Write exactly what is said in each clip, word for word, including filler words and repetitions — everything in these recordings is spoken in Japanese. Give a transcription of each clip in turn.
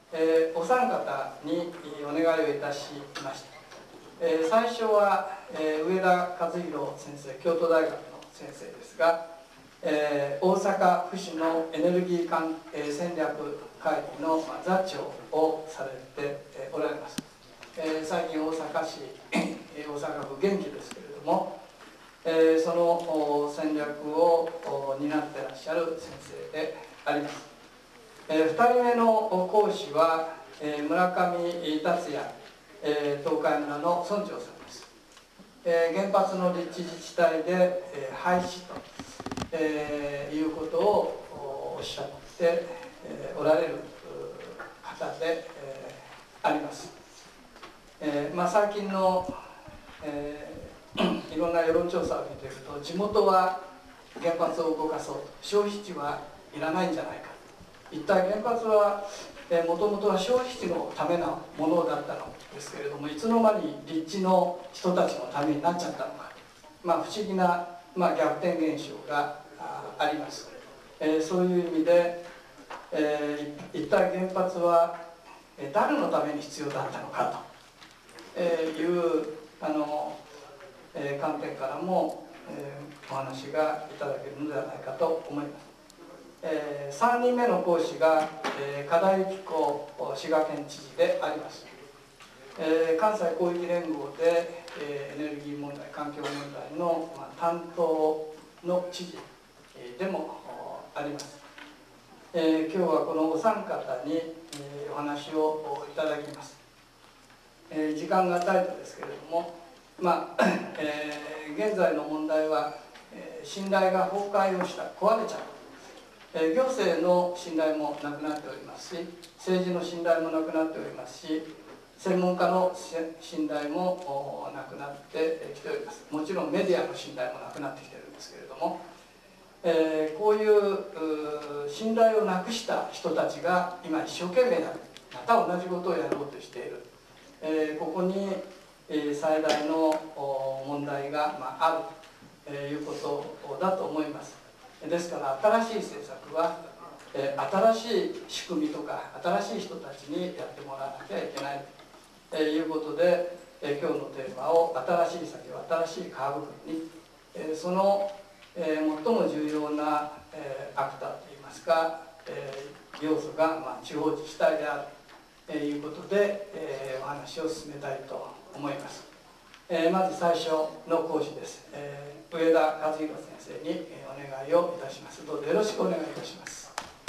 えー、お三方にお願いをいたしました。えー、最初は、えー、上田和弘先生、京都大学の先生ですが、えー、大阪府市のエネルギー関、えー、戦略会議の、まあ、座長をされて、えー、おられます。えー、最近大阪市、大阪府元気ですけれども、えー、その戦略を担ってらっしゃる先生であります。えー、ふたりめの講師は、えー、村上達也、えー、東海村の村長さんです。えー、原発の立地自治体で、えー、廃止と、えー、いうことをおっしゃって、えー、おられる方で、えー、あります。えーまあ、最近の、えー、いろんな世論調査を見ていると、地元は原発を動かそうと、消費地はいらないんじゃないか、一体原発はもともとは消費地のためのものだったのですけれども、いつの間に立地の人たちのためになっちゃったのか、まあ、不思議な、まあ、逆転現象が あ, あります、えー、そういう意味で、えー、一体原発は誰のために必要だったのかというあの、えー、観点からも、えー、お話がいただけるのではないかと思います。えー、さんにんめの講師が、えー、片幸子滋賀県知事であります。えー、関西広域連合で、えー、エネルギー問題、環境問題の、まあ、担当の知事でもあります。えー、今日はこのお三方に、えー、お話をいただきます。えー、時間がタイトですけれども、まあえー、現在の問題は、えー、信頼が崩壊をした、壊れちゃう、えー、行政の信頼もなくなっておりますし、政治の信頼もなくなっておりますし、専門家の信頼もなくなってきております。もちろんメディアの信頼もなくなってきているんですけれども、えー、こういう信頼をなくした人たちが今一生懸命なまた同じことをやろうとしている、えー、ここに、えー、最大の問題が、まあ、あるということだと思います。ですから新しい政策は、えー、新しい仕組みとか新しい人たちにやってもらわなきゃいけないということで、えー、今日のテーマを新しい酒は新しい皮袋に、えー、その、えー、最も重要な、えー、アクターといいますか、えー、要素が、まあ、地方自治体であるということで、えー、お話を進めたいと思います。えー、まず最初の講師です、えー、上田和弘先生にお願いをいたします。どうぞよろしくお願いいたします。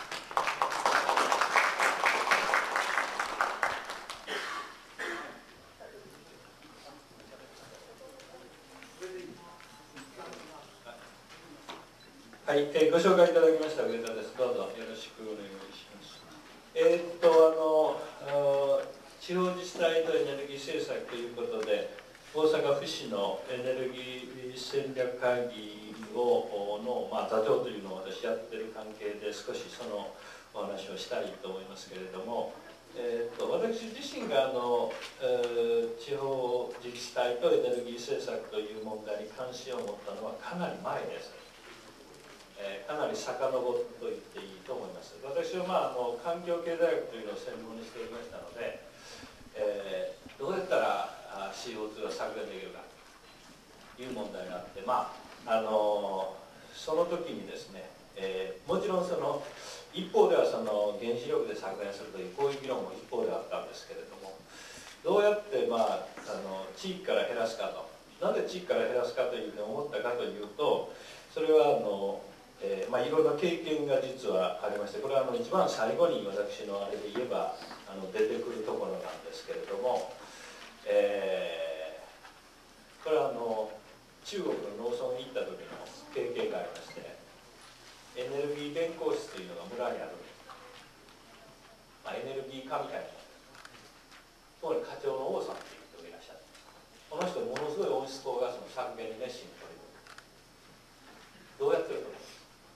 はい、えー、ご紹介いただきました上田です。どうぞよろしくお願いします。えー、っとあの地方自治体とエネルギー政策ということで、大阪府市のエネルギー戦略会議をの、まあ、座長というのを私やってる関係で少しそのお話をしたいと思いますけれども、えー、っと私自身があの、えー、地方自治体とエネルギー政策という問題に関心を持ったのはかなり前です。えー、かなり遡ると言っていいと思います。私は、まあ、あの環境経済学というのを専門にしておりましたので、えー、どうやったら シーオーツー が削減できるかという問題があって、まああのその時にですね、えー、もちろんその一方ではその原子力で削減するというこういう議論も一方ではあったんですけれども、どうやって、まあ、あの地域から減らすかと、なぜ地域から減らすかというふうに思ったかというと、それはあのえーまあ、いろいろな経験が実はありまして、これはあの一番最後に私のあれで言えばあの出てくるところなんですけれども、えー、これはあの中国の農村に行った時の経験がありまして、エネルギー電工室というのが村にある、まあ、エネルギー科みたいなもの、課長の王さんという人がいらっしゃる。この人ものすごい温室効ガスの削減に熱心に取り組む。どうやってると思います？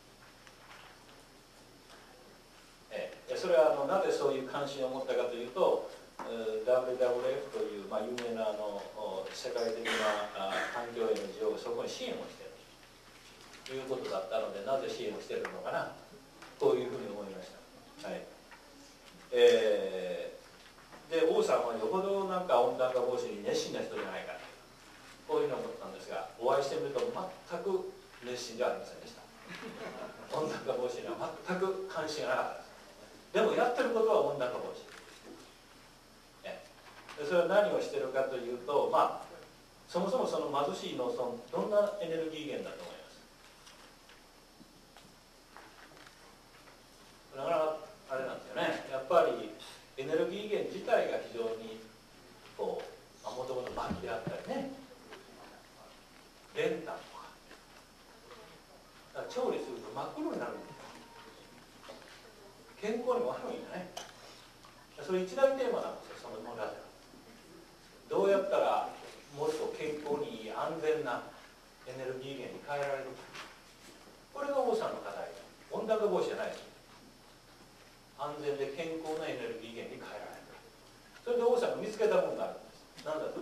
それはあのなぜそういう関心を持ったかというと、 ダブリューダブリューエフ という、まあ、有名なあの世界的な環境 エヌジーオー がそこに支援をしているということだったので、なぜ支援をしているのかな、こういうふうに思いました。はい、 えー、で王さんはよほどなんか温暖化防止に熱心な人じゃないかこういうふうに思ったんですが、お会いしてみると全く熱心じゃありませんでした。温暖化防止には全く関心がなかったです。でもやってることは温暖化防止。でそれは何をしてるかというと、まあそもそもその貧しい農村、どんなエネルギー源だと思います？だからあれなんですよね、やっぱりエネルギー源自体が非常にこうもともと薪であったりね、練炭とか、だから調理すると真っ黒になるんですよ。健康にも悪いんだね。それ一大テーマなんですよ、その村では。どうやったらもっと健康にいい安全なエネルギー源に変えられるか。これが王さんの課題。温暖化防止じゃないです。安全で健康なエネルギー源に変えられるか。それで王さんが見つけたものがあるんです。何だと？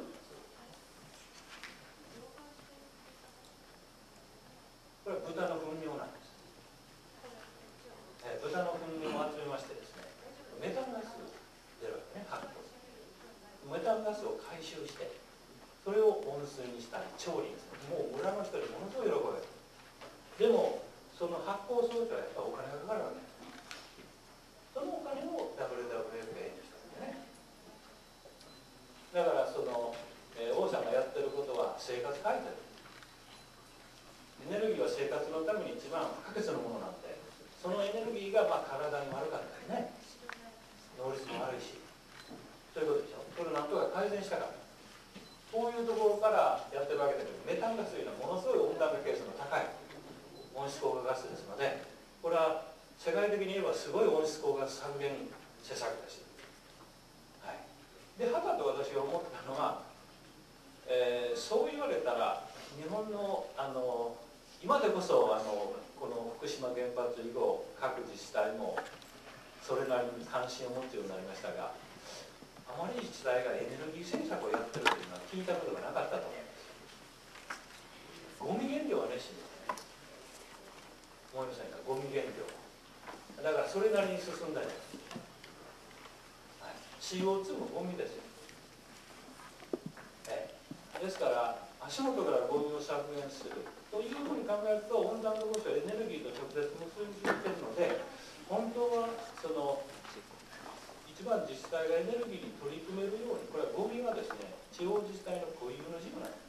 これは豚の糞尿なんです。え豚の糞尿を集めましてですね、メタンガス出るわけね、発酵する。メタンガスを回収して、それを温水にしたり調理にする。もう村の人にものすごい喜ばれる。でもその発酵装置はやっぱりお金がかかるわけです。そのお金を ダブリューダブリュエフ が援助したんですね。だからその、えー、王さんがやってることは生活改善。エネルギーは生活のために一番不可欠なものなんで、そのエネルギーがまあ体に悪かったりね、能率も悪いし、そういうことでしょ。それをなんとか改善したから。こういうところからやってるわけだけど、メタンガスというのはものすごい温暖化係数の高い温室効果ガスですので、これは世界的に言えばすごい温室効果ガス削減施策です。はい、で、はたと私が思ったのは、えー、そう言われたら、日本の、あの今でこそあのこの福島原発以後、各自治体もそれなりに関心を持つようになりましたが、あまり自治体がエネルギー政策をやってるというのは聞いたことがなかったと思います。ゴミ減量は熱心ですね。思いませんか？ゴミ減量。だからそれなりに進んだじゃないですか。はい、シーオーツー もゴミですよ。ええ、ですから足元からゴミを削減するというふうに考えると、温暖化防止はエネルギーと直接結びついているので、本当はその一番自治体がエネルギーに取り組めるように、これはゴミはですね、地方自治体の固有の事務なんです。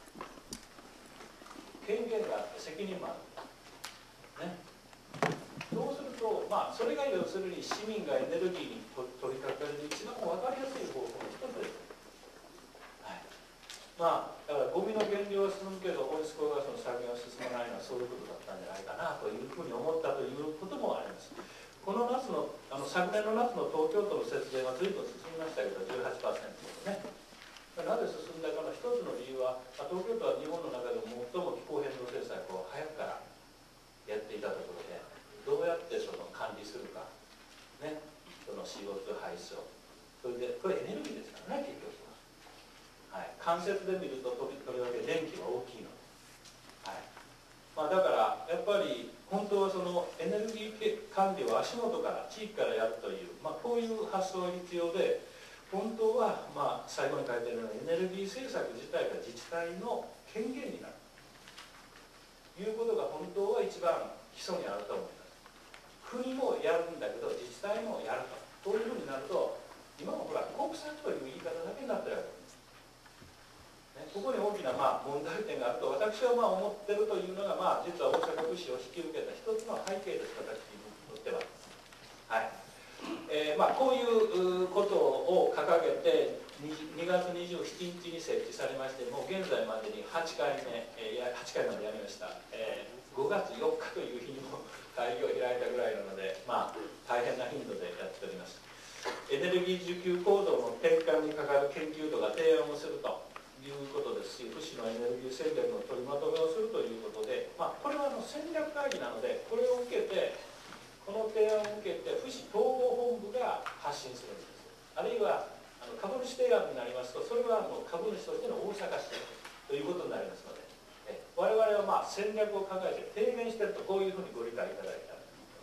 権限があって責任もある。ね。そうすると、まあ、それが要するに市民がエネルギーに取り掛かる一番分かりやすい方法の一つです。はい、まあ、だからゴミの減量は進むけど、温室効果ガスの削減は進まないのはそういうことだったんじゃないかなというふうに思ったということもあります。この夏の、あの昨年の夏の東京都の節電は随分進みましたけど、じゅうはちパーセント ですね。なぜ進んだかの一つの理由は、東京都は日本の中でも最も気候変動政策を早くからやっていたところで、どうやってその管理するか、ね、その シーオーツー 排出を、それでこれエネルギーですからね、結局は。はい、間接で見るととりわけ電気は大きいので、はい、まあ、だからやっぱり本当はそのエネルギー管理を足元から地域からやるという、まあ、こういう発想が必要で、本当はまあ最後に書いてあるようにエネルギー政策自体が自治体の権限になるということが本当は一番基礎にあると思います。国もやるんだけど自治体もやると、こういうふうになると、今もほら国策という言い方だけになってるわけです。ね、ここに大きなまあ問題点があると私はまあ思ってるというのが、まあ実は大阪府市を引き受けた一つの背景です、私にとっては。はい、えー、まあこういうことを掲げてにがつにじゅうしちにちに設置されまして、もう現在までにはちかいめ、えー、はちかいまでやりました。えー、ごがつよっかという日にも会議を開いたぐらいなので、まあ大変な頻度でやっております。エネルギー需給構造の転換にかかる研究とか提案をするということですし、府市のエネルギー戦略の取りまとめをするということで、まあ、これはあの戦略会議なので、これを受けて、この提案を受けて、府市統合本部が発信するんです。あるいはあの株主提案になりますと、それはあの株主としての大阪市ということになりますので、え我々はまあ戦略を考えて提言していると、こういうふうにご理解いただいた。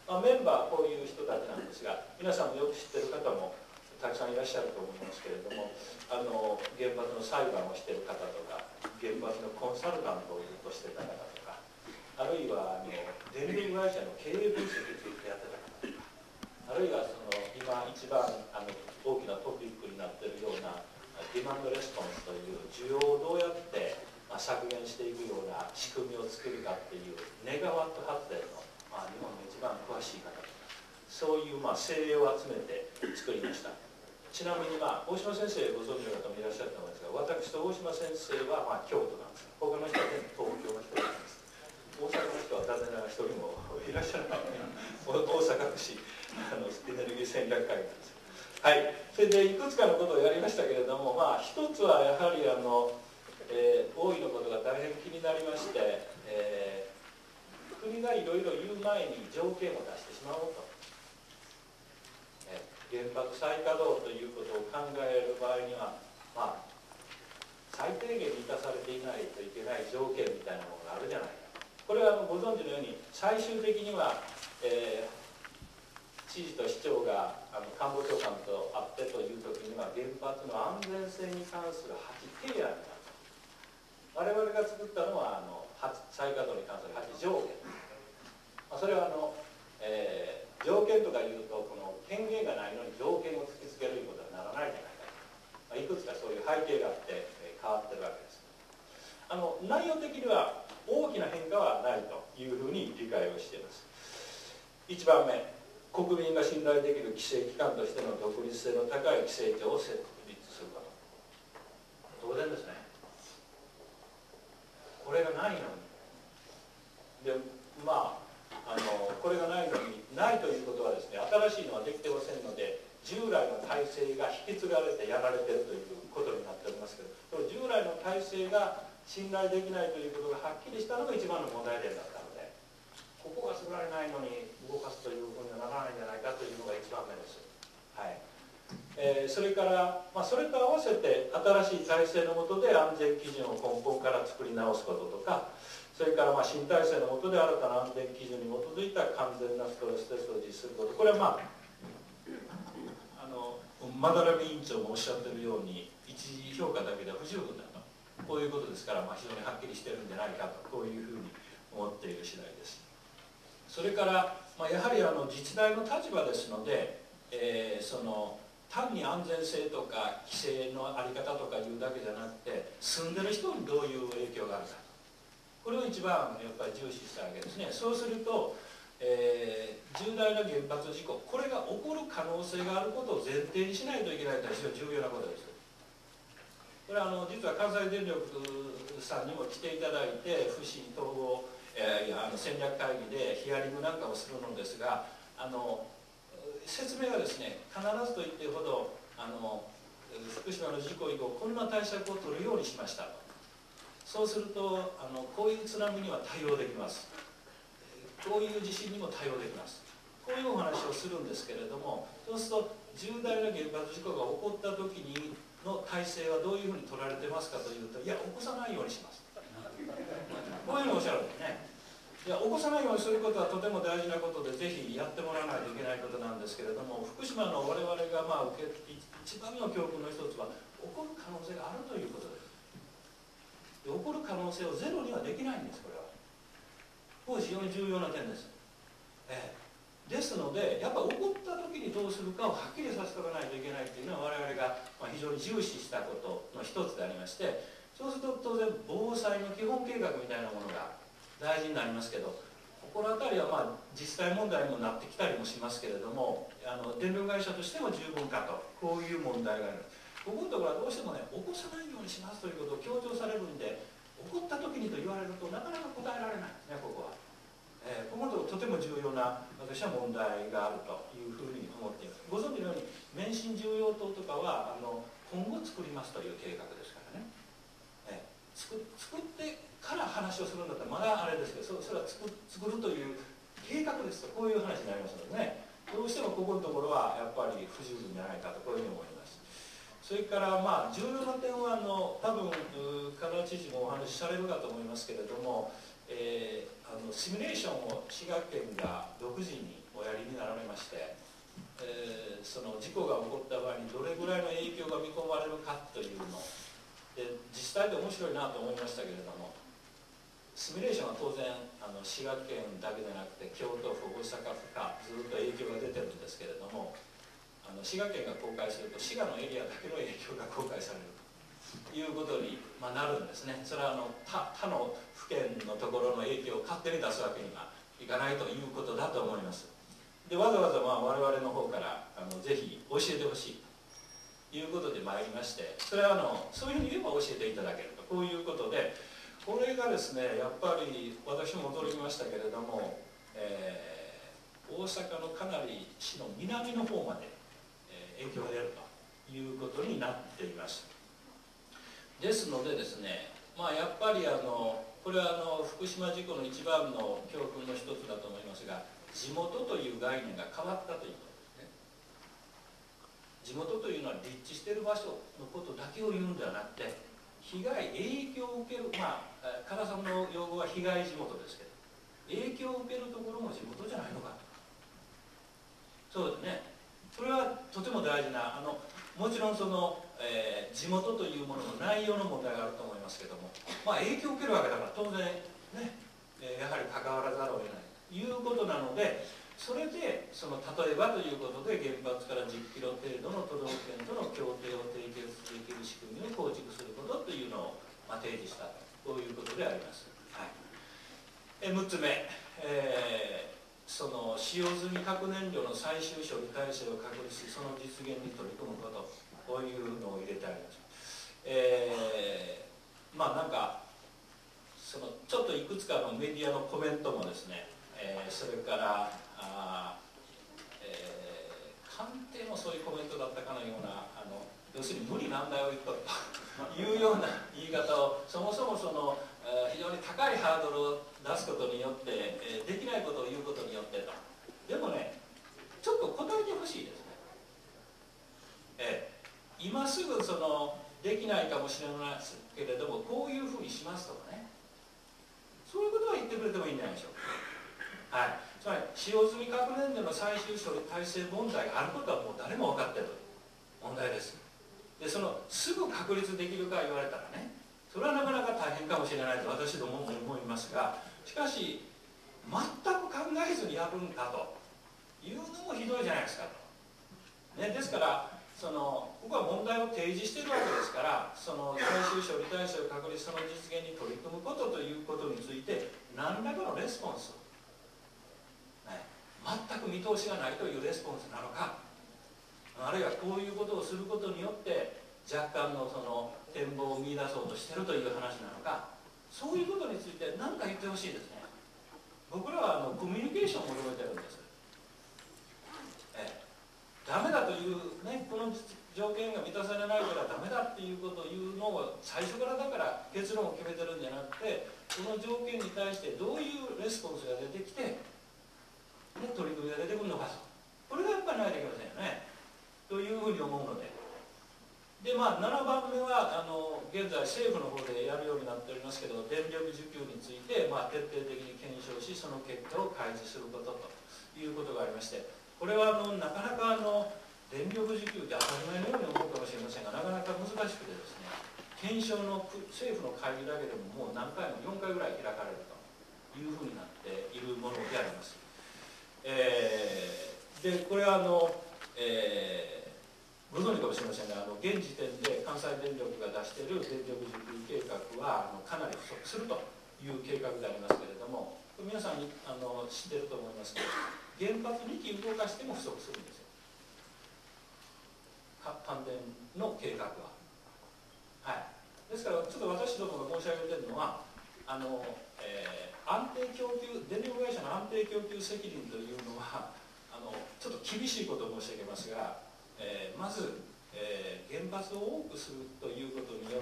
まあ、メンバーこういう人たちなんですが、皆さんもよく知ってる方もたくさんいらっしゃると思いますけれども、あの原発の裁判をしている方とか、原発のコンサルタントをずっとしてた方とか、あるいはあの電力会社の経営分析についてやってた方とか、あるいはその今一番あの大きなトピックになっているようなディマンドレスポンスという需要をどうやってまあ削減していくような仕組みを作るかっていうネガワット発電の、まあ、日本の一番詳しい方とか、そういうまあ精鋭を集めて作りました。ちなみに、まあ、大島先生ご存知の方もいらっしゃると思いますが、私と大島先生はまあ京都なんです。他の人は全部東京の人なんです。大阪の人は残念ながら一人もいらっしゃらない大阪府市あのエネルギー戦略会議なんです。はい、それでいくつかのことをやりましたけれども、まあ、一つはやはりあの、えー、大井のことが大変気になりまして、えー、国がいろいろ言う前に条件を出してしまおうと、えー、原発再稼働ということを考える場合には、まあ、最低限満たされていないといけない条件みたいなものがあるじゃないか。これはあのご存知のように最終的には、えー知事と市長があの官房長官と会ってという時には原発の安全性に関するはち提案になった。我々が作ったのはあの再稼働に関するはち条件、まあ、それはあの、えー、条件とかいうとこの権限がないのに条件を突きつけるということにならないじゃないか、まあ、いくつかそういう背景があって、えー、変わってるわけです。あの内容的には大きな変化はないというふうに理解をしています。いちばんめ、国民が信頼できる規制機関としての独立性の高い規制庁を設立すること。当然ですね。これがないのに。で、まあ、あのこれがないのに、ないということはですね、新しいのはできてませんので、従来の体制が引き継がれてやられているということになっておりますけど、この従来の体制が信頼できないということがはっきりしたのが一番の問題点だったので、ここが作られないのに動かすというふうにはならないんじゃないかというのが一番目です。はい。えー、それから、まあ、それと合わせて新しい体制の下で安全基準を根本から作り直すこととか、それからまあ新体制の下で新たな安全基準に基づいた完全なストレステストを実施すること、これはまああのまだらめ委員長もおっしゃっているように一次評価だけでは不十分だと、こういうことですから、まあ、非常にはっきりしてるんじゃないかと、こういうふうに思っている次第です。それから、まあ、やはりあの自治体の立場ですので、えー、その単に安全性とか規制の在り方とかいうだけじゃなくて、住んでる人にどういう影響があるか、これを一番やっぱり重視したわけですね。そうすると、えー、重大な原発事故、これが起こる可能性があることを前提にしないといけないというのは非常に重要なことです。これはあの実は関西電力さんにも来ていただいて、府市統合、えー、いやあの戦略会議でヒアリングなんかをするのですが、あの説明がですね、必ずと言っているほどあの福島の事故以後こんな対策を取るようにしましたと。そうするとあのこういう津波には対応できます、こういう地震にも対応できます、こういうお話をするんですけれども、そうすると重大な原発事故が起こった時にの体制はどういうふうに取られてますかというと、いや起こさないようにします、こういうのをおっしゃるんですね。いや起こさないようにすることはとても大事なことで、ぜひやってもらわないといけないことなんですけれども、福島の我々がまあ受け一番の教訓の一つは、起こる可能性があるということです。で起こる可能性をゼロにはできないんです。これはこれ非常に重要な点です、ええ、ですのでやっぱ起こった時にどうするかをはっきりさせておかないといけないというのは我々がまあ非常に重視したことの一つでありまして、そうすると当然防災の基本計画みたいなものが大事になりますけど、この辺りはまあ実際問題にもなってきたりもしますけれども、あの電力会社としても十分かと、こういう問題がある。ここのところはどうしてもね、起こさないようにしますということを強調されるんで、起こった時にと言われるとなかなか答えられないですね、ここは。えー、ここのところとても重要な私は問題があるというふうに思っています。ご存知のように免震重要棟とかはあの今後作りますという計画ですからね。えー、作, 作ってから話をするんだったらまだあれですけど、そ, それは 作, 作るという計画ですと、こういう話になりますのでね、どうしてもここのところはやっぱり不十分じゃないかと、こういうふうに思います。それからまあ重要な点はあの多分香川知事もお話しされるかと思いますけれども、えー、あのシミュレーションを滋賀県が独自におおやりになられまして、えー、その事故が起こった場合にどれぐらいの影響が見込まれるかというので、実際で面白いなと思いましたけれども、シミュレーションは当然あの滋賀県だけでなくて京都府、大阪府かずっと影響が出てるんですけれども、あの滋賀県が公開すると滋賀のエリアだけの影響が公開されるということに、まあ、なるんですね。それはあの 他, 他の府県のところの影響を勝手に出すわけにはいかないということだと思います。でわざわざまあ我々の方からあのぜひ教えてほしいということで参りまして、それはあのそういうふうに言えば教えていただけると、こういうことで、これがですねやっぱり私も驚きましたけれども、えー、大阪のかなり市の南の方まで影響が出るということになっています。ですのでですね、まあ、やっぱりあのこれはあの福島事故の一番の教訓の一つだと思いますが、地元という概念が変わったということですね。地元というのは立地している場所のことだけを言うんではなくて、被害影響を受ける、まあ唐さんの用語は被害地元ですけど、影響を受けるところも地元じゃないのかと。そうですね、それはとても大事な、あのもちろんその、えー、地元というものの内容の問題があると思いますけども、まあ、影響を受けるわけだから当然ね、えー、やはり関わらざるを得ないということなので、それでその例えばということで原発からじっキロ程度の都道府県との協定を締結できる仕組みを構築することというのを、まあ、提示したと、こういうことであります。はい、えむっつめ、えーその使用済み核燃料の最終処理体制を確立し、その実現に取り組むこと、こういうのを入れてあります。えー、まあなんかそのちょっといくつかのメディアのコメントもですね、えー、それからあ、えー、官邸もそういうコメントだったかのような、あの要するに無理難題を言っとるというような言い方を、そもそもその非常に高いハードルを出すことによって、えー、できないことを言うことによってと。でもね、ちょっと答えてほしいですね。えー、今すぐそのできないかもしれないけれども、こういうふうにしますとかね、そういうことは言ってくれてもいいんじゃないでしょうか。はい、つまり使用済み核燃料の最終処理体制問題があることはもう誰も分かっている問題です。でそのすぐ確立できるか言われたらね、それはなかなか大変かもしれないと私どもも思いますが、しかし全く考えずにやるんだというのもひどいじゃないですかと、ね、ですからそのここは問題を提示しているわけですから、その最終処理体制を確立、その実現に取り組むことということについて何らかのレスポンス、ね、全く見通しがないというレスポンスなのか、あるいはこういうことをすることによって若干のその展望を見出そうとしているという話なのか、そういうことについて何か言ってほしいですね。僕らはあのコミュニケーションを求めてるんです。ええ、ダメだという、ね、この条件が満たされないからダメだっていうことを言うのを最初からだから結論を決めてるんじゃなくて、この条件に対してどういうレスポンスが出てきて、ね、取り組みが出てくるのかと、これがやっぱりないといけませんよねというふうに思うので。でまあ、ななばんめはあの現在政府の方でやるようになっておりますけど、電力需給について、まあ、徹底的に検証し、その結果を開示することということがありまして、これはあのなかなかあの電力需給って当たり前のように思うかもしれませんが、なかなか難しくてですね、検証の政府の会議だけでももう何回もよんかいぐらい開かれるというふうになっているものであります。えー、でこれはあの、えーご存知かもしれませんが、あの現時点で関西電力が出している電力需給計画はあのかなり不足するという計画でありますけれども、皆さんにあの知っていると思いますけど、原発にき動かしても不足するんですよ、関電の計画は。はい、ですからちょっと私どもが申し上げているのは、あの、えー、安定供給、電力会社の安定供給責任というのはあのちょっと厳しいことを申し上げますが、えー、まず、えー、原発を多くするということによって、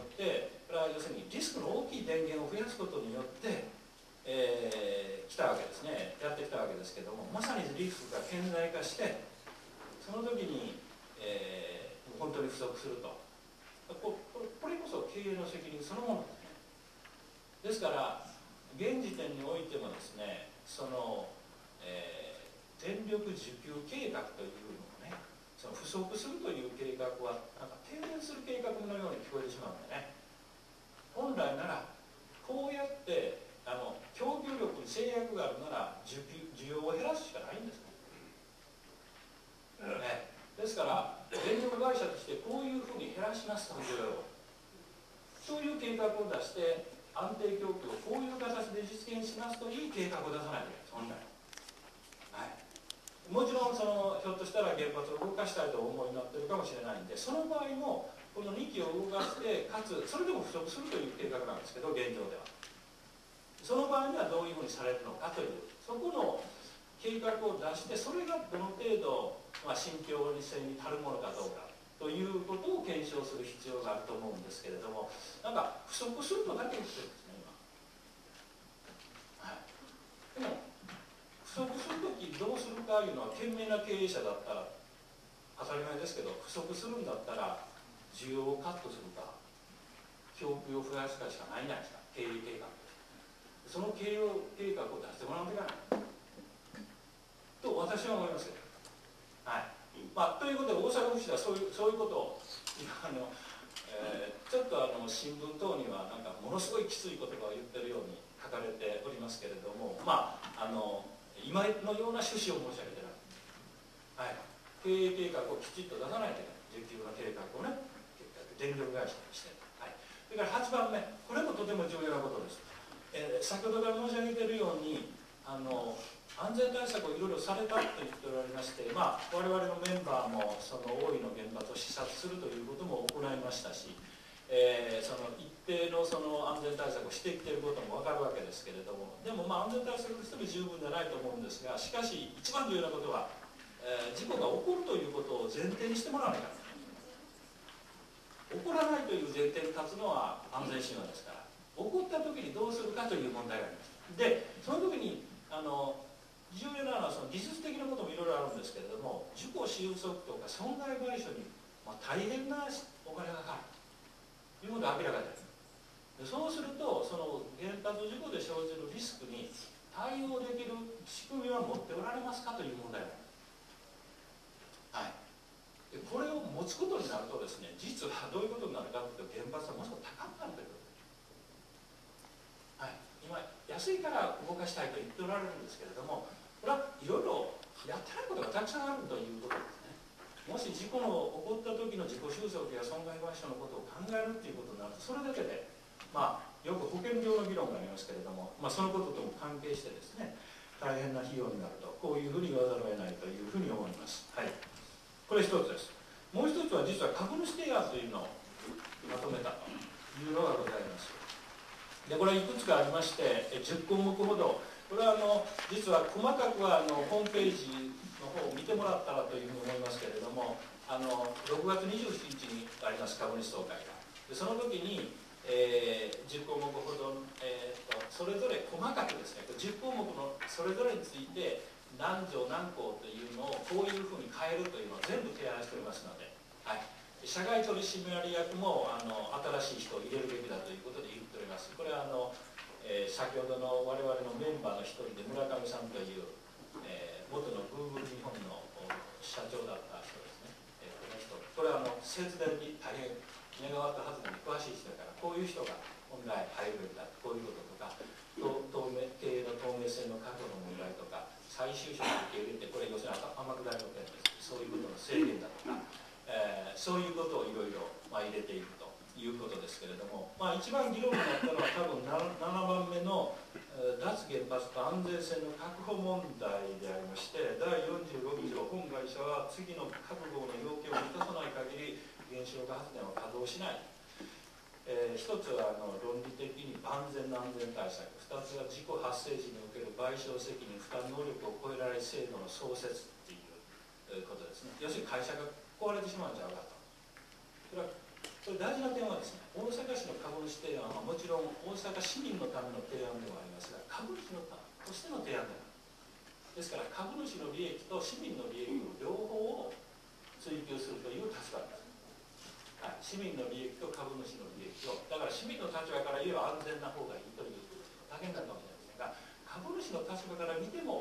これは要するにリスクの大きい電源を増やすことによって、えー、来たわけですね、やってきたわけですけども、まさにリスクが顕在化して、その時に、えー、本当に不足すると、こ, これこそ経営の責任そのものですね。ですから、現時点においてもですね、その、えー、 電力需給計画というのをね、その不足するという計画はなんか停電する計画のように聞こえてしまうんでね、本来ならこうやってあの供給力に制約があるなら需給需要を減らすしかないんですね。ね、ですから電力会社としてこういうふうに減らしますというそういう計画を出して安定供給をこういう形で実現しますという計画を出さないといけない、本来。はい、もちろんそのひょっとしたら原発を動かしたいとお思いになっているかもしれないんで、その場合もこのにきを動かしてかつそれでも不足するという計画なんですけど、現状ではその場合にはどういうふうにされるのかというそこの計画を出して、それがどの程度、まあ、信憑性に足るものかどうかということを検証する必要があると思うんですけれども、なんか不足するとだけ言ってるんですね今。はい、でも不足するときどうするかいうのは賢明な経営者だったら当たり前ですけど、不足するんだったら需要をカットするか供給を増やすかしかないんじゃないですか、経営計画。その経営計画を出してもらうといけないと私は思いますけど、はい、まあ、ということで大阪府市はそういうそういうことを今あの、えー、ちょっとあの新聞等にはなんかものすごいきつい言葉を言ってるように書かれておりますけれども、まああの今のような趣旨を申し上げてない、はい、経営計画をきちっと出さないといけない、需給の計画をね、電力会社にして、はい、それからはちばんめ、これもとても重要なことです。えー、先ほどから申し上げているようにあの安全対策をいろいろされたと言っておられまして、まあ、我々のメンバーもその大井の原発を視察するということも行いましたし、えー、その一定のその安全対策をしてきていることも分かるわけですけれども、でもまあ安全対策としても十分ではないと思うんですが、しかし一番重要なことは、えー、事故が起こるということを前提にしてもらわないから、起こらないという前提に立つのは安全神話ですから、起こった時にどうするかという問題があります。でその時にあの重要なのはその技術的なこともいろいろあるんですけれども、事故収束とか損害賠償に、まあ、大変なお金がかかるということが明らかです。でそうするとその原発事故で生じるリスクに対応できる仕組みは持っておられますかという問題がある。はい、でこれを持つことになるとですね、実はどういうことになるかというと、原発はものすごく高くなるということです。はい、今安いから動かしたいと言っておられるんですけれども、これはいろいろやってないことがたくさんあるということですね。もし事故の起こった時の自己収束や損害賠償のことを考えるということになると、それだけで、まあ、よく保険料の議論がありますけれども、まあ、そのこととも関係してですね、大変な費用になると、こういうふうに言わざるを得ないというふうに思います。はい、これ一つです。もう一つは実は株主提案というのをまとめたというのがございます。でこれはいくつかありまして、じゅっこうもくほど、これはあの実は細かくはあのホームページの方を見てもらったらというふうに思いますけれども、あのろくがつにじゅうしちにちにあります株主総会が、でその時に、えー、じゅっこうもくほど、えー、とそれぞれ細かくですね、じゅっこうもくのそれぞれについて何条何項というのをこういうふうに変えるというのを全部提案しておりますので、はい、社外取締役もあの新しい人を入れるべきだということで言っております。これはあのえー、先ほどの我々のメンバーの一人で村上さんという、えー、元の Google 日本の社長だった人ですね、えー、この人、これはあの節電に大変メガワット発電に詳しい人だから、こういう人が本来入るべきだ、こういうこととか、透明経営の透明性の確保の問題とか、再就職受け入れて、これ要するに天下りの件です、そういうことの制限だとか、えー、そういうことをいろいろ入れていくということですけれども、まあ、一番議論になったのは多分ななばんめの、えー、脱原発と安全性の確保問題でありまして、だいよんじゅうろくじょう、本会社は次の各号の要件を満たさない限り原子力発電は稼働しない。えー、一つはあの論理的に万全な安全対策、二つは事故発生時における賠償責任負担能力を超えられる制度の創設っていうことですね。要するに会社が壊れてしまうんちゃうかと。それはそれ大事な点はですね、大阪市の株主提案はもちろん大阪市民のための提案ではありますが、株主のためとしての提案である。ですから株主の利益と市民の利益の両方を追求するという立場です。はい、市民の利益と株主の利益を、だから市民の立場から言えば安全な方がいいというだけになるかもしれませんが、株主の立場から見ても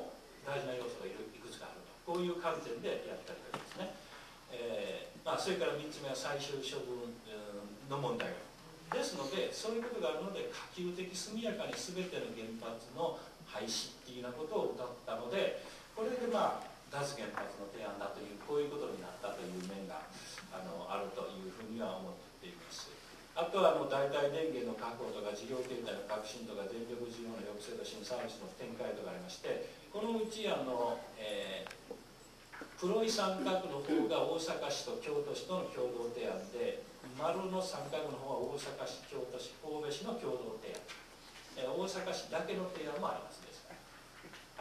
大事な要素がいるいくつかあると、こういう観点でやったりとかですね、えーまあ、それからみっつめは最終処分の問題ですので、そういうことがあるので可及的速やかに全ての原発の廃止っていうようなことを謳ったので、これでまあ脱原発の提案だという、こういうことになったという面があのあるというふうには思っています。あとはあの代替電源の確保とか事業形態の革新とか電力需要の抑制と新サービスの展開とかありまして、このうちあの、えー、黒い三角の方が大阪市と京都市との共同提案で、丸の三角の方は大阪市、京都市、神戸市の共同提案、えー、大阪市だけの提案もありますですから、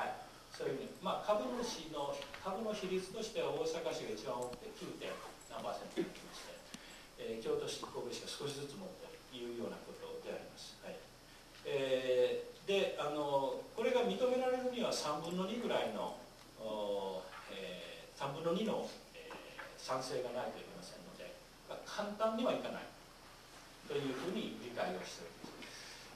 はい、そういうふうに、まあ、株主の株の比率としては大阪市が一番多くて きゅう. 点何パーセントになってまして、えー、京都市、神戸市が少しずつ持っているというようなことであります。はい、えー、であのこれが認められるにはさんぶんのにぐらいの、えー、さんぶんのにの、えー、賛成がないといけませんので、簡単にはいかないというふうに理解をしております。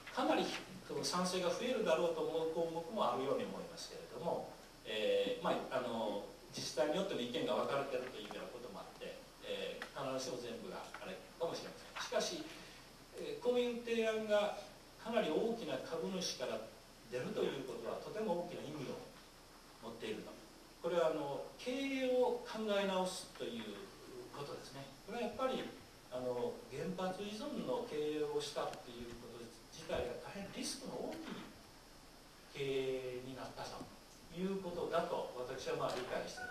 かなり賛成が増えるだろうと思う項目もあるように思いますけれども、えーまあ、あの自治体によっても意見が分かれているというようなこともあって、えー、必ずしも全部があれかもしれません。しかし、えー、こういう提案がかなり大きな株主から出るということはとても大きな意味を持っていると。これはあの経営を考え直すということですね。これはやっぱりあの原発依存の経営をしたということ自体が大変リスクの大きい経営になったということだと私はまあ理解しています。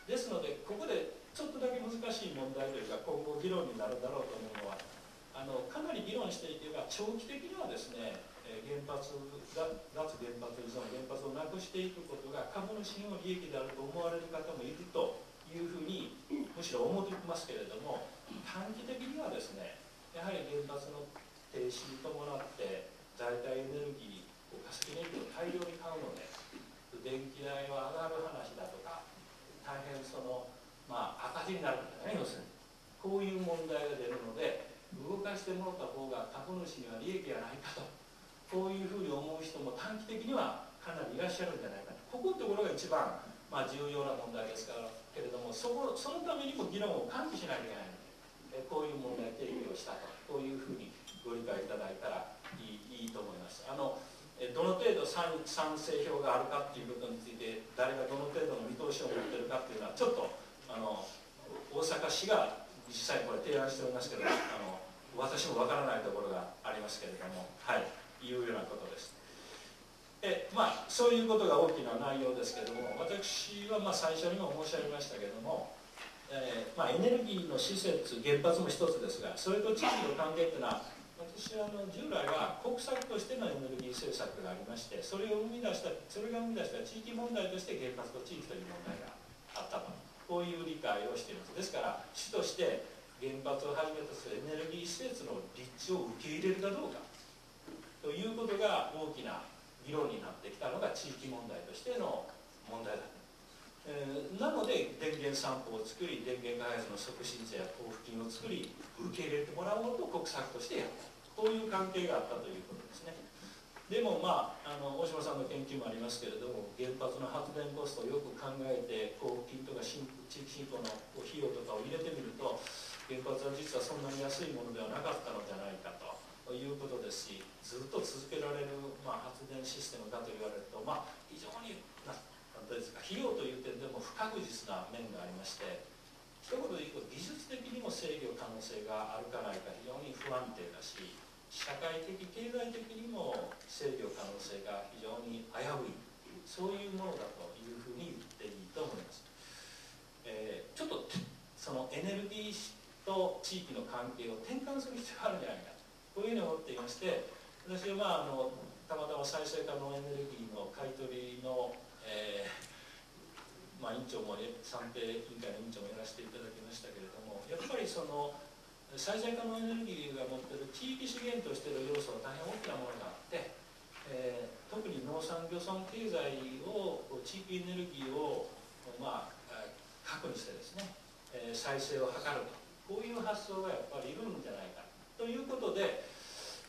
ですのでここでちょっとだけ難しい問題というか今後議論になるだろうと思うのは、あのかなり議論していけば長期的にはですね、原発脱原発依存原発をなくしていくことが株主にも利益であると思われる方もいるというふうにむしろ思っていますけれども、短期的にはですね、やはり原発の停止に伴って代替エネルギーを化石燃料を大量に買うので電気代は上がる話だとか、大変その、まあ、赤字になるんだよね、要するにこういう問題が出るので、動かしてもらった方が株主には利益がないかと、こういうふうに思う人も短期的にはかなりいらっしゃるんじゃないかと、ここのところが一番、まあ、重要な問題ですからけれども、そこそのためにも議論を喚起しなきゃいけないので、えこういう問題提起をしたと、こういうふうにご理解いただいたらいい、いいと思います。あのどの程度賛成票があるかっていうことについて、誰がどの程度の見通しを持っているかっていうのはちょっとあの大阪市が実際これ提案しておりますけど、あの私もわからないところがありますけれども、はい、いうようなことです。えまあ、そういうことが大きな内容ですけれども、私はまあ最初にも申し上げましたけれども、えーまあ、エネルギーの施設、原発も一つですが、それと地域の関係というのは、私はあの従来は国策としてのエネルギー政策がありまして、それを生み出した、それが生み出した地域問題として原発と地域という問題があったと、こういう理解をしています。ですから、市として原発をはじめとするエネルギー施設の立地を受け入れるかどうかということが大きな議論になってきたのが地域問題としての問題だと。えー、なので電源散布を作り、電源開発の促進者や交付金を作り、受け入れてもらおうと国策としてやった、こういう関係があったということですね。でもまあ、あの大島さんの研究もありますけれども、原発の発電コストをよく考えて交付金とか地域振興の費用とかを入れてみると、原発は実はそんなに安いものではなかったのじゃないかということですし、ずっと続けられる、まあ、発電システムだと言われると、まあ、非常に何ですか、費用という点でも不確実な面がありまして、一言で言うと技術的にも制御可能性があるかないか非常に不安定だし、社会的経済的にも制御可能性が非常に危うい、そういうものだというふうに言っていいと思います。えー、ちょっとそのエネルギーと地域の関係を転換する必要があるんじゃないか、こういうふうに思っていまして、私は、まあ、あのたまたま再生可能エネルギーの買い取りの、えーまあ、委員長も算定委員会の委員長もやらせていただきましたけれども、やっぱりその再生可能エネルギーが持っている地域資源としての要素は大変大きなものがあって、えー、特に農産漁村経済を地域エネルギーを、まあ、核にしてですね、えー、再生を図ると、こういう発想がやっぱりいるんじゃないかということで、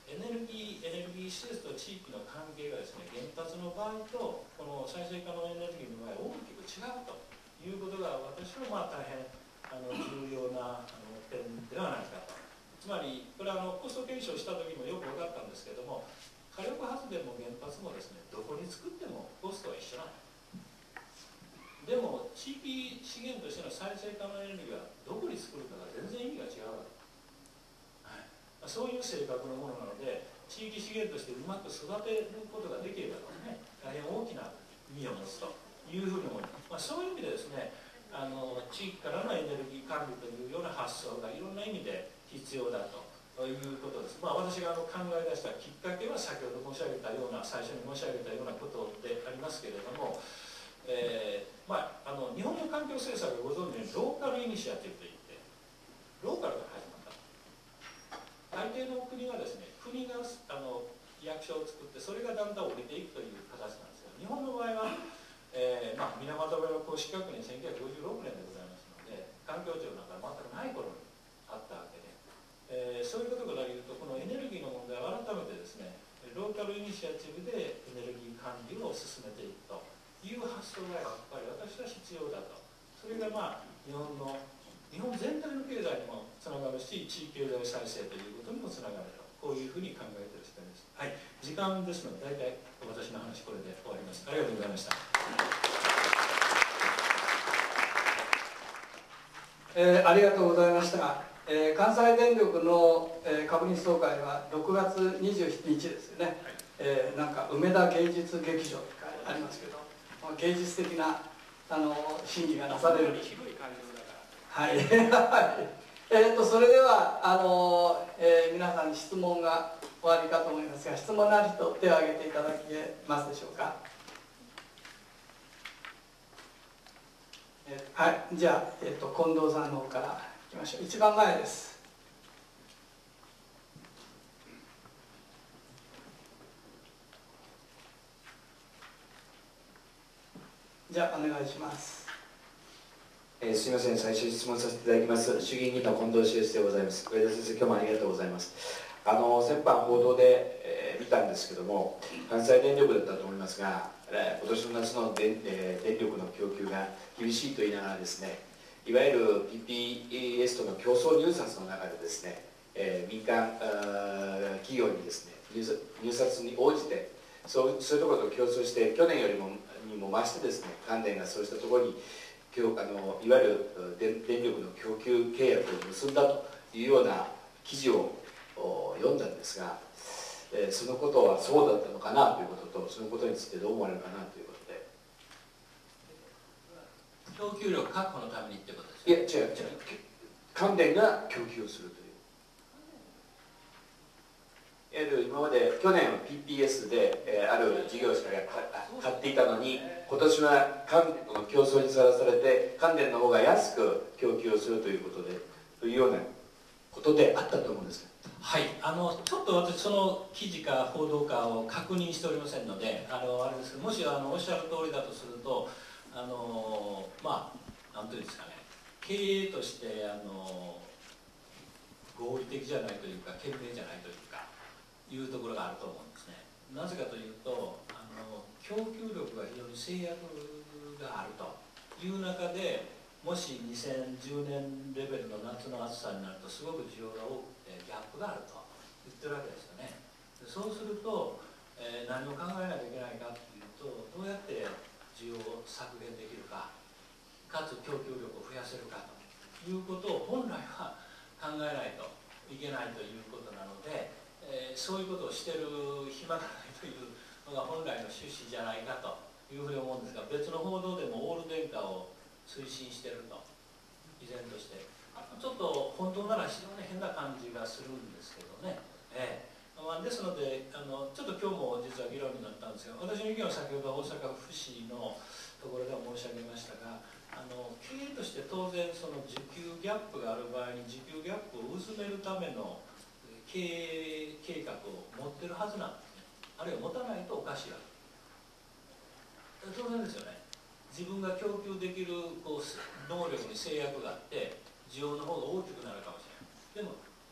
エネルギーエネルギー施設と地域の関係がですね、原発の場合とこの再生可能エネルギーの場合大きく違うということが私はまあ大変あの重要なあの点ではないかと。つまりこれはあのコスト検証した時もよく分かったんですけれども、火力発電も原発もですね、どこに作ってもコストは一緒なんです。でも地域資源としての再生可能エネルギーはどこに作るかが全然意味が違うわけです、はい、そういう性格のものなので、地域資源としてうまく育てることができればですね、大変大きな意味を持つというふうに思います。まあ、そういう意味でですね、あの地域からのエネルギー管理というような発想がいろんな意味で必要だということです。まあ、私があの考え出したきっかけは先ほど申し上げたような、最初に申し上げたようなことでありますけれども、えーまあ、あの日本の環境政策をご存知のようにローカルイニシアティブといってローカルから始まった大抵の国はですね、国があの役所を作ってそれがだんだん降りていくという形なんですが、日本の場合は、えーまあ、水俣病の公式確認せんきゅうひゃくごじゅうろくねんでございますので、環境庁なんか全くない頃にあったわけで、えー、そういうことから言うとこのエネルギーの問題を改めてですね、ローカルイニシアチブでエネルギー管理を進めていくという発想がやっぱり私は必要だと。それがまあ日本の日本全体の経済にもつながるし、地域経済再生ということにもつながると、こういうふうに考えている次第です。はい、時間ですので大体私の話これで終わります。ありがとうございました。 えー、ありがとうございました。えー、関西電力の、えー、株主総会はろくがつにじゅうしちにちですよね、はい、えー、なんか梅田芸術劇場とかありますけど、芸術的なあの審議がなされる。はい。えっとそれではあの、えー、皆さんに質問が終わりかと思いますが、質問のある人手を挙げていただけますでしょうか。えー、はい。じゃあ、えー、と近藤さんの方からいきましょう。一番前です。じゃあお願いします。 えー、すみません、最初に質問させていただきます。衆議院議員の近藤修一でございます。上田先生、今日もありがとうございます。あの先般報道で、えー、見たんですけども、関西電力だったと思いますが、えー、今年の夏の電、えー、電力の供給が厳しいと言いながらですね、いわゆる ピーピーエス との競争入札の中でですね、えー、民間企業にですね、入札に応じてそう、そういうところと競争して、去年よりもにも増してですね、関電がそうしたところにあのいわゆる 電, 電力の供給契約を結んだというような記事を読んだんですが、えー、そのことはそうだったのかなということと、そのことについてどう思われるかなということで。 供給力確保のためにってことですか。いや違う違う、関電が供給をするという。いわゆる今まで去年は ピーピーエス で、えー、ある事業者が買っていたのに、今年は関電の競争にさらされて関電の方が安く供給をするということでというようなことであったと思うんですが。 はい、あのちょっと私その記事か報道かを確認しておりませんので、あのあれですけど、もしあのおっしゃる通りだとすると、あのまあなんていうんですかね、経営としてあの合理的じゃないというか賢明じゃないというかいうところがあると思うんですね。なぜかというと、あの供給力が非常に制約があるという中で、もしにせんじゅうねんレベルの夏の暑さになるとすごく需要が多くてギャップがあると言ってるわけですよね。でそうすると、えー、何を考えないといけないかというと、どうやって需要を削減できるか、かつ供給力を増やせるかということを本来は考えないといけないということなので、えー、そういうことをしてる暇がないというのが本来の趣旨じゃないかというふうに思うんですが、別の報道でもオール電化を推進してると、依然としてちょっと本当なら非常に変な感じがするんですけどね、えーまあ、ですのであのちょっと今日も実は議論になったんですが、私の意見は先ほど大阪府市のところでも申し上げましたが、あの経営として当然その需給ギャップがある場合に需給ギャップを薄めるための経営計画を持ってるはずなんですね。あるいは持たないとおかしいわけ当然ですよね。自分が供給できるこう能力に制約があって需要の方が大きくなるかもしれない。でも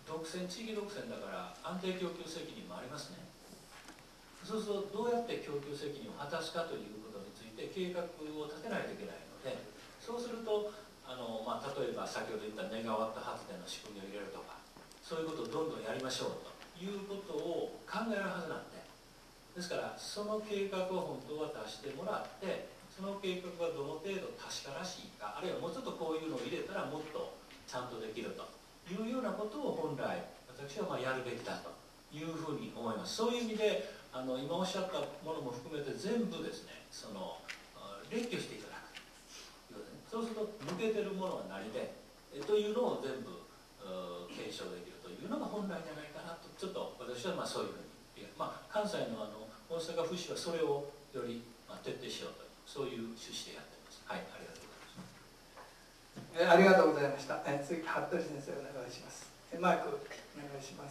独占地域独占だから安定供給責任もありますね。そうするとどうやって供給責任を果たすかということについて計画を立てないといけないので、そうするとあの、まあ、例えば先ほど言ったネガワット発電の仕組みを入れるとか、そういうことをどんどんやりましょうということを考えるはずなんで、ですからその計画を本当は出してもらって、その計画がどの程度確からしいか、あるいはもうちょっとこういうのを入れたらもっとちゃんとできるというようなことを本来私はまあやるべきだというふうに思います。そういう意味であの今おっしゃったものも含めて全部ですね、その列挙していただくということで、ね、そうすると抜けてるものは何でえというのを全部検証できるというのが本来じゃないかなと、ちょっと私はまあそういうふうに、まあ、関西のあの大阪府市はそれをよりまあ徹底しようという、そういう趣旨でやっています。はい、ありがとうございます。 えありがとうございました。え次、服部先生お願いします。えマイクお願いします。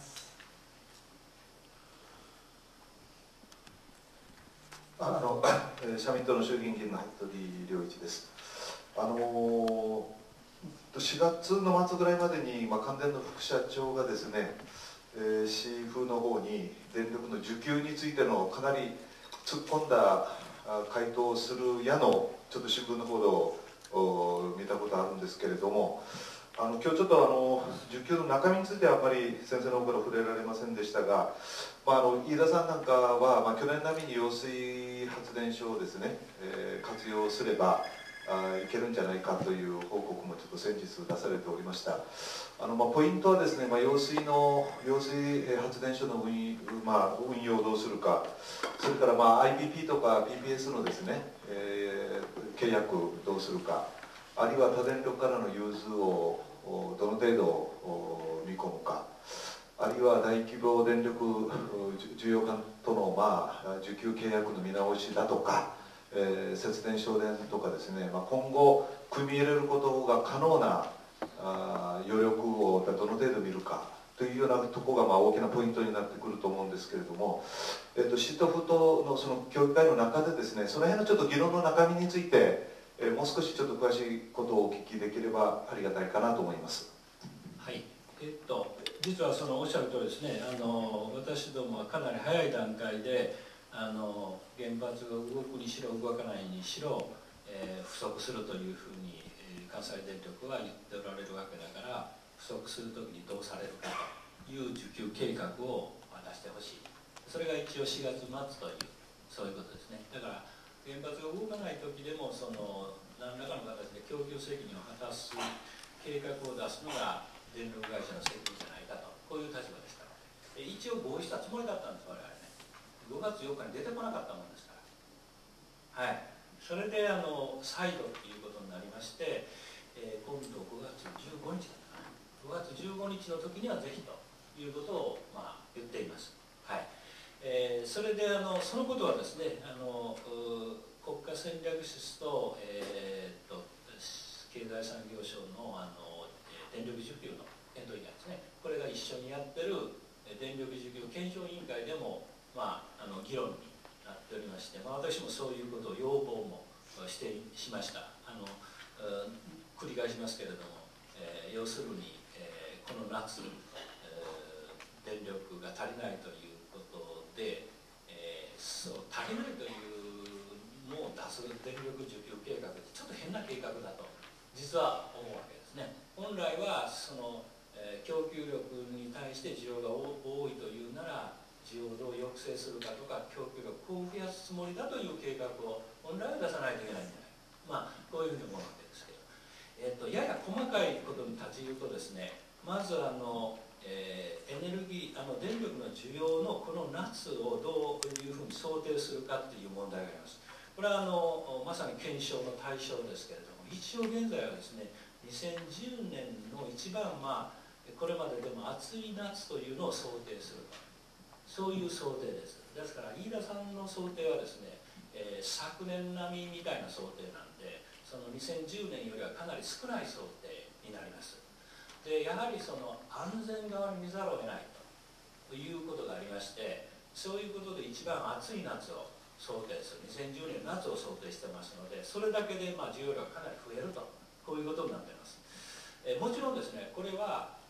あの社民党の衆議院議員の服部良一です。あのしがつの末ぐらいまでに、まあ、関電の副社長がですね、えー、市府の方に電力の需給についてのかなり突っ込んだ回答をするやのちょっと新聞の報道を見たことあるんですけれども、あの今日ちょっとあの需給の中身についてはあまり先生の方から触れられませんでしたが、まあ、あの飯田さんなんかは、まあ、去年並みに揚水発電所をですね、えー、活用すればあいけるんじゃないかという報告もちょっと先日出されておりました。あの、まあ、ポイントはですね、まあ、揚水の揚水発電所の運、まあ、運用をどうするか、それから、まあ、アイピーピー とか ピーピーエス のですね、えー、契約どうするか、あるいは他電力からの融通をどの程度見込むか、あるいは大規模電力需要家との、まあ、需給契約の見直しだとか、えー、節電省電とかですね、まあ、今後組み入れることが可能なあ余力をどの程度見るかというようなところがまあ大きなポイントになってくると思うんですけれども、えっと、市と府とのその協議会の中でですね、その辺のちょっと議論の中身について、えー、もう少しちょっと詳しいことをお聞きできればありがたいかなと思います。 はい、えっと実はそのおっしゃるとおりですね、あの私どもはかなり早い段階であの原発が動くにしろ動かないにしろ、えー、不足するというふうに、えー、関西電力は言っておられるわけだから、不足するときにどうされるかという需給計画を出してほしい。それが一応しがつまつというそういうことですね。だから原発が動かないときでもその何らかの形で供給責任を果たす計画を出すのが電力会社の責任じゃないかと、こういう立場でしたので、一応合意したつもりだったんです、我々ね。ごがつようかに出てこなかったもんですから、はい、それであの再度ということになりまして、えー、今度ごがつじゅうごにちだったかな、ごがつじゅうごにちの時にはぜひということを、まあ、言っています。はい、えー、それであのそのことはですね、あの国家戦略室と、えー、と経済産業省のあの電力需給の検討委員会ですね、これが一緒にやってる電力需給検証委員会でも、まあ、あの議論になっておりまして、まあ、私もそういうことを要望もしてしました。あの繰り返しますけれども、えー、要するに、えー、この夏、えー、電力が足りないということで、えー、そう足りないというのを出す電力需給計画ってちょっと変な計画だと実は思うわけですね。本来はその、えー、供給力に対して需要が多いというなら、需要を抑制するかとか供給力を増やすつもりだという計画を本来は出さないといけないんじゃないか、まあこういうふうに思うわけですけど、えー、とやや細かいことに立ち入るとですね、まずあの、えー、エネルギーあの電力の需要のこの夏をどういうふうに想定するかという問題があります。これはあのまさに検証の対象ですけれども、一応現在はですね、にせんじゅうねんの一番、まあ、これまででも暑い夏というのを想定すると、そういう想定です。ですから飯田さんの想定はですね、えー、昨年並みみたいな想定なんで、そのにせんじゅうねんよりはかなり少ない想定になります。でやはりその安全側に見ざるを得ないということがありまして、そういうことで一番暑い夏を想定する、にせんじゅうねん夏を想定してますので、それだけでまあ需要量がかなり増えると、こういうことになっています。えー、もちろんですね、これは、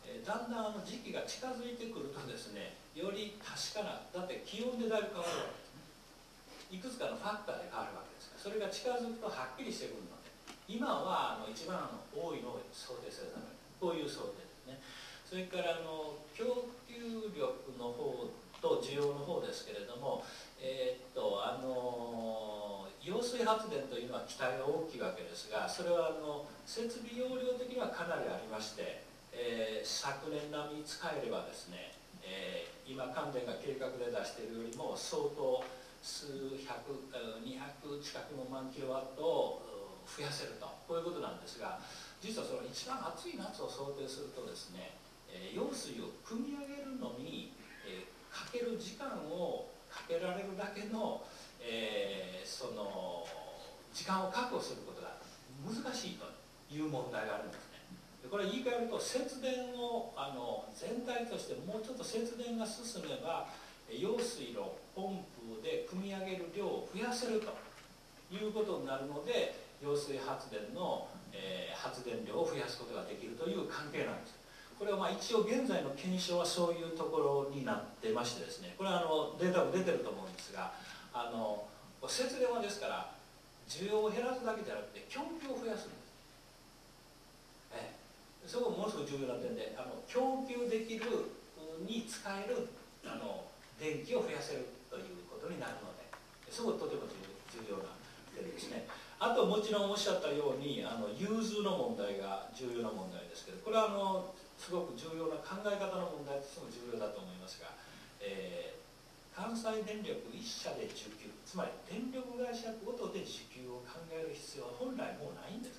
えー、だんだんあの時期が近づいてくるとですね、より確かな、だって気温でだいぶ変わるわけですね。いくつかのファクターで変わるわけですから、それが近づくとはっきりしてくるので、今はあの一番あの多いのを想定せざるを得ない、こういう想定ですね。それからあの供給力の方と需要の方ですけれども、えー、っとあの揚水発電というのは期待が大きいわけですが、それはあの設備容量的にはかなりありまして、えー、昨年並みに使えればですね、えー、今関電が計画で出しているよりも相当数百、にひゃく近くの万キロワットを増やせると、こういうことなんですが、実はその一番暑い夏を想定するとですね、えー、揚水を汲み上げるのに、えー、かける時間をかけられるだけの、えー、その時間を確保することが難しいという問題があるんですね。でこれ言い換えると、節電をあの全体としてもうちょっと節電が進めば、揚水のポンプで汲み上げる量を増やせるということになるので、揚水発電の、えー、発電量を増やすことができるという関係なんです。これはまあ一応現在の検証はそういうところになってましてですね、これはあのデータも出てると思うんですが、あの節電はですから需要を減らすだけじゃなくて供給を増やすんです。ええ、そこものすごく重要な点で、あの供給できるに使えるあの電気を増やせるということになるので、そことても重要な点ですね。あともちろんおっしゃったように、あの融通の問題が重要な問題ですけど、これはあのすごく重要な考え方の問題としても重要だと思いますが、えー、関西電力いっ社で需給、つまり電力会社ごとで需給を考える必要は本来もうないんです。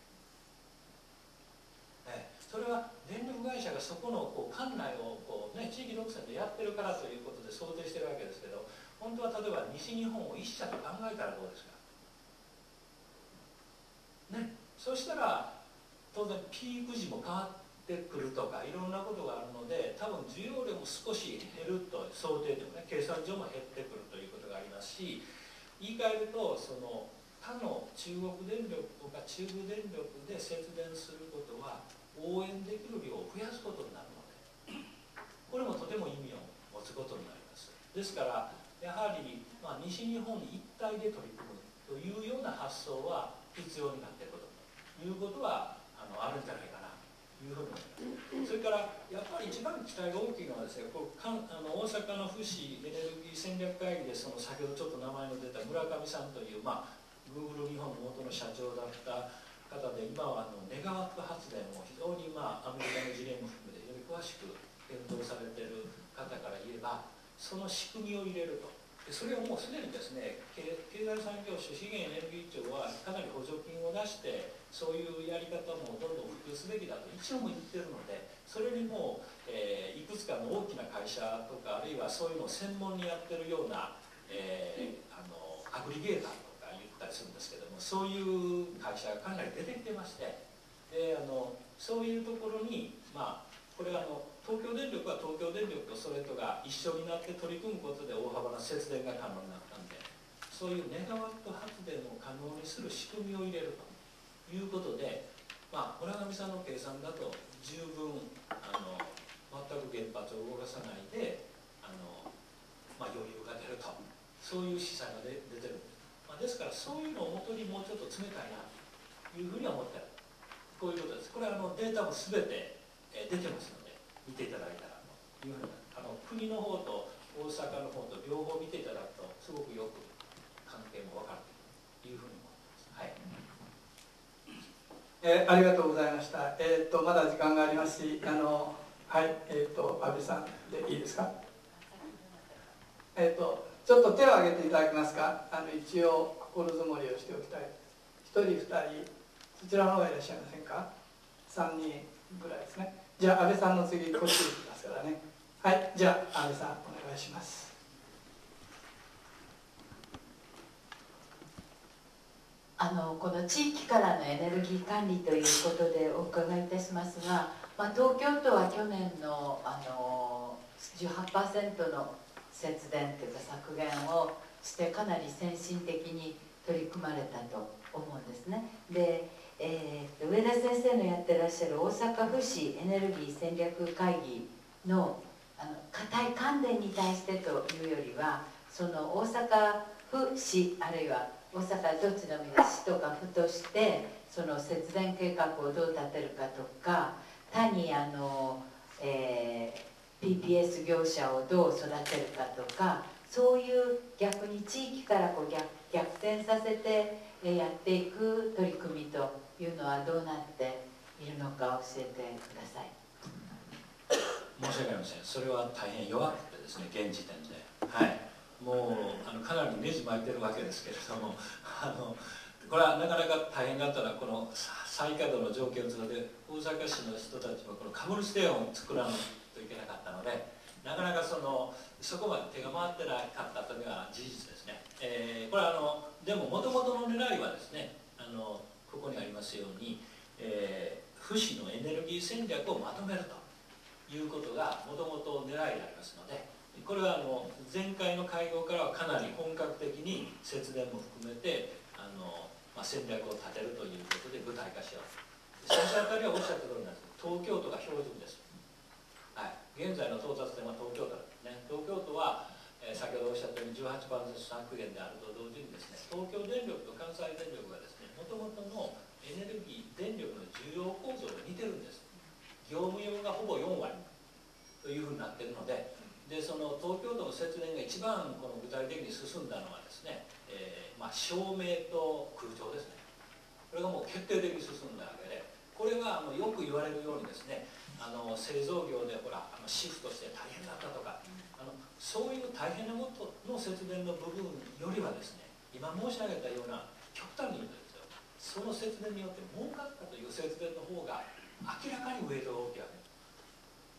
えー、それは電力会社がそこのこう管内をこう、ね、地域独占でやってるからということで想定してるわけですけど、本当は例えば西日本をいっ社と考えたらどうですか。ね、そしたら当然ピーク時も変わってくるとかいろんなことがあるので、多分需要量も少し減ると想定でもね、計算上も減ってくるということがありますし、言い換えるとその他の中国電力とか中部電力で節電することは応援できる量を増やすことになるので、これもとても意味を持つことになります。ですからやはり、まあ、西日本一体で取り組むというような発想は必要になってくるということはあのあるんじゃないかなというふうに思います。それからやっぱり一番期待が大きいのはですね、こうかんあの大阪の府市エネルギー戦略会議でその先ほどちょっと名前の出た村上さんという、まあ、Google 日本の元の社長だった方で、今はあのネガワット発電を非常に、まあ、アメリカの事例も含めてより詳しく検討されている方から言えば、その仕組みを入れると。でそれをもうすでにですね、経済産業省資源エネルギー庁はかなり補助金を出してそういうやり方もどんどん普及すべきだと一応も言ってるので、それにもう、えー、いくつかの大きな会社とかあるいはそういうのを専門にやってるような、えー、あのアグリゲーターとか言ったりするんですけども、そういう会社がかなり出てきてまして、であのそういうところにまあこれはあの東京電力は東京電力とそれとが一緒になって取り組むことで大幅な節電が可能になったんで、そういうネガワット発電を可能にする仕組みを入れるということで、まあ、村上さんの計算だと十分あの全く原発を動かさないであの、まあ、余裕が出ると、そういう試算が出てるんです。まあ、ですからそういうのをもとにもうちょっと冷たいなというふうには思ってる、こういうことです。これはあのデータも全て出てますので見ていただいたらというふうに、あの国の方と大阪の方と両方見ていただくとすごくよく関係も分かるというふうに思います。はい、 えー、ありがとうございました。えー、っとまだ時間がありますし、あのはい、えー、っと安倍さんでいいですか。えー、っとちょっと手を挙げていただけますか。あの一応心づもりをしておきたい。一人二人そちらの方がいらっしゃいませんか。三人ぐらいですね。じゃあ安倍さんの次こっちに行きますからね。はい、じゃあ安倍さんお願いします。 あのこの地域からのエネルギー管理ということでお伺いいたしますが、まあ、東京都は去年の、あの じゅうはちパーセント の節電というか削減をしてかなり先進的に取り組まれたと思うんですね。で、 えー、上田先生のやってらっしゃる大阪府市エネルギー戦略会議のあの固い関連に対してというよりは、その大阪府市あるいは大阪どっちのみな市とか府としてその節電計画をどう立てるかとか、他にあの、えー、ピーピーエス 業者をどう育てるかとか、そういう逆に地域からこう 逆, 逆転させてやっていく取り組みというのはどうなっているのか教えてください。 申し訳ありません。それは大変弱くてですね、現時点で、はい、もうあのかなりネジ巻いてるわけですけれども、あのこれはなかなか大変だったら、この再稼働の条件をつけて大阪市の人たちはこの株主提案を作らないといけなかったので、なかなかそのそこまで手が回ってなかったというのは事実ですね。えー、これはあのでももともとの狙いはですね、あのここにありますように、えー、府市のエネルギー戦略をまとめるということがもともと狙いでありますので、これはあの前回の会合からはかなり本格的に節電も含めてあの、まあ、戦略を立てるということで具体化しよう。最初あたりはおっしゃった通りなんです。東京都が標準です。はい、現在の到達点は東京都ですね。東京都は、えー、先ほどおっしゃったように じゅうはちパーセント 削減であると同時にですね、東京電力と関西電力がですね、もともとのエネルギー電力の需要構造が似てるんです。業務用がほぼよんわりというふうになっているので、でその東京都の節電が一番この具体的に進んだのはですね、えーまあ、照明と空調ですね。これがもう決定的に進んだわけで、これはあのよく言われるようにですね、あの製造業でほらあのシフトして大変だったとか、あのそういう大変なことの節電の部分よりはですね、今申し上げたような極端に言うとですよ、その節電によって儲かったという節電の方が明らかにウェイトが大きいわけです。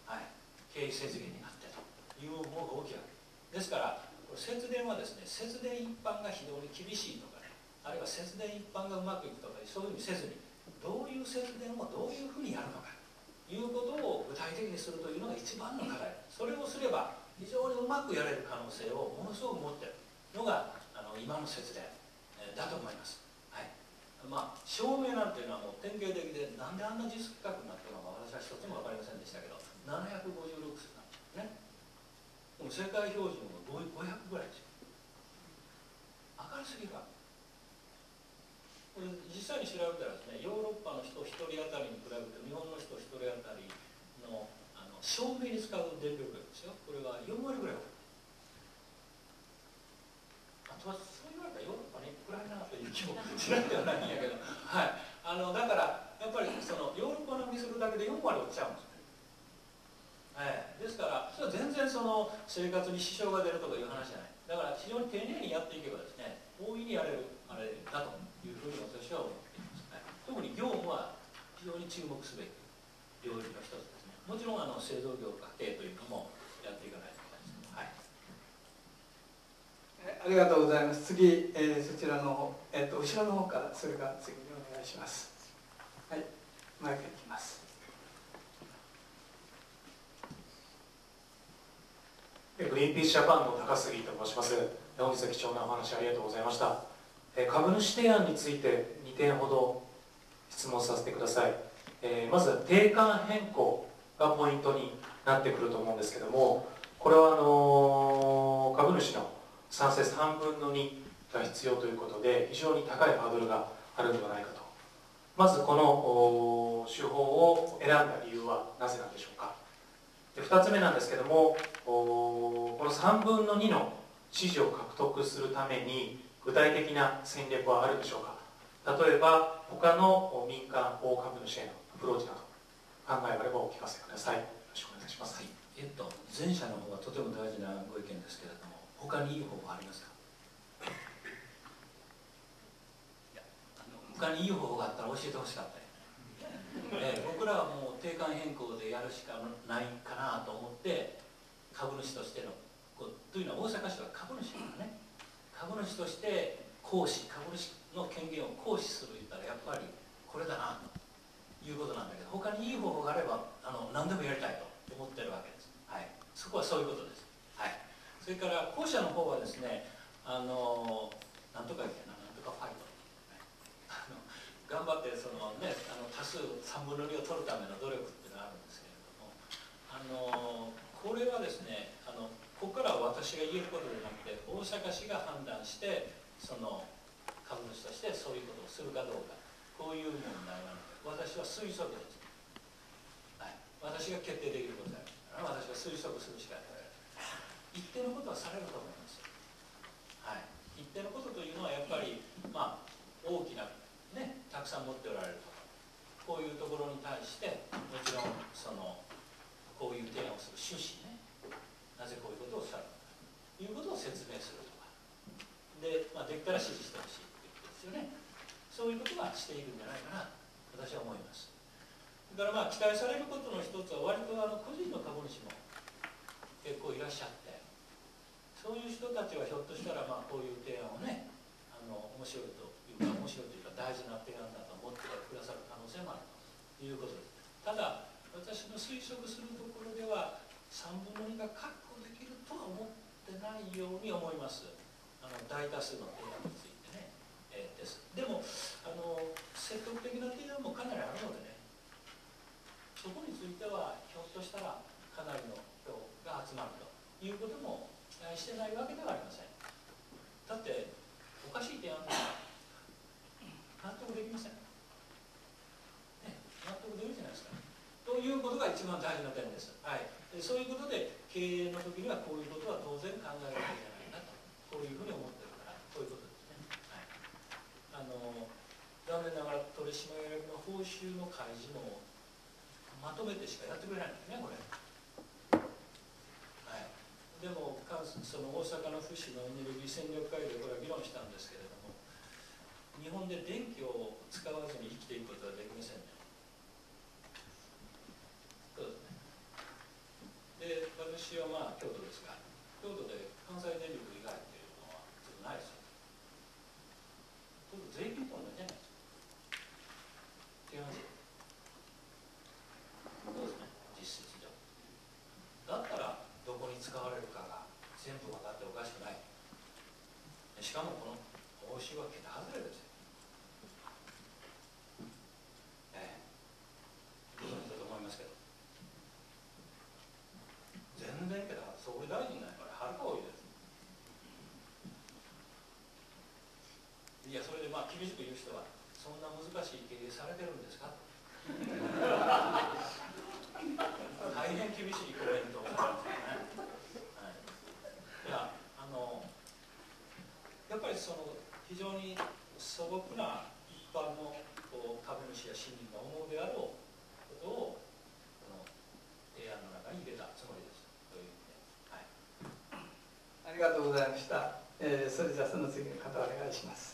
はい、経費節減になってという方が大きいわけですから、節電はですね、節電一般が非常に厳しいとかね、あるいは節電一般がうまくいくとかそういうふうにせずに、どういう節電をどういうふうにやるのかということを具体的にするというのが一番の課題。それをすれば非常にうまくやれる可能性をものすごく持っているのがあの今の節電だと思います。はい、まあ、照明なんていうのはもう典型的で、なんであんな実価格になってるのか私は一つも分かりませんでしたけど、ななひゃくごじゅうろくするなんですね。でも世界標準はごひゃくぐらいですよ。明るすぎるわけ。これ実際に調べたらですね、ヨーロッパの人ひとり当たりに比べて日本の人ひとり当たりの、あの照明に使う電力量ですよ、これはよんわりぐらい多い。あとはそう言われたらヨーロッパに暗いなという気もしなくてはないんやけど、はい、あのだからやっぱりそのヨーロッパ並みにするだけでよんわり落ちちゃうんですね。はい、ですからそれは全然その生活に支障が出るとかいう話じゃない。だから非常に丁寧にやっていけばですね、大いにやれるあれだというふうに私は思っています。はい、特に業務は非常に注目すべき領域の一つですね。もちろんあの製造業家庭というのもやっていかないといけないですけど、はい、 ありがとうございます。次、えー、そちらの、えー、と後ろの方からそれから次にお願いします。はい、マイクいきます。 グリーンピースジャパンの高杉と申します。本日は貴重なお話ありがとうございました。株主提案についてにてんほど質問させてください。えー、まず定款変更がポイントになってくると思うんですけども、これはあのー、株主の賛成さんぶんのにが必要ということで、非常に高いハードルがあるのではないかと。まずこの手法を選んだ理由はなぜなんでしょうか。でふたつめなんですけども、このさんぶんのにの支持を獲得するために具体的な戦略はあるでしょうか。例えば他の民間大株主へのアプローチなど考えがあればお聞かせください。よろしくお願いします。はい、 えっと前者の方はとても大事なご意見ですけれども、他にいい方法ありますか。いや、あの他にいい方法があったら教えてほしかったよ。えー、僕らはもう定款変更でやるしかないかなと思って株主としてのこうというのは大阪市は株主からね、株主として行使株主の権限を行使する言ったらやっぱりこれだなということなんだけど、他にいい方法があればあの何でもやりたいと思ってるわけです。はい、そこはそういうことです。はい、それから後者の方はですね、あのなんとかいけななんとかファイト、あの頑張ってその数さんぶんのにを取るための努力っていうのがあるんですけれども、あのこれはですね、あのここからは私が言えることではなくて、大阪市が判断してその株主としてそういうことをするかどうか、こういう問題なので、私は推測です、はい、私が決定できることであるから、私が推測するしかない。一定のことはされると思います、はい、一定のことというのはやっぱり、まあ、大きな、ね、たくさん持っておられるとか、こういうところに対してもちろんそのこういう提案をする趣旨ね、なぜこういうことをしたのかということを説明するとかで、まあ、できたら支持してほしいということですよね。そういうことはしているんじゃないかなと私は思います。だからまあ期待されることの一つは、割とあの個人の株主も結構いらっしゃって、そういう人たちはひょっとしたらまあこういう提案をね、あの面白いというか、面白いというか大事な提案だと思ってくださる可能性もあるということです。ただ私の推測するところではさんぶんのにが確保できるとは思ってないように思います。あの大多数の提案についてね、えー、です。でもあの積極的な提案もかなりあるのでね、そこについてはひょっとしたらかなりの票が集まるということも期待してないわけではありません。だっておかしい提案ですから納得できません、ね、納得できるじゃないですか。ということが一番大事な点です、はい、でそういうことで経営の時にはこういうことは当然考えられるんじゃないかと、こういうふうに思ってるから、こういうことですね、はい、あの残念ながら取締役の報酬の開示もまとめてしかやってくれないんですね、これ。はい、でもその大阪の府市のエネルギー戦略会でこれは議論したんですけれども、日本で電気を使わずに生きていくことはできませんね。そうですね。で、私はまあ京都ですが、京都で関西電力以外っていうのはちょっとないですよ。これ税金と同じじゃないですか。違いますよ。そうですね、実質上。だったらどこに使われるかが全部分かっておかしくない。しかもこの報酬は桁外れですよ。ええ、ご存知だと思いますけど、全然桁が総理大臣なんかはるか多いです。いや、それでまあ厳しく言う人は、そんな難しい経営されてるんですか大変厳しいコメントをされますよね。はい、いや、あのやっぱりその非常に素朴な一般のこう株主や市民が思うであろうことをこの提案の中に入れたつもりです。という意味で、はい、 ありがとうございました。えー、それじゃあその次の方お願いします。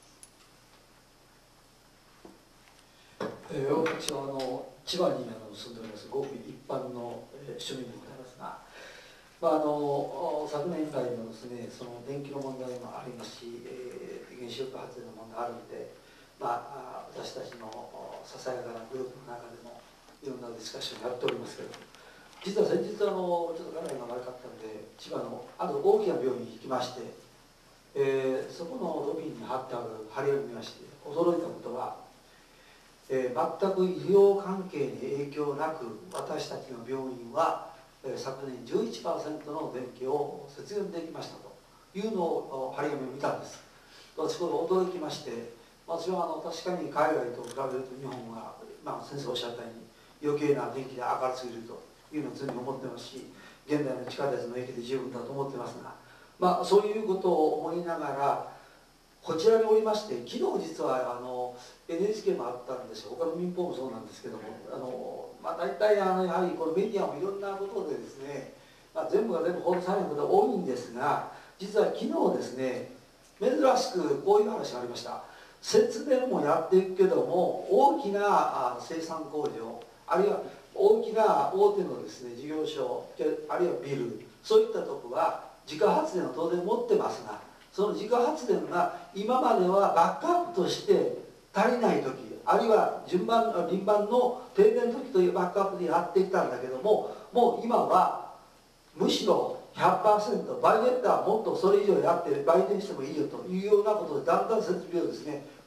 えー、私はあの千葉にあの住んでおりますごく一般の、えー、庶民でございますが、まあ、あの昨年来のですね、その電気の問題もありますし、えー、原子力発電の問題があるので、まあ、私たちのささやかなグループの中でもいろんなディスカッションをやっておりますけれども、実は先日あのちょっと家内が悪かったので千葉のある大きな病院に行きまして、えー、そこのロビーに貼ってある貼り紙を見まして、驚いたことは、えー、全く医療関係に影響なく私たちの病院は、えー、昨年 じゅういちパーセント の電気を節電できましたというのを張り紙を見たんです。私これ驚きまして、私はあの確かに海外と比べると日本は、まあ、先生おっしゃったように余計な電気で明るすぎるというのを常に思ってますし、現代の地下鉄の駅で十分だと思ってますが、まあ、そういうことを思いながらこちらにおりまして、昨日実はあの エヌエイチケー もあったんですよ。他の民放もそうなんですけども、あの、まあ、大体あのやはりこのメディアもいろんなことでですね、まあ、全部が全部報道されることが多いんですが、実は昨日ですね、珍しくこういう話がありました。節電もやっていくけども、大きな生産工場、あるいは大きな大手のですね事業所、あるいはビル、そういったところは自家発電を当然持ってますが、その自家発電が今まではバックアップとして足りない時、あるいは順番輪番の停電時というバックアップでやってきたんだけども、もう今はむしろ ひゃくパーセント 場合によってはもっとそれ以上やって売電してもいいよというようなことでだんだん設備をですね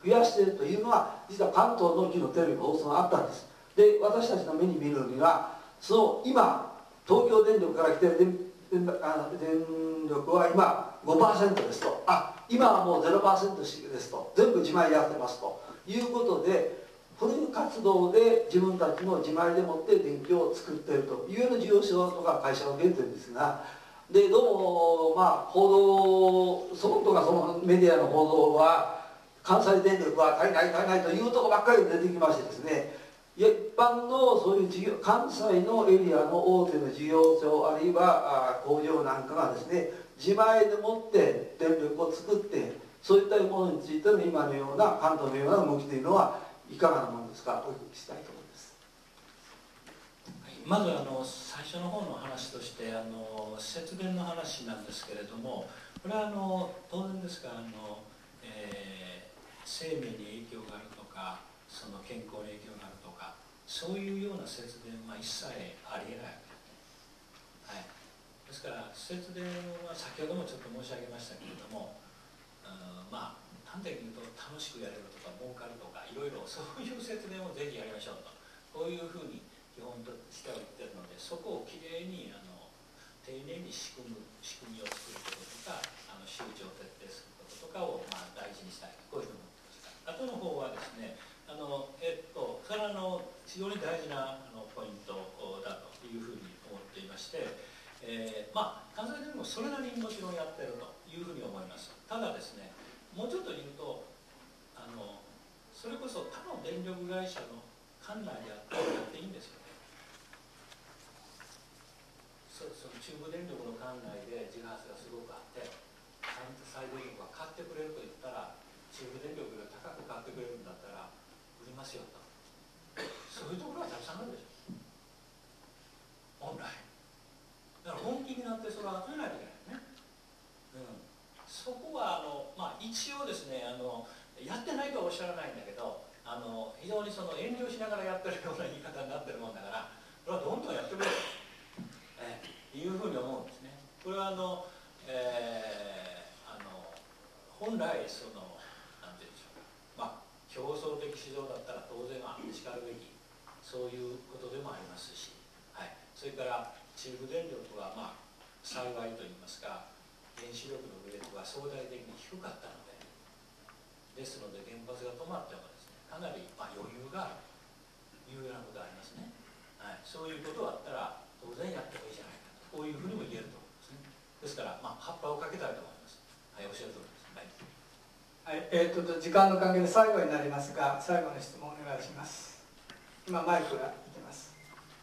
増やしているというのは実は関東の昨日テレビ放送があったんです。で私たちの目に見るにはその今東京電力から来てる電あ電力は今 ごパーセント ですと、あ今はもう ゼロパーセント ですと、全部自前でやってますということで、フル活動で自分たちの自前でもって電気を作っているというような事業所とか会社を受けてるんですが、でどうもまあ報道そのとかそのメディアの報道は関西電力は足りない足りないというところばっかり出てきましてですね、一般のそういう事業関西のエリアの大手の事業所あるいは工場なんかがですね自前でもって電力を作ってそういったものについての今のような関東のような動きというのはいかがなものですか、お聞きしたいと思います。 まずあの最初の方の話としてあの節電の話なんですけれども、これはあの当然ですがあの、えー、生命に影響があるとかその健康に影響があるとかそういうような節電は一切ありえない、はい、ですから節電は先ほどもちょっと申し上げましたけれども、うん、まあ端的に言うと楽しくやれるとか儲かるとかいろいろそういう節電をぜひやりましょうとこういうふうに基本としては言ってるので、そこをきれいにあの丁寧に仕組む仕組みを作ることとかあの周知を徹底することとかを、まあ、大事にしたいこういうふうに思ってます。あとの方はですねあの、えっと、それはあの非常に大事なあのポイントだというふうに思っていまして、えー、まあ関西電力もそれなりにもちろんやってるというふうに思います。ただですねもうちょっと言うとあのそれこそ他の電力会社の管内でやっていいんですよね。そその中部電力の管内で自発がすごくあって再電力が買ってくれると言ったら中部電力が高く買ってくれるんだったら売りますよとそういうところはたくさんあるでしょ本来だから本気になってそれを集めないといけないね、うん、そこはあの、まあ、一応ですねあのやってないとはおっしゃらないんだけどあの非常にその遠慮しながらやってるような言い方になってるもんだからこれはどんどんやってくれと、えー、いうふうに思うんですね。これはあの、えー、あの本来そのなんていうんでしょうか、まあ競争的市場だったら当然あってしかるべきそういうことでもありますし、はい、それから中部電力はまあ幸いといいますか原子力のグレードが相対的に低かったのでですので原発が止まってもですねかなりまあ余裕があるというようなことがありますね、はい、そういうことがあったら当然やってもいいじゃないかとこういうふうにも言えると思うんですね。ですからまあ葉っぱをかけたいと思います。はい、おっしゃる通りです。はいはい、えー、と時間の関係で最後になりますが最後の質問をお願いします。今マイクがいきます。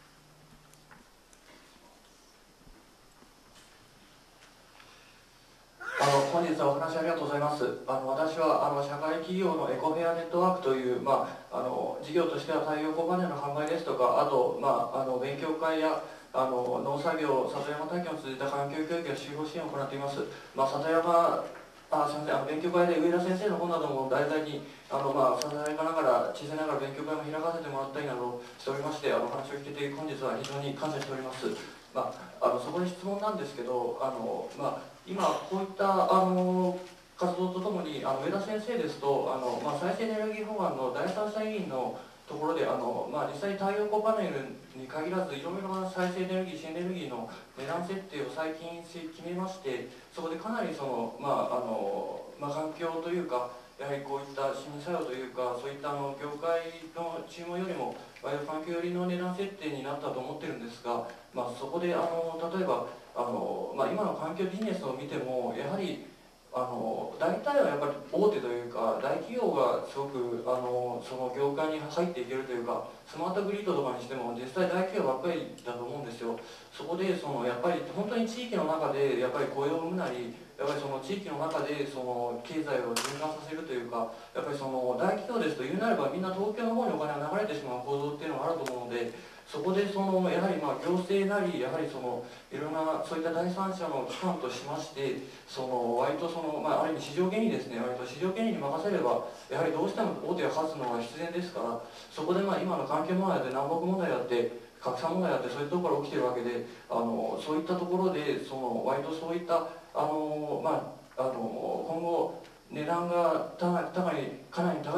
あの本日はお話ありがとうございます。あの私はあの社会企業のエコフェアネットワークという、まあ、あの事業としては太陽光パネルの販売ですとかあと、まあ、あの勉強会やあの農作業里山体験を通じた環境教育や就労支援を行っています。まあ、里山あすみませんあの勉強会で上田先生の本なども題材にあの、まあ、ささやかながら小さいながら勉強会も開かせてもらったりなどしておりましてあの話を聞けて本日は非常に感謝しております。まあ、あのそこで質問なんですけどあの、まあ、今こういったあの活動とともにあの上田先生ですとあの、まあ、再生エネルギー法案のだいさん者委員のところであの、まあ、実際に太陽光パネルに限らずいろいろな再生エネルギー新エネルギーの値段設定を最近決めましてそこでかなりその、まああのまあ、環境というかやはりこういった市民作用というかそういったあの業界の注文よりもバイオ環境寄りの値段設定になったと思ってるんですが、まあ、そこであの例えばあの、まあ、今の環境ビジネスを見てもやはりあの大体はやっぱり大手というか大企業がすごくあのその業界に入っていけるというかスマートグリッドとかにしても実際大企業ばっかりだと思うんですよ。そこでそのやっぱり本当に地域の中でやっぱり雇用を生むなりやっぱりその地域の中でその経済を循環させるというかやっぱりその大企業ですと言うなればみんな東京の方にお金が流れてしまう構造っていうのがあると思うのでそこでそのやはりまあ行政なりやはりそのいろんなそういった第三者の機関としましてその割とその、まあ、ある意味市場原理ですね割と市場原理に任せればやはりどうしても大手が勝つのは必然ですからそこでまあ今の環境問題で南北問題だって格差問題だってそういうところが起きてるわけであのそういったところでその割とそういったあの、まあ、あの今後値段が高いかなり高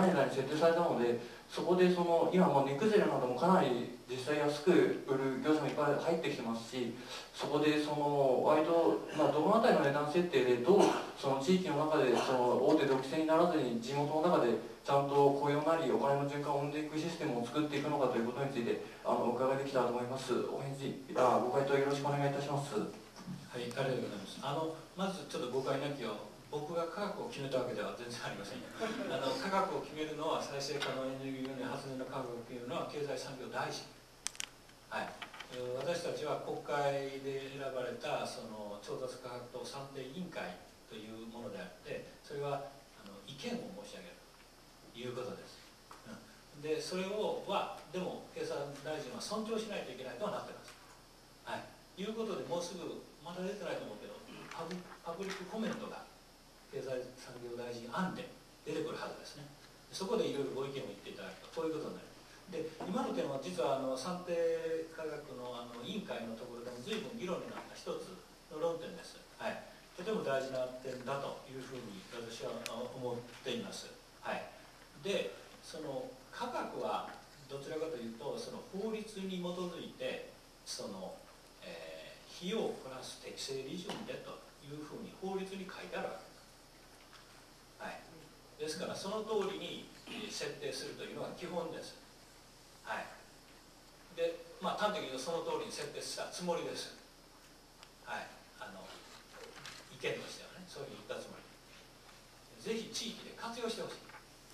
設定されたので、そこでその今も値崩れなどもかなり実際安く売る業者もいっぱい入ってきてますし、そこでその割と、まあ、どのあたりの値段設定でどうその地域の中でその大手独占にならずに地元の中でちゃんと雇用なりお金の循環を生んでいくシステムを作っていくのかということについてあのお伺いできたらと思います。お返事あご回答よろしくお願いいたします。 はい、ありがとうございます。あのまずちょっと誤解なきを、僕が価格を決めたわけでは全然ありませんよ。あの価格を決めるのは再生可能エネルギー源発電の価格を決めるのは経済産業大臣。はい。私たちは国会で選ばれたその調達価格等算定委員会というものであって、それはあの意見を申し上げるということです。うん、でそれをはでも経産大臣は尊重しないといけないとはなってます。はい。いうことでもうすぐまだ出てないと思うけどパブ、パブリックコメントが経済産業大臣案で出てくるはずですね。そこでいろいろご意見を言っていただくとこういうことになる。で今の点は実はあの算定科学のあの委員会のところでも随分議論になった一つの論点です。はい、とても大事な点だというふうに私は思っています。はい、でその価格はどちらかというとその法律に基づいてその、えー、費用プラス適正利潤でというふうに法律に書いてあるわけです。はい、ですからその通りに設定するというのが基本です。はい、で、まあ、端的に言うとその通りに設定したつもりです。はい、あの意見としてはね、そういうふうに言ったつもり。ぜひ地域で活用してほしい。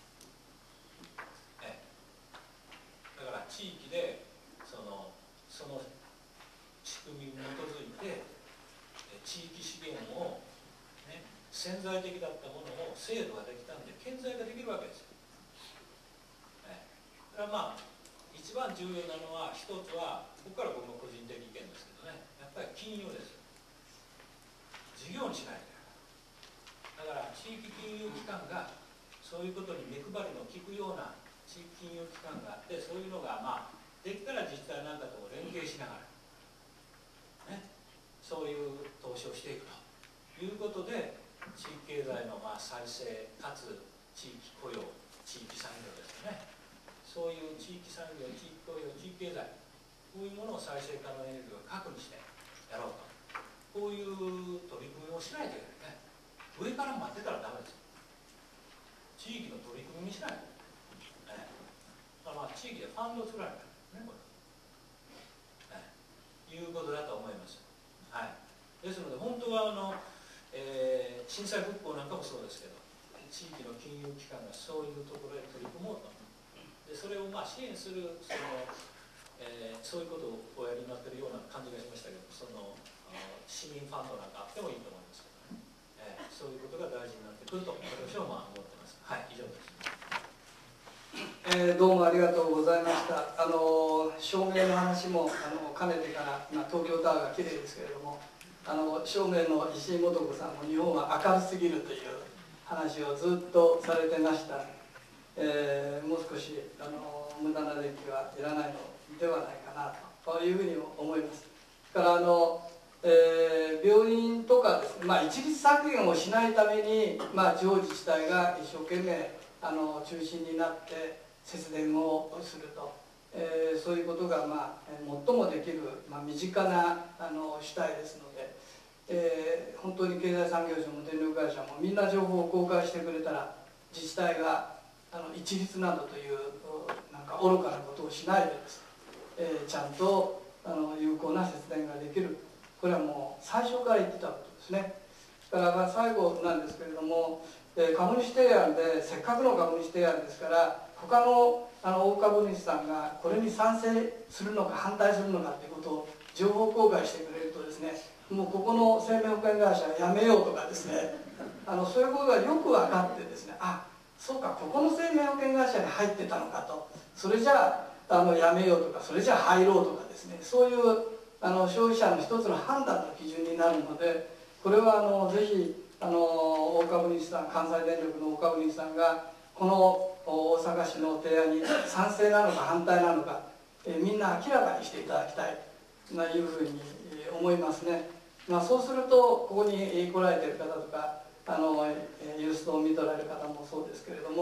えだから地域でそのその仕組みに基づいて地域資源を、ね、潜在的だったものを制度ができたんで顕在化できるわけですよ。えだからまあ一番重要なのは一つはここから僕の個人的意見ですけどね、やっぱり金融です。事業にしないといけない。だから地域金融機関がそういうことに目配りの効くような地域金融機関があって、そういうのがまあできたら自治体なんかとも連携しながら、ね、そういう投資をしていくということで地域経済のまあ再生かつ地域雇用、地域産業ですよね。そういう地域産業、地域雇用、地域経済、こういうものを再生可能エネルギーを核にしてやろうと、こういう取り組みをしないといけないね。上から待ってたらダメですよ。地域の取り組みにしないと、ね、だからまあ地域でファンドを作られたね、これ、ね、いうことだと思います。はい、ですので本当はあの、えー、震災復興なんかもそうですけど、地域の金融機関がそういうところへ取り組もうと。でそれをまあ支援するその、えー、そういうことをおやりになっているような感じがしましたけど、その市民ファンドなんかあってもいいと思いますけどね、えー、そういうことが大事になってくると私はまあ思ってます。はい、以上です。 えー、どうもありがとうございました。あの照明の話もあの兼ねてから、今東京タワーが綺麗ですけれども、あの照明の石井素子さんも日本は明るすぎるという話をずっとされてました。えー、もう少しあの無駄な電気はいらないのではないかなというふうに思います。だからあの、えー、病院とかですね、まあ、一律削減をしないために、まあ、地方自治体が一生懸命あの中心になって節電をすると、えー、そういうことが、まあ、最もできる、まあ、身近なあの主体ですので、えー、本当に経済産業省も電力会社もみんな情報を公開してくれたら、自治体があの一律などというなんか愚かなことをしないでですね、えー、ちゃんとあの有効な節電ができる、これはもう最初から言ってたことですね。だから最後なんですけれども、えー、株主提案でせっかくの株主提案ですから、他のあの大株主さんがこれに賛成するのか反対するのかということを情報公開してくれるとですね、もうここの生命保険会社やめようとかですね、あのそういうことがよく分かってですね、あ、そうか、ここの生命保険会社に入ってたのかと、それじゃあ、あのやめようとか、それじゃあ入ろうとかですね、そういうあの消費者の一つの判断の基準になるので、これはあのぜひあの大株主さん、関西電力の大株主さんがこの大阪市の提案に賛成なのか反対なのか、えみんな明らかにしていただきたいというふうに思いますね。まあ、そうするとここに来られている方とか、あのユーストを見とられる方もそうですけれども、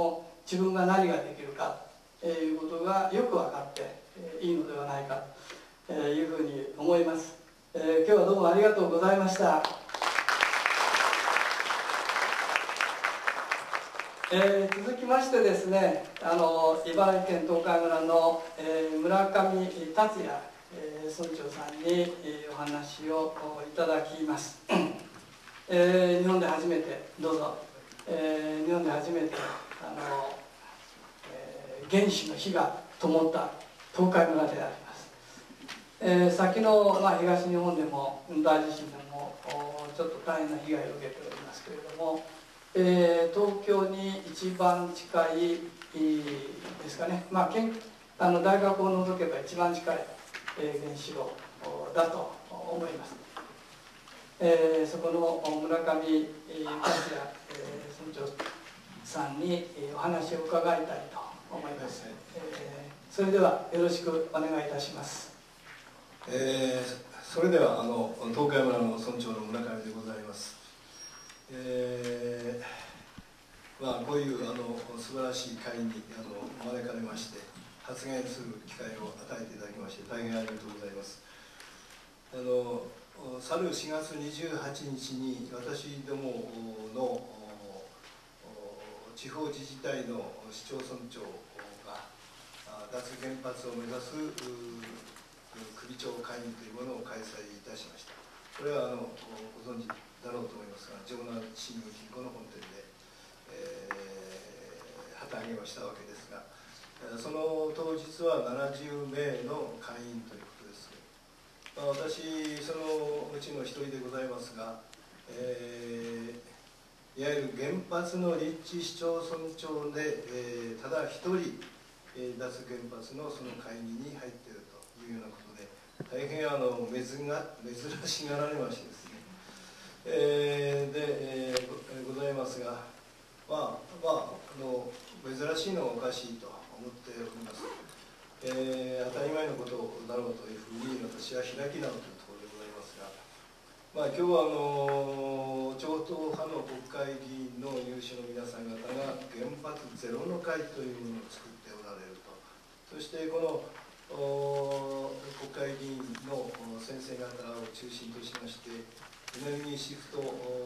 自分が何ができるかということがよく分かっていいのではないかというふうに思います。えー、今日はどうもありがとうございました。えー、続きましてですね、あの茨城県東海村の、えー、村上達也、えー、村長さんに、えー、お話をいただきます。えー、日本で初めてどうぞ、えー、日本で初めてあの、えー、原子の火が灯った東海村であります。えー、先の、まあ、東日本でも大地震でもちょっと大変な被害を受けておりますけれども、えー、東京に一番近いですかね、まあ、県あの大学を除けば一番近い、えー、原子炉だと思います。えー、そこの村上達也、えー、村長さんにお話を伺いたいと思います。えー、それではよろしくお願いいたします。 えー、それではあの東海村の村長の村上でございます。えーまあ、こういうあの素晴らしい会にあの招かれまして発言する機会を与えていただきまして大変ありがとうございます。あの去るしがつにじゅうはちにちに私どもの地方自治体の市町村長が脱原発を目指す首長会議というものを開催いたしました。これはあのご存知だろうと思いますが、城南信用金庫の本店で、えー、旗揚げをしたわけですが、その当日はななじゅうめいの会員ということです。まあ、私、そのうちの一人でございますが、えー、いわゆる原発の立地市町村長で、えー、ただ一人、えー、脱原発のその会議に入っているというようなことで、大変あの珍が珍しがられましてですね、えー、で、えー、ございますが、まあまあ、あの珍しいのはおかしいと思っております。えー、当たり前のことだろうというふうに私は開き直というところでございますが、まあ、今日はあの超党派の国会議員の有志の皆さん方が原発ゼロの会というものを作っておられると、そしてこの国会議員の先生方を中心としましてエネルギーシフト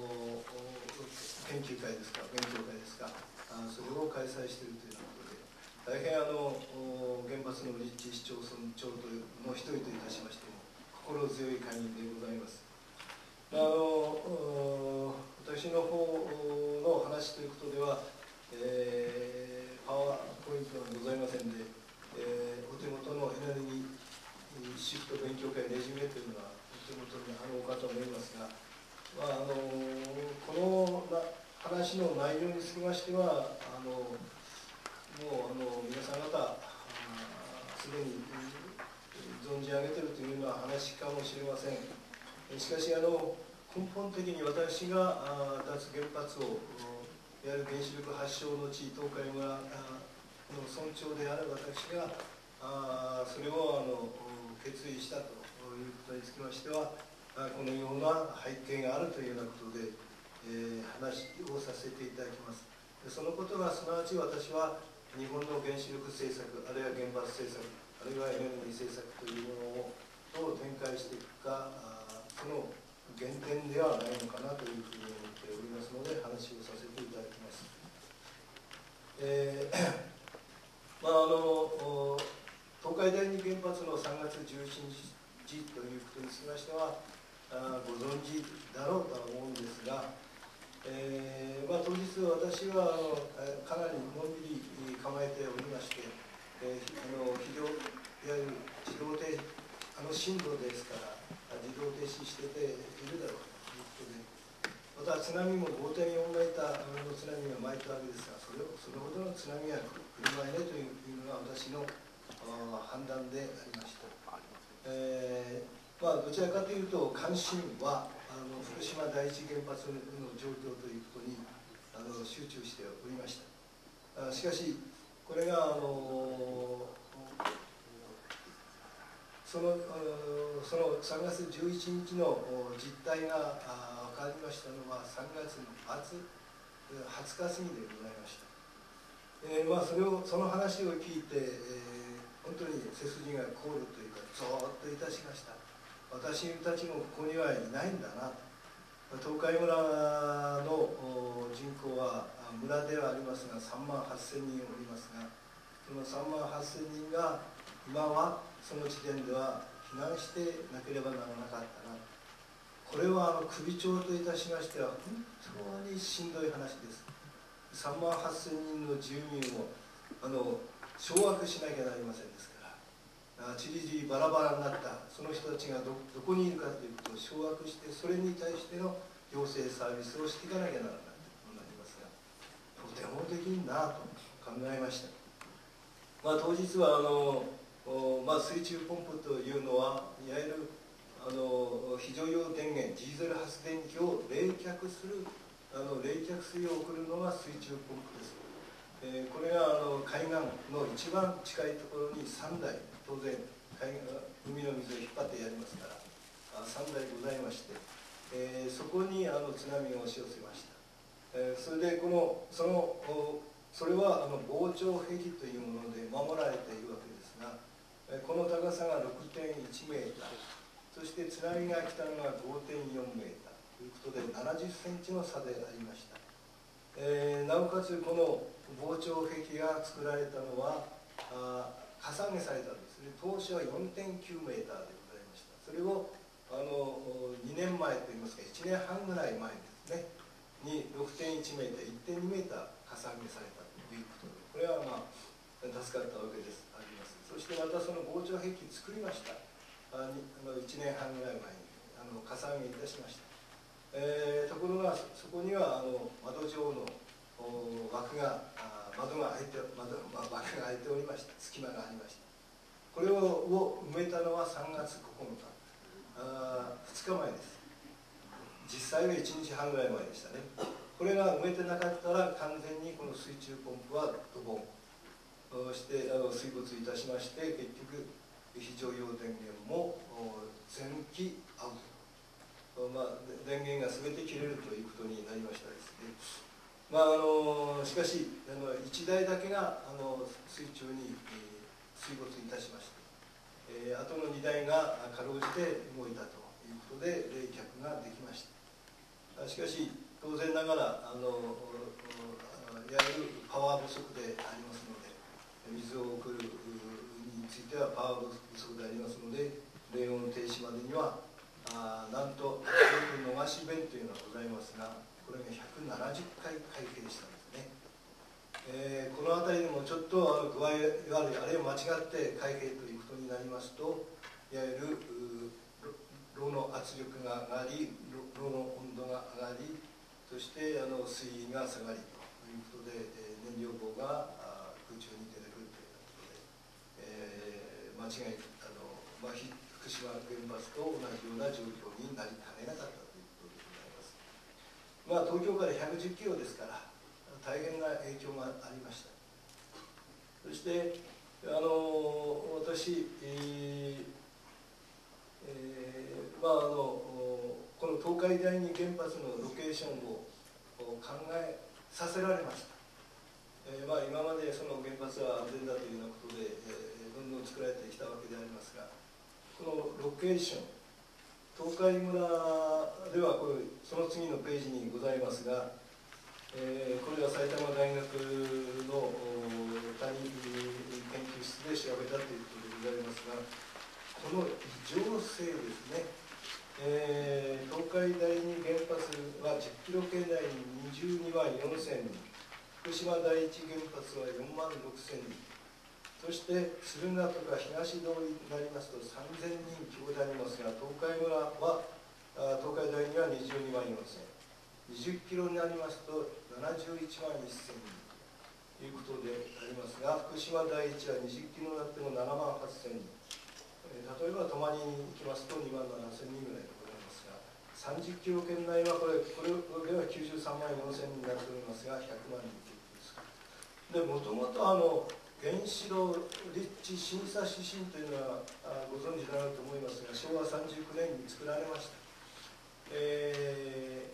研究会ですか勉強会ですか、それを開催しているということで、大変あの原発の立地市町村長の一人といたしましても心強い会議でございます。あの私の方の話ということでは、えー、パワーポイントはございませんで、えー、お手元のエネルギーシフト勉強会レジュメというのはお手元にあろうかと思いますが、まあ、あのこの話の内容につきましてはあのもうあの皆さん方すでに存じ上げているというような話かもしれません。しかしあの根本的に私が脱原発をいわゆる原子力発祥の地東海村の村長である私がそれをあの決意したということにつきましては、このような背景があるというようなことで、えー、話をさせていただきます。そのことがすなわち私は日本の原子力政策、あるいは原発政策、あるいはエネルギー政策というものをどう展開していくか、その原点ではないのかなというふうに思っておりますので、話をさせていただきます。えーまあ、あの東海第二原発のさんがつじゅうしちにちということにつきましては、あご存知だろうとは思うんですが、えーまあ、当日私はあのかなりのんびり構えておりまして、えー、あの非常いわゆる自動停あの震度ですから自動停止してているだろうということで、また津波も ごてんよん メーターの津波が巻いたわけですが、それをそれほどの津波は来るまいねというのが私の判断でありました。えーまあ、どちらかというと関心はあの福島第一原発の状況ということにあの集中しておりました。あしかしこれがあのそのそのさんがつじゅういちにちの実態が分かりましたのはさんがつの末はつか過ぎでございました。 えーまあ、それをその話を聞いて、えー、本当に背筋が凍るというかゾーッといたしました。私たちもここにはいないんだなと。東海村の人口は村ではありますがさんまんはっせんにんおりますが、そのさんまんはっせんにんが今はその時点では避難してなければならなかったな。これはあの首長といたしましては本当にしんどい話です。さんまんはっせんにんの住民をあの掌握しなきゃなりませんですから、ちりぢりバラバラになったその人たちが ど, どこにいるかということを掌握して、それに対しての行政サービスをしていかなきゃならないということになりますが、とてもできんなと考えました。まあ、当日はあの、まあ、水中ポンプというのはいわゆるあの非常用電源ディーゼル発電機を冷却するあの冷却水を送るのが水中ポンプです。えー、これがあの海岸の一番近いところにさんだい、当然海岸海の水を引っ張ってやりますからさんだいございまして、えー、そこにあの津波が押し寄せました。えー、それでこのそのそれはあの防潮壁というもので守られているわけですが、この高さが ろくてんいちメーター、そして津波が来たのが ごてんよんメーターということでななじゅっセンチの差でありました。えー、なおかつこの防潮壁が作られたのはあかさ上げされたんですね。当初は よんてんきゅうメーターでございました。それをあのにねんまえといいますかいちねんはんぐらい前ですねに ろくてんいちメーター いってんにメーターかさ上げされたということで、これはまあ助かったわけですあります。そしてまたその防潮壁作りました。あにあのいちねんはんぐらい前にあのかさ上げいたしました。えー、ところがそこにはあの窓状の枠が窓が開いて窓、まあ、枠が開いておりました。隙間がありました。これをを埋めたのはさんがつここのか、あふつかまえです。実際はいちにちはんぐらい前でしたね。これが埋めてなかったら完全にこの水中ポンプはドボンしてあの水没いたしまして、結局非常用電源も全機アウト。まあ、電源が全て切れるということになりましたですね。まあ、あのしかしあのいちだいだけがあの水中に、えー、水没いたしまして、えー、あとのにだいがかろうじて動いたということで冷却ができました。しかし当然ながらあのいわゆるパワー不足でありますので、水を送るについてはパワー不足でありますので、冷温停止までにはあなんと逃し弁というのがございますが、これがひゃくななじゅっかい会計したんですね。えー、この辺りでもちょっとあの具合悪い、あるいは間違って会計ということになりますと、いわゆる炉の圧力が上がり、炉の温度が上がり、そしてあの水位が下がりということで、えー、燃料棒が空中に出てくるということで、えー、間違いあの、まあ、福島原発と同じような状況になりかねなかったということでございます。まあ、東京からひゃくじゅっキロですから大変な影響がありました。そしてあの私、えーえーまあ、あのこの東海第二原発のロケーションを考えさせられました。えーまあ、今までその原発は安全だというようなことで、えー、どんどん作られてきたわけでありますが、このロケーション、東海村ではこれその次のページにございますが、えー、これは埼玉大学の谷研究室で調べたということでございますが、この異常性ですね、えー、東海第二原発はじゅっキロ圏内ににじゅうにまんよんせんにん、福島第一原発はよんまんろくせんにん、そして敦賀とか東通りになりますとさんぜんにん強でありますが、東海村は東海第二はにじゅうにまんよんせん、にじゅっキロになりますとななじゅういちまんせんにんということでありますが、福島第一はにじゅっキロになってもななまんはっせんにん、例えば泊まりに行きますとにまんななせんにんぐらいでございますが、さんじゅっキロ圏内はこれこれではきゅうじゅうさんまんよんせんにんになっておりますが、ひゃくまんにんということですから。でもともとあの原子炉立地審査指針というのはご存知だろうと思いますが、しょうわさんじゅうきゅうねんに作られました。えー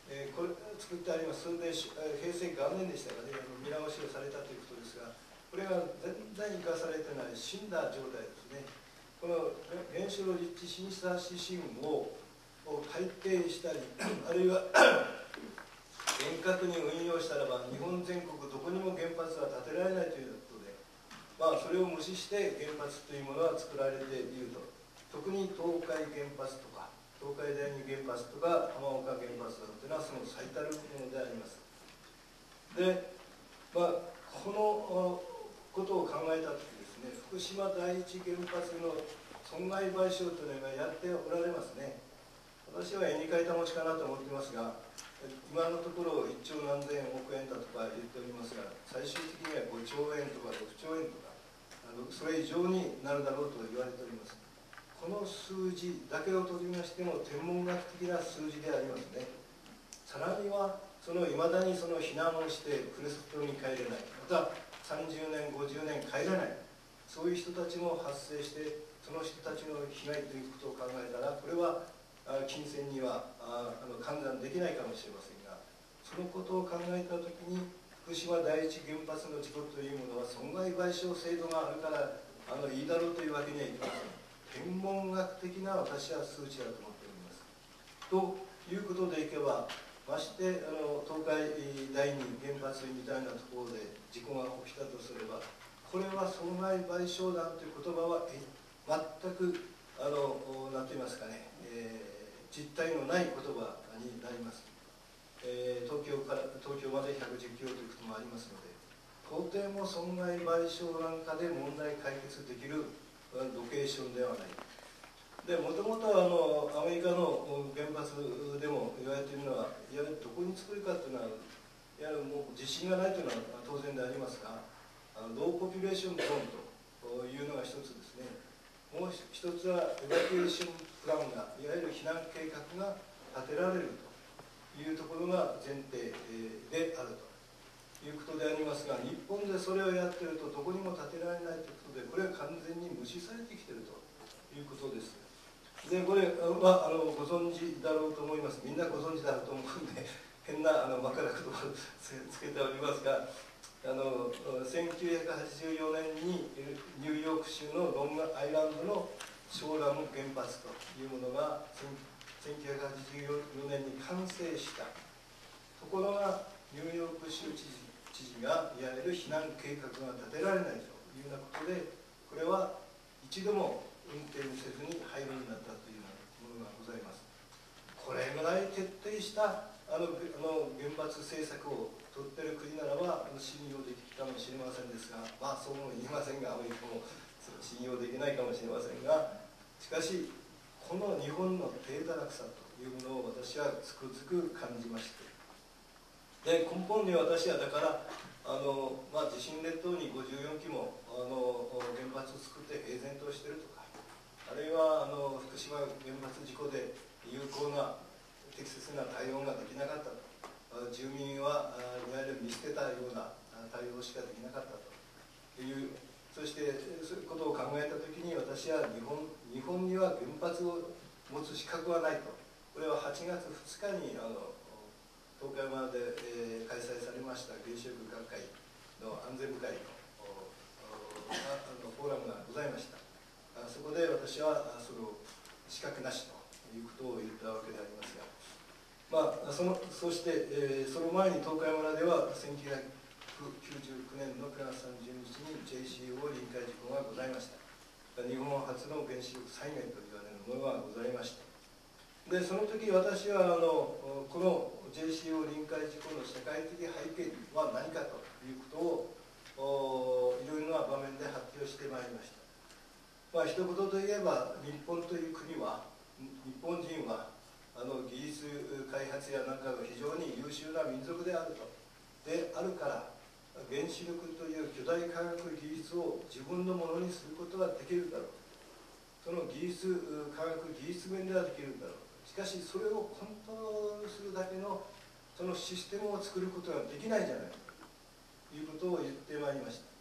えー、これ作ってあります。それで平成元年でしたかね、あの見直しをされたということですが、これが全然生かされてない死んだ状態ですね。この原子炉立地審査指針を改定したり、あるいは厳格に運用したらば、日本全国どこにも原発は建てられないということで、まあ、それを無視して原発というものは作られていると。特に東海原発とか、東海第二原発とか浜岡原発というのはその最たるものであります。で、まあ、このことを考えたときですね、福島第一原発の損害賠償というのがやっておられますね。私は絵に描いた餅かなと思っていますが、今のところいっちょうなんぜんおくえんだとか言っておりますが、最終的にはごちょうえんとかろくちょうえんとか、それ以上になるだろうと言われております。この数字だけを取りましても天文学的な数字でありますね。さらには、そのいまだにその避難をしてふるさとに帰れない、またさんじゅうねん、ごじゅうねん帰れない、そういう人たちも発生して、その人たちの被害ということを考えたら、これは金銭にはあの換算できないかもしれませんが、そのことを考えたときに、福島第一原発の事故というものは損害賠償制度があるからあのいいだろうというわけにはいきません。天文学的な私は数値だと思っております。ということでいけば、ましてあの東海第二原発みたいなところで事故が起きたとすれば、これは損害賠償団という言葉はえ全くあの何と言いますかね、えー、実体のない言葉になります。えー、東京から東京までひゃくじゅっキロということもありますので、到底も損害賠償なんかで問題解決できるロケーションではない。で、もともとあのアメリカの原発でも言われているのは、いやどこに作るかというのは、いやもう自信がないというのは当然でありますが、あのローポピュレーションゾーンというのが一つですね。もう一つはエバキュエーションプランが、いわゆる避難計画が立てられるというところが前提であるということでありますが、日本でそれをやっているとどこにも建てられないということで、これは完全に無視されてきているということです。で、これはあのご存知だろうと思います。みんなご存知だろうと思うんで、変なあの枕言葉をつけておりますが、あのせんきゅうひゃくはちじゅうよねんにニューヨーク州のロングアイランドのショーラム原発というものがせんきゅうひゃくはちじゅうよねんに完成した。ところがニューヨーク州知事知事がいわゆる避難計画が立てられないというようなことで、これは一度も運転せずに廃炉になったというようなものがございます。これぐらい徹底したあのあの原発政策を取っている国ならば信用できるかもしれませんですが、まあそうも言いませんが、アメリカも信用できないかもしれませんが、しかしこの日本の低堕落さというものを私はつくづく感じまして、で根本に私はだからあの、まあ、地震列島にごじゅうよんきもあの原発を作って平然としているとか、あるいはあの福島原発事故で有効な適切な対応ができなかったと、住民はいわゆる見捨てたような対応しかできなかったという、そしてそういうことを考えたときに、私は日本日本には原発を持つ資格はないと。これははちがつふつかにあの東海村で、えー、開催されました原子力学会の安全部会のあのフォーラムがございました。あそこで私はその資格なしということを言ったわけでありますが、まあ、そのそして、えー、その前に東海村ではせんきゅうひゃくきゅうじゅうきゅうねんのくがつさんじゅうにちに ジェイシーオー 臨界事故がございました。日本初の原子力災害と言われるものがございました。でその時私はあのこの ジェイシーオー 臨界事故の社会的背景は何かということをいろいろな場面で発表してまいりました。まあ一言といえば、日本という国は、日本人はあの技術開発やなんかが非常に優秀な民族であると。であるから原子力という巨大科学技術を自分のものにすることができるだろう。その技術科学技術面ではできるだろう。しかしそれをコントロールするだけのそのシステムを作ることができないじゃないかということを言ってまいりました。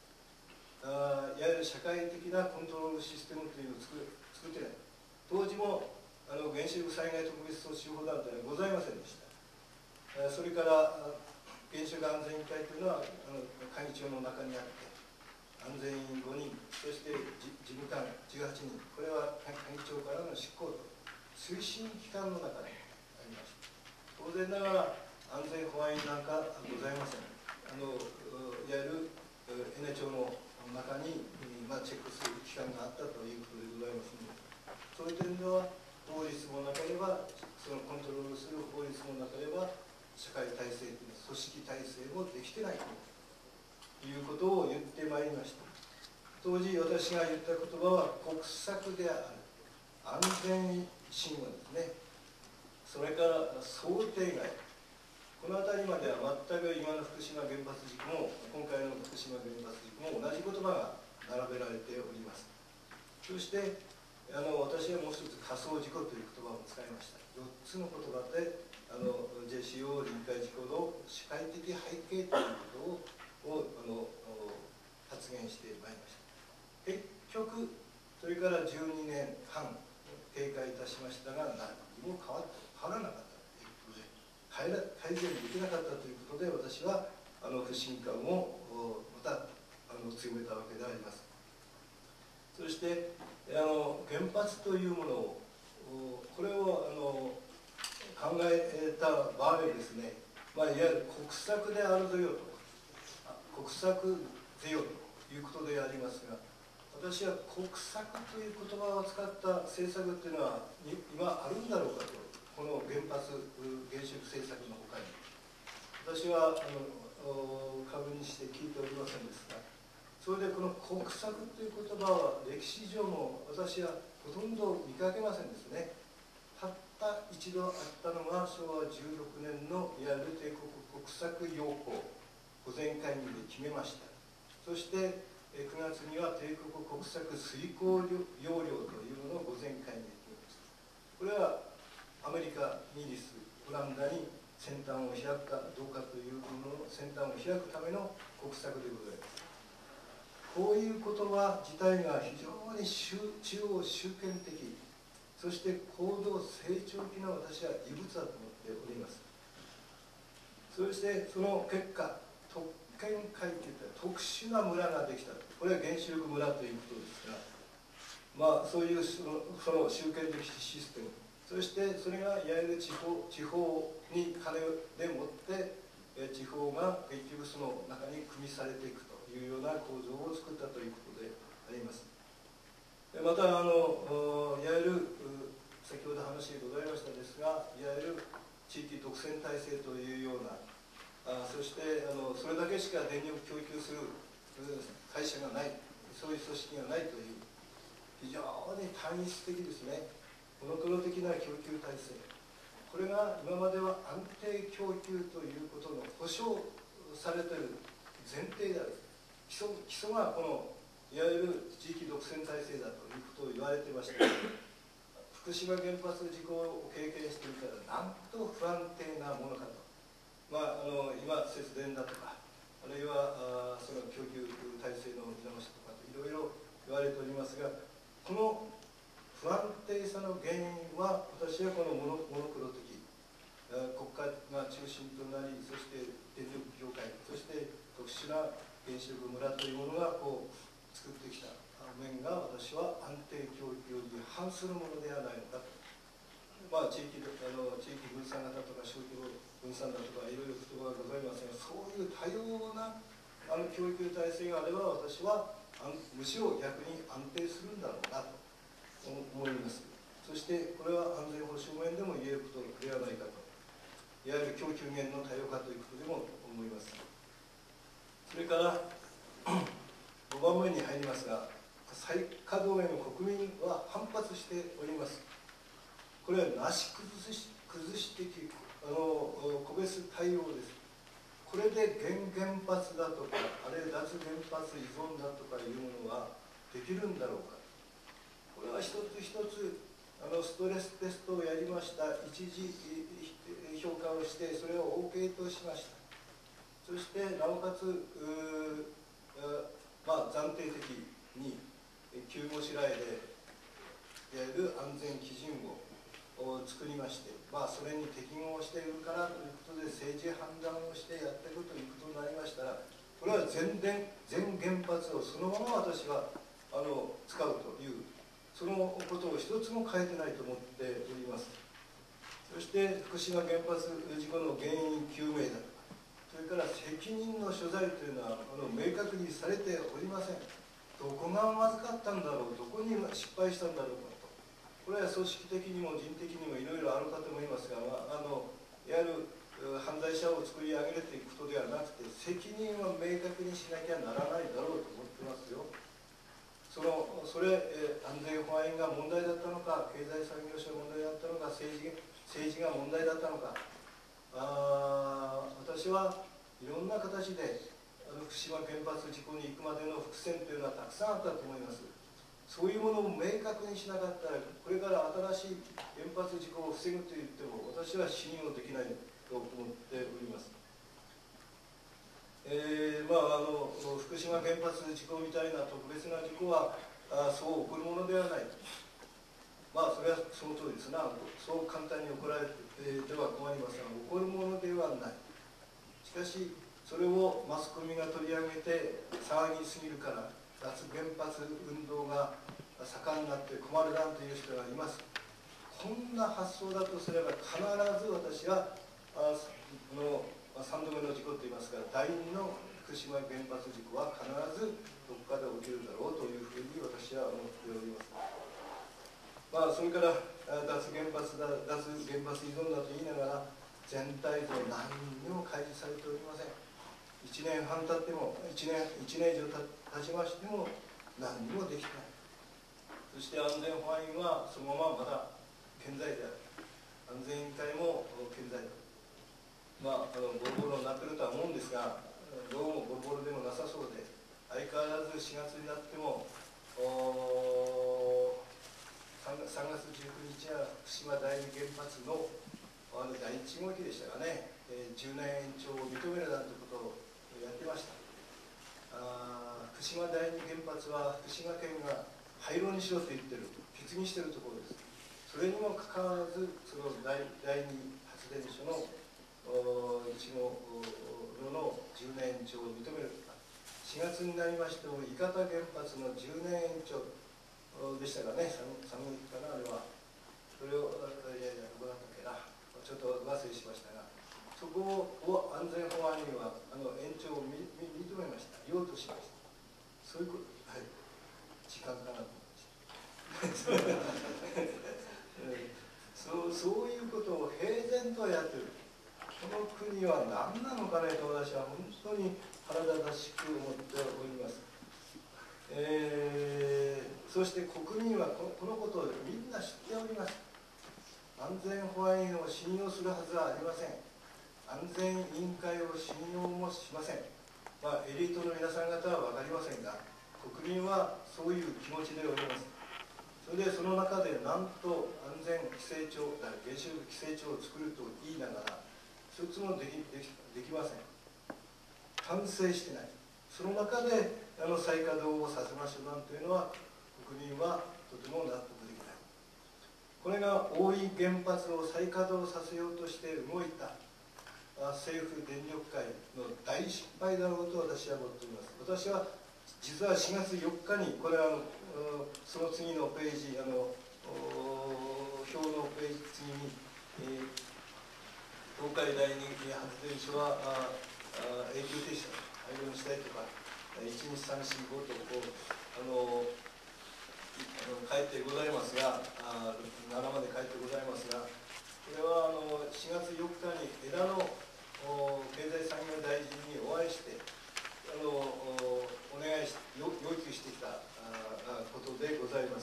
あいわゆる社会的なコントロールシステムというのを作る作ってない。当時もあの原子力災害特別措置法団というのはございませんでした。 それから原子力安全委員会というのはあの会議長の中にあって安全委員ごにん、そして事務官じゅうはちにん、これは会議長からの執行と推進機関の中にあります。当然ながら安全保安院なんかございません。あのいわゆるエネ庁の中に、まあ、チェックする機関があったということでございますので、そういう点では法律もなければそのコントロールする法律もなければ社会体制という組織体制もできてないということを言ってまいりました。当時私が言った言葉は国策である、安全神話ですね、それから想定外、この辺りまでは全く今の福島原発事故も今回の福島原発事故も同じ言葉が並べられております。そしてあの私はもう一つ仮想事故という言葉を使いました。よっつの言葉であの ジェーシーオー 臨界事故の社会的背景ということををあの発言してまいりました。結局それからじゅうにねんはん経過いたしましたが何も変わ変わらなかったということで改善できなかったということで私はあの不信感をまたあの強めたわけであります。そしてあの原発というものをこれをあの考えた場合ですね、まあ、いわゆる国策であるぞよと国策ぜよということでありますが、私は国策という言葉を使った政策というのは今あるんだろうかと、この原発原子力政策のほかに私はあの確認して聞いておりませんですが、それでこの国策という言葉は歴史上も私はほとんど見かけませんですね。たった一度あったのがしょうわじゅうろくねんのいわゆる帝国国策要項保全会議で決めました。そしてくがつには帝国国策遂行要領というものを御前会議で決めました。これはアメリカ、イギリス、オランダに先端を開くかどうかというものの先端を開くための国策でございます。こういう言葉自体が非常に中央集権的、そして高度成長期の私は異物だと思っております。そしてその結果、特権階級という特殊な村ができた。これは原子力村ということですが、まあそういうそのその集権的システム、そしてそれがいわゆる地方地方に金でもって地方が結局その中に組みされていくというような構造を作ったということであります。またあのいわゆる先ほど話がございましたですが、いわゆる地域独占体制というような、あそしてあのそれだけしか電力供給する会社がない、そういう組織がないという非常に単一的ですね、モノクロ的な供給体制、これが今までは安定供給ということの保障されている前提である。基礎、基礎がこのいわゆる地域独占体制だということを言われてました。福島原発事故を経験してみたらなんと不安定なものかと、まあ、あの今節電だとか、あるいはあその供給体制の見直しとかいろいろ言われておりますが、この不安定さの原因は私はこのモノ、モノクロ的国家が中心となり、そして電力業界、そして特殊な原子力村というものがこう作ってきた面が私は安定供給に反するものではないのかと、まあ、地域あの地域分散型とか小規模分散だとかいろいろ言葉がございますが、そういう多様なあの教育体制があれば私はむしろ逆に安定するんだろうなと思います。そしてこれは安全保障面でも言えることではないかと、いわゆる供給源の多様化ということでも思います。それからごばんめに入りますが、再稼働への国民は反発しております。これはなし崩し崩し的あの個別対応です。これで原原発だとか、あるいは脱原発依存だとかいうものはできるんだろうか。これは一つ一つあのストレステストをやりました、一次評価をして、それを OK としました。そしてなおかつ、まあ、暫定的に急ごしらえでいわゆる安全基準を作りまして、まあ、それに適合しているからということで政治判断をしてやっていくということになりましたら、これは全電全原発をそのまま私はあの使うという、そのことを一つも変えてないと思っております。そして福島原発事故の原因究明だとか、それから責任の所在というのはあの明確にされておりません。どこがまずかったんだろう、どこに失敗したんだろうかと、これは組織的にも人的にもいろいろあるかと思いますが、まあ、あのいわゆる犯罪者を作り上げるということではなくて、責任は明確にしなきゃならないだろうと思ってますよ。そのそれ、えー、安全保安が問題だったのか、経済産業省が問題だったのか、政治政治が問題だったのか、あ私はいろんな形であの福島原発事故に行くまでの伏線というのはたくさんあったと思います。そういうものを明確にしなかったら、これから新しい原発事故を防ぐと言っても私は信用できないと思っております。えーまあ、あの福島原発事故みたいな特別な事故はあそう起こるものではない。まあそれはその通りですな。そう簡単に起こられては困りますが、起こるものではない。しかしそれをマスコミが取り上げて騒ぎすぎるから脱原発運動が盛んになって困るなんていう人がいます。こんな発想だとすれば必ず私はあのさんどめの事故といいますか、だいにの福島原発事故は必ずどこかで起きるだろうというふうに私は思っております。まあ、それから脱原発だ、脱原発依存だと言いながら全体像何にも開示されておりません。いちねんはん経ってもいちねん、いちねん以上経ちましても何にもできてない。そして安全保安院はそのまままだ健在である。安全委員会も健在である。まあ、あのボロボロになっているとは思うんですが、どうもボロボロでもなさそうで、相変わらずしがつになってもさんがつじゅうくにちは福島第二原発のあの第一号機でしたがね、えー、じゅうねん延長を認めるなんてことをやってました。あ福島第二原発は福島県が廃炉にしろと言ってる、決議しているところです。それにもかかわらず、その第二発電所のいち号のじゅうねん延長を認める。しがつになりましても、伊方原発のじゅうねん延長でしたかね、寒いかな、あれは。それを、いやいや、どこだったっけな、ちょっと忘れしましたが、そこを安全保安院はあの延長を認めました、言おうとしました。そういうこと、はい、時間かなと思いました。そうそういうことを平然とやってる。この国は何なのかねと私は本当に腹立たしく思っております。えー、そして国民はこのことをみんな知っております。安全保安院を信用するはずはありません。安全委員会を信用もしません。まあ、エリートの皆さん方は分かりませんが、国民はそういう気持ちでおります。それでその中でなんと安全規制庁、原子力規制庁を作ると言いながら、一つもでき、でき、できません。完成してない。その中であの再稼働をさせましょうなんていうのは国民はとても納得できない。これが大井原発を再稼働させようとして動いた政府電力会の大失敗だろうと私は思っております。私は実はしがつよっかにこれはあのその次のページあの表のページ次に、えー東海第二発電所はああ永久停止、廃炉にしたいとか、いちにちさんしごとこうあの書いてございますが、あななまで書いてございますが、これはあのしがつよっかに枝野経済産業大臣にお会いして、あのお願いし要求してきたあことでございます。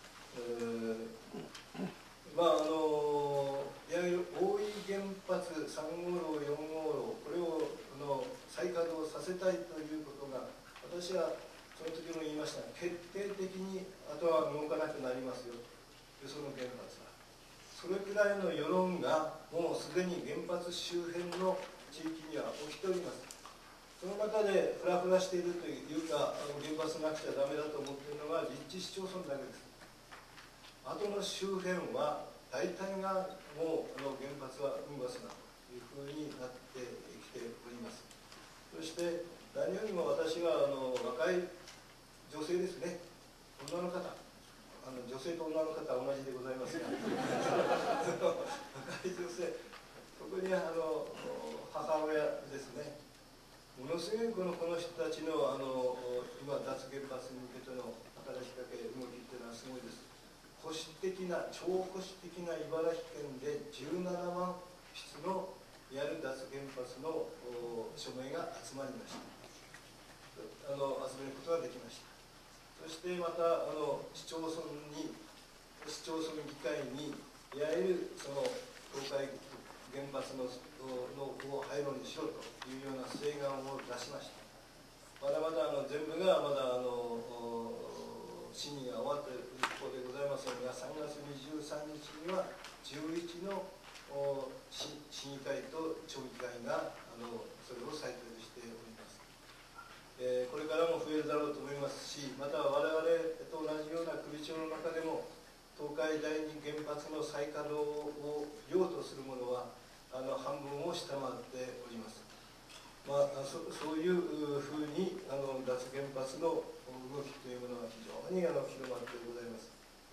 まああのいわゆる大井原発さん号炉、よん号炉、これをあの再稼働させたいということが、私はその時も言いましたが、決定的にあとは動かなくなりますよ、よその原発は。それくらいの世論がもうすでに原発周辺の地域には起きております。その中でフラフラしているというか、原発なくちゃダメだと思っているのが立地市町村だけです。後の周辺は大体がもうあの原発は海バスだというふうになってきております。そして何よりも私はあの若い女性ですね、女の方、あの女性と女の方は同じでございますが若い女性、特にあの母親ですね、ものすごいこのこの人たちのあの今脱原発に向けての働きかけ動きっていうのはすごいです。保守的な超保守的な茨城県でじゅうななまん筆のいわゆる脱原発の署名が集まりました。あの集めることができました。そしてまたあの市町村に市町村議会にいわゆるその東海原発ののを廃炉にしろというような請願を出しました。まだまだあの全部がまだあの審議が終わっている一方でございますが、さんがつにじゅうさんにちにはじゅういちの市議会と町議会があのそれを採択しております。えー、これからも増えるだろうと思いますし、また我々と同じような首長の中でも東海第二原発の再稼働を用とするものはあの半分を下回っております。まあ、そ, そういうふうにあの脱原発の動きというものが非常にあの広まってございます。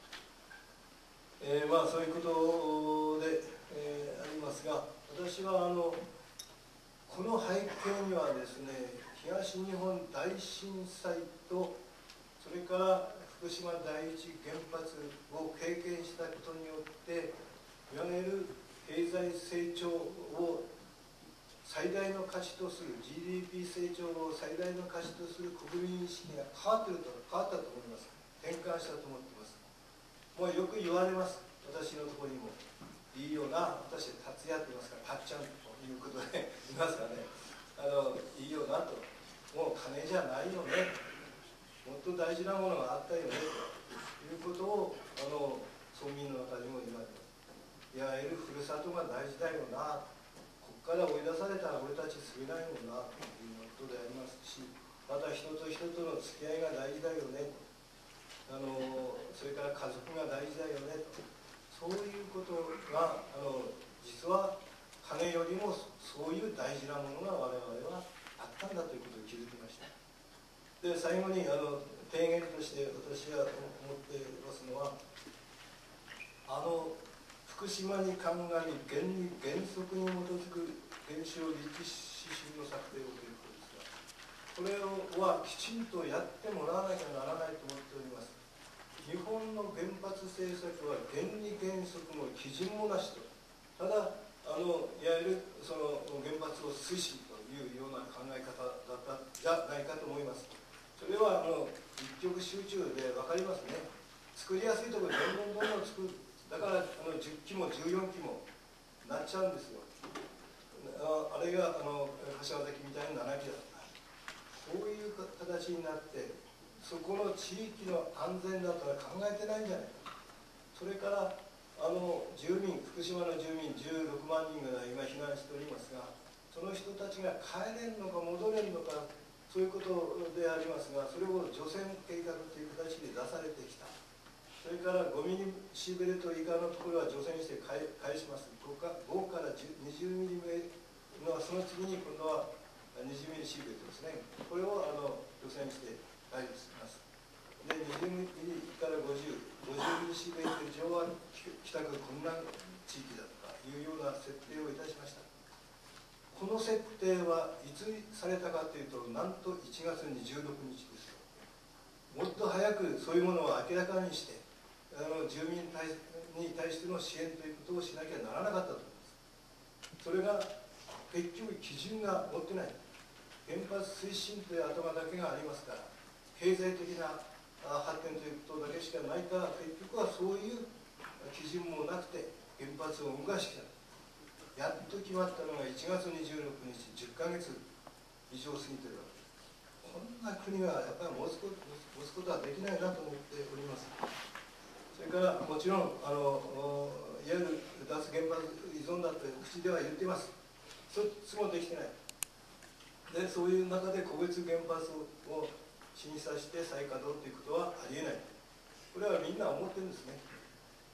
えー、まあそういうことで、えー、ありますが、私はあのこの背景にはですね、東日本大震災とそれから福島第一原発を経験したことによっていわゆる経済成長を最大の価値とする ジーディーピー 成長を最大の価値とする国民意識が変わっていると変わったと思います。転換したと思っています。もうよく言われます。私のところにもいいよな、私は達也って言いますからたっちゃんということで言いますかね、あのいいよなと、もう金じゃないよね、もっと大事なものがあったよねということをあの村民の中にも言われます。いわゆるふるさとが大事だよな、ここから追い出されたら俺たち住めないもんなということでありますし、また人と人との付き合いが大事だよね、あのそれから家族が大事だよねと、そういうことがあの実は金よりもそういう大事なものが我々はあったんだということを気づきました。で最後にあの提言として私が思っていますのは、あの福島に鑑み原理原則に基づく原子炉立地指針の策定をということですが、これはきちんとやってもらわなきゃならないと思っております。日本の原発政策は原理原則も基準もなしと、ただあのいわゆるその原発を推進というような考え方だったじゃないかと思います。それはあの一極集中で分かりますね。作りやすいところどんどんどんどん作る、だからあのじゅっきもじゅうよんきもなっちゃうんですよ。あ, あれがあの柏崎みたいなななきだった。こういう形になってそこの地域の安全だとは考えてないんじゃないか。それからあの住民、福島の住民じゅうろくまんにんが今避難しておりますが、その人たちが帰れるのか戻れるのか、そういうことでありますが、それを除染計画という形で出されてきた。それからごミリシーベルト以下のところは除染して返します。ごからにじゅうミリメのその次に今度はにじゅうミリシーベルトですね。これをあの除染して返します。で、にじゅうミリからごじゅう、ごじゅうミリシーベルト以上は帰宅困難地域だとかいうような設定をいたしました。この設定はいつされたかというと、なんといちがつにじゅうろくにちですよ。もっと早くそういうものを明らかにして、あの住民に対しての支援ということをしなきゃならなかったと思います。それが結局基準が持ってない。原発推進という頭だけがありますから、経済的な発展ということだけしかないから、結局はそういう基準もなくて原発を動かしてきた。やっと決まったのがいちがつにじゅうろくにち、じゅっかげつ以上過ぎているわけです。こんな国はやっぱり持つこと、持つことはできないなと思っております。それからもちろんあのいわゆる脱原発依存だって口では言っています。一つもできてない。でそういう中で個別原発を審査して再稼働ということはありえない。これはみんな思ってるんですね。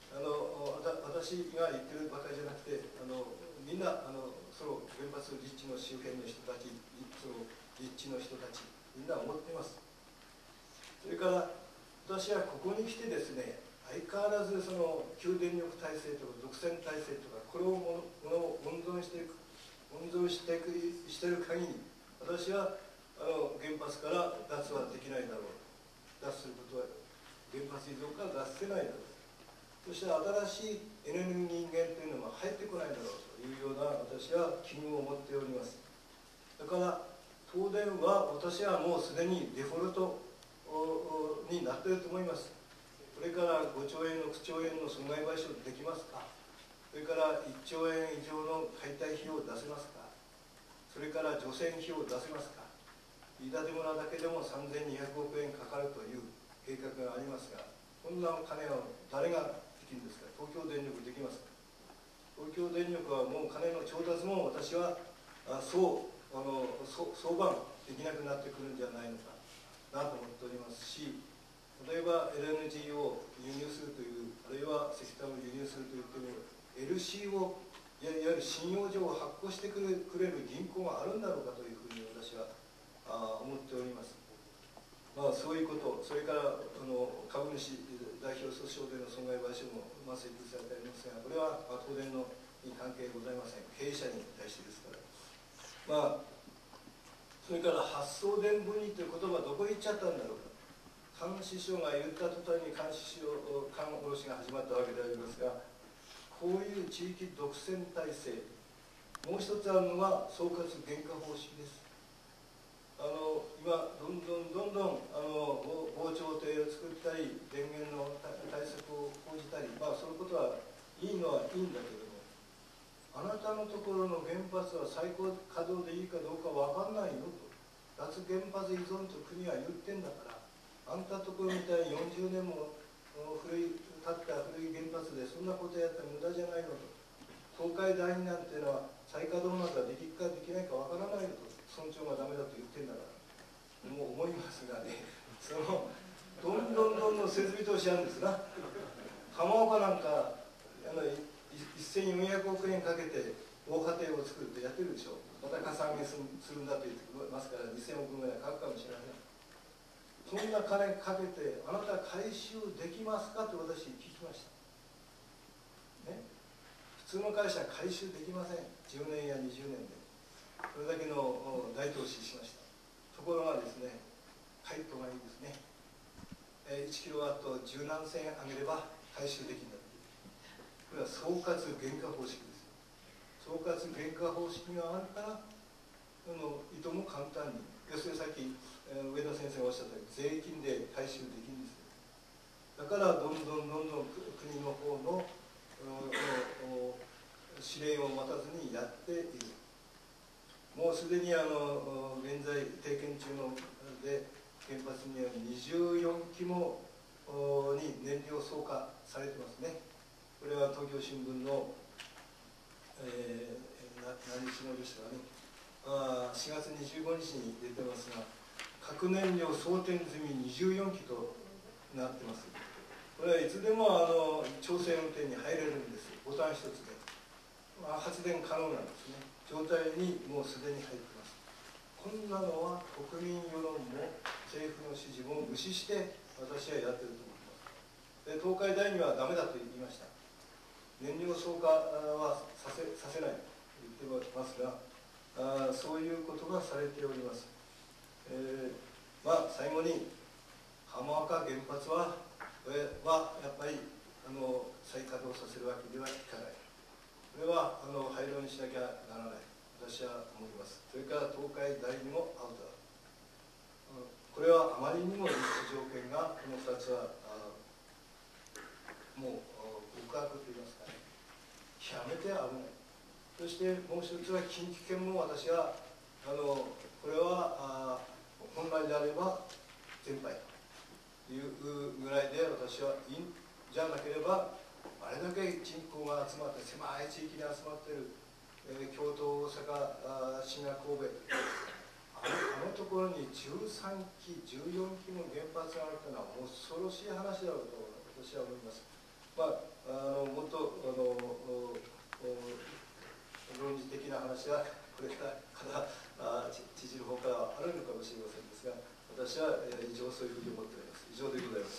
あの私が言ってるばかりじゃなくて、あのみんなあのその原発立地の周辺の人たち、その立地の人たち、みんな思っています。それから私はここに来てですね、相変わらずその旧電力体制とか独占体制とか、これをものを温存していく、温存していくしている限り、私はあの原発から脱はできないだろう、脱することは、原発依存から脱せないだろう、そして新しいエネルギー源というのが入ってこないだろうというような私は危惧を持っております。だから東電は私はもうすでにデフォルトになっていると思います。これからごちょうえん、ろくちょうえんの損害賠償できますか、それからいっちょうえん以上の解体費用を出せますか、それから除染費用を出せますか。飯舘村だけでもさんぜんにひゃくおくえんかかるという計画がありますが、こんな金を誰ができるんですか。東京電力できますか。東京電力はもう金の調達も私はあそうあの相場できなくなってくるんじゃないのかなと思っておりますし、例えば エルエヌジー を輸入するという、あるいは石炭を輸入するといっても エルシー をいわゆる信用状を発行してくれくれる銀行があるんだろうかというふうに私はあ思っております。まあ、そういうこと、それからあの株主代表訴訟での損害賠償も、まあ、請求されてありますが、これは、まあ、東電のに関係ございません。経営者に対してですから。まあ、それから発送電分離という言葉はどこへ行っちゃったんだろうか。監視所が言った途端に監視所、監卸が始まったわけでありますが、こういう地域独占体制、もう一つあるのは総括原価方式です。あの今、どんどんどんどんあの防潮堤を作ったり、電源の対策を講じたり、まあ、そういうことはいいのはいいんだけども、あなたのところの原発は最高稼働でいいかどうかわかんないよと、脱原発依存と国は言ってんだから、あんたところみたいによんじゅうねんも古い経った古い原発でそんなことやったら無駄じゃないのと、東海第二なんていうのは再稼働なんかできるかできないかわからないよと、尊重がダメだと言ってんだから、もう思いますがね、そのどんどんどんどん設備投資あるんですな。浜岡なんかあのせんよんひゃくおくえんかけて大家庭を作るってやってるでしょ。またかさ上げするんだと言ってますから、にせんおくぐらいかかるかもしれません。そんな金かけてあなた回収できますかと私聞きました、ね、普通の会社は回収できません。じゅうねんやにじゅうねんでそれだけの大投資しました。ところがですね、回答がいいですね。いちキロワット十何千円上げれば回収できるんだという、これは総括原価方式です。総括原価方式があるからその意図も簡単に、要するにさっき上田先生がおっしゃったように税金で回収できるんですよ。だからどんどんどんどん国の方の指令を待たずにやっている。もうすでにあの現在点検中ので原発にはにじゅうよんきもに燃料装荷されてますね。これは東京新聞の、えー、何日のでしたかね、あしがつにじゅうごにちに出てますが、核燃料装填済みにじゅうよんきとなってます。これはいつでもあの調整運転に入れるんです。ボタン一つで、まあ、発電可能なんですね。状態にもうすでに入ってます。こんなのは国民世論も政府の指示も無視して私はやってると思います。で東海第二はダメだと言いました。燃料装荷はさせ、させないと言ってますが、あそういうことがされております。えー、まあ最後に浜岡原発は、えー、はやっぱりあの再稼働させるわけにはいかない。これはあの廃炉にしなきゃならない、私は思います。それから東海第二もアウトだ。これはあまりにも立地条件がこのふたつはもう極悪といいますかね、極めて危ない。そしてもう一つは近畿圏も私はあのこれはあ本来であれば全廃というぐらいで私はいいんじゃなければ、あれだけ人口が集まって狭い地域に集まっている、えー、京都、大阪、滋賀、神戸、あの、あのところにじゅうさんき、じゅうよんきも原発があるというのはもう恐ろしい話だろうと私は思います。 まあ、あのもっとあの論理的な話はこれからから知事の方からあるのかもしれませんですが、私は以上そういうふうに思っております。以上でございます。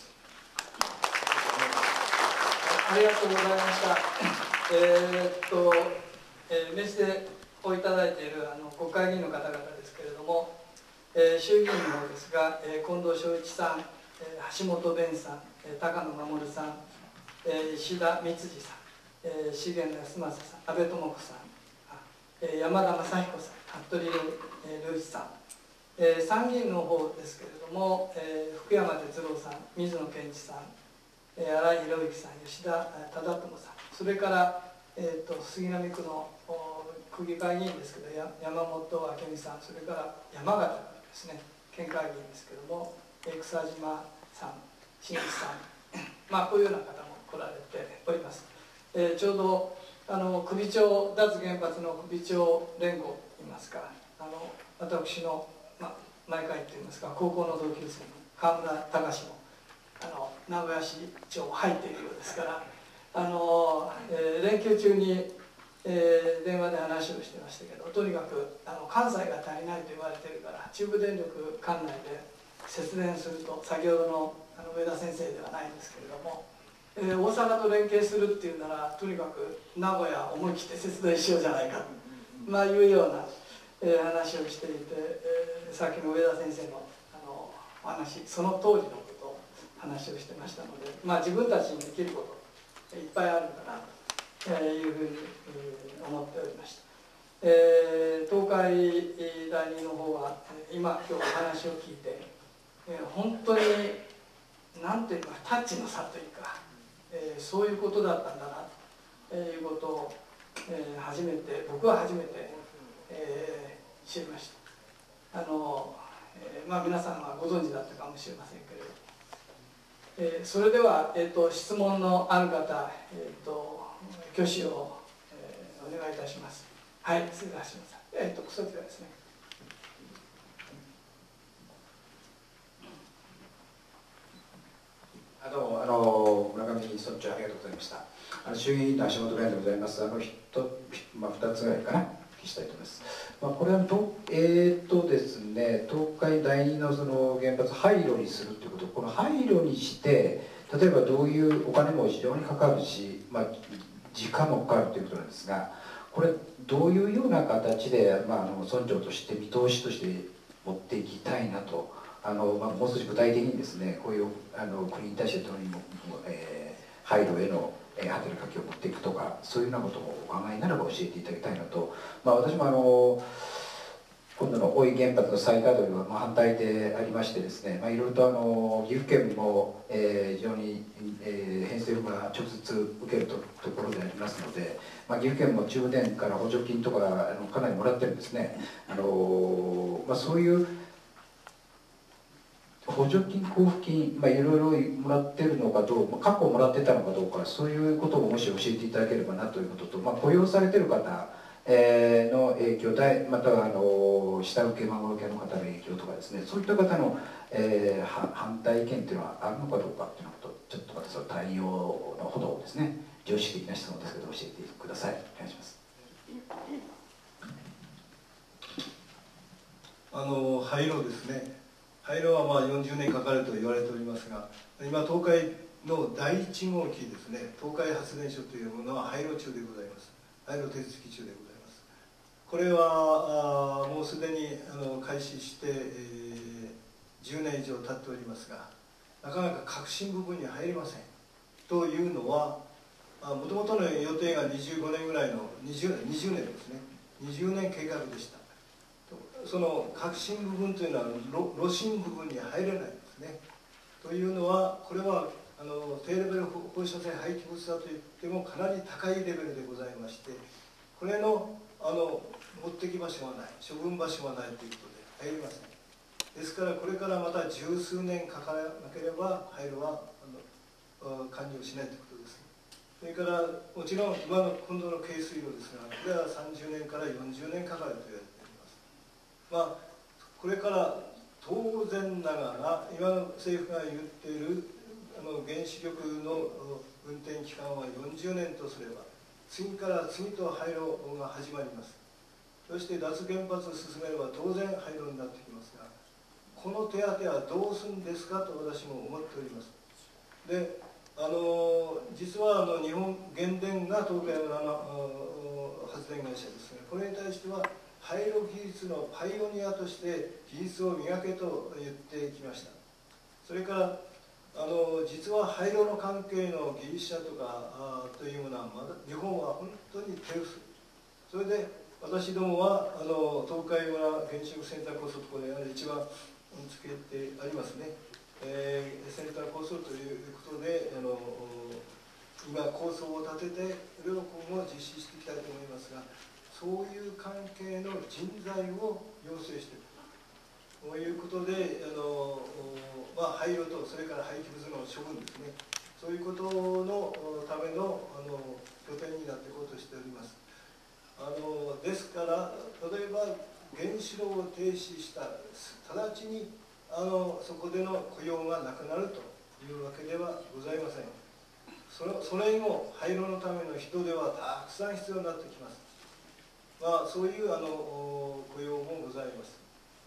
ありがとうございました。えー、っと、えー、名刺でをいただいているあの国会議員の方々ですけれども、えー、衆議院の方ですが、えー、近藤昭一さん、えー、橋本勉さん、えー、高野守さん、えー、石田光次さん、えー、重野康政さん、安倍智子さん、えー、山田正彦さん、服部良一さん、えー、参議院の方ですけれども、えー、福山哲郎さん、水野健一さん、えー、新井博之さん、吉田忠友さん、それから、えー、と杉並区の区議会議員ですけど山本明美さん、それから山形からですね県会議員ですけども、えー、草島さん、新内さんまあこういうような方も来られております。えー、ちょうどあの首長脱原発の首長連合といいますか、あの私の、まあ、毎回といいますか高校の同級生の川村隆もあの名古屋市長入っているようですから、あの、えー、連休中に、えー、電話で話をしてましたけど、とにかくあの関西が足りないと言われてるから中部電力管内で節電すると、先ほどのあの上田先生ではないんですけれども、えー、大阪と連携するっていうならとにかく名古屋思い切って節電しようじゃないかと、まあ、いうような、えー、話をしていて、えー、さっきの上田先生のあのお話、その当時のことを話をしてましたので、まあ、自分たちにできることいっぱいあるんだなというふうに思っておりました。えー、東海第二の方は今今日お話を聞いて、えー、本当に何ていうかタッチの差というか、えー、そういうことだったんだなということを、えー、初めて僕は初めて、えー、知りました。あの、えーまあ、皆さんはご存知だったかもしれませんけれど、えー、それでは、えー、と質問のある方、えー、と挙手を、えー、お願いいたします。はい、失礼します。えっ、ー、とそちらですね。 あどうも、あの村上村長ありがとうございました。あの衆議院の橋本弁でございます。あのひと、まあ、ふたつぐらいかな、お聞きしたいと思います。まあ、これはと、えーとですね、東海第二のその原発廃炉にするということ、この廃炉にして、例えばどういうお金も非常にかかるし、まあ、時間もかかるということなんですが、これ、どういうような形で、まあ、あの村長として見通しとして持っていきたいなと。あのまあ、もう少し具体的にですね、こういうあの国に対してどうにも、えー、廃炉への、えー、働きかけを持っていくとか、そういうようなことをお考えになれば教えていただきたいのと、まあ、私もあの今度の大井原発の再稼働にはまあ反対でありましてですね、まあ、いろいろとあの岐阜県も、えー、非常に、えー、偏西風が直接受ける と, ところでありますので、まあ、岐阜県も中部電から補助金とかあのかなりもらってるんですね。あの、まあ、そういう補助金、交付金、まあ、いろいろもらってるのかどうか、過去もらってたのかどうか、そういうことをもし教えていただければなということと、まあ、雇用されてる方、えー、の影響、またはあの下請け、孫請けの方の影響とかですね、そういった方の、えー、反対意見というのはあるのかどうかというのと、ちょっとまたその対応のほどをですね、常識的な質問ですけど、教えてください。お願いします。 あの廃炉ですね。廃炉はまあよんじゅうねんかかると言われておりますが、今東海のだいいち号機ですね、東海発電所というものは廃炉中でございます。廃炉手続き中でございます。これはあもうすでにあの開始して、えー、じゅうねん以上経っておりますが、なかなか革新部分に入りません。というのは、もともとの予定がにじゅうごねんぐらいの20 20年ですね、にじゅうねん計画でした。その革新部分というのは炉心部分に入れないんですね。というのは、これはあの低レベル放射性廃棄物だといってもかなり高いレベルでございまして、これのあの持ってき場所はない、処分場所はないということで入りません。ですからこれからまた十数年かからなければ廃炉はあの完了しないということです。それからもちろん今の今度の軽水炉ですが、これはさんじゅうねんからよんじゅうねんかかると言われています。まあ、これから当然ながら今の政府が言っているあの原子力の運転期間はよんじゅうねんとすれば、次から次と廃炉が始まります。そして脱原発を進めれば当然廃炉になってきますが、この手当はどうするんですかと私も思っております。で、あの実はあの日本原電が東海村の発電会社ですね、これに対しては廃炉技術のパイオニアとして技術を磨けと言ってきました。それからあの実は廃炉の関係の技術者とかあというものはまだ日本は本当に手薄。それで私どもはあの東海村原子力センター構想ところで一番つけてありますね、えー、センター構想ということであの今構想を立ててそれを今後実施していきたいと思いますが、そういう関係の人材を養成しているということで、あの、まあ、廃炉とそれから廃棄物の処分ですね、そういうことのための、あの拠点になっていこうとしております。あのですから例えば原子炉を停止した直ちにあのそこでの雇用がなくなるというわけではございません。それ、それ以後廃炉のための人手はたくさん必要になってきます。まあ、そういうあの雇用もございます。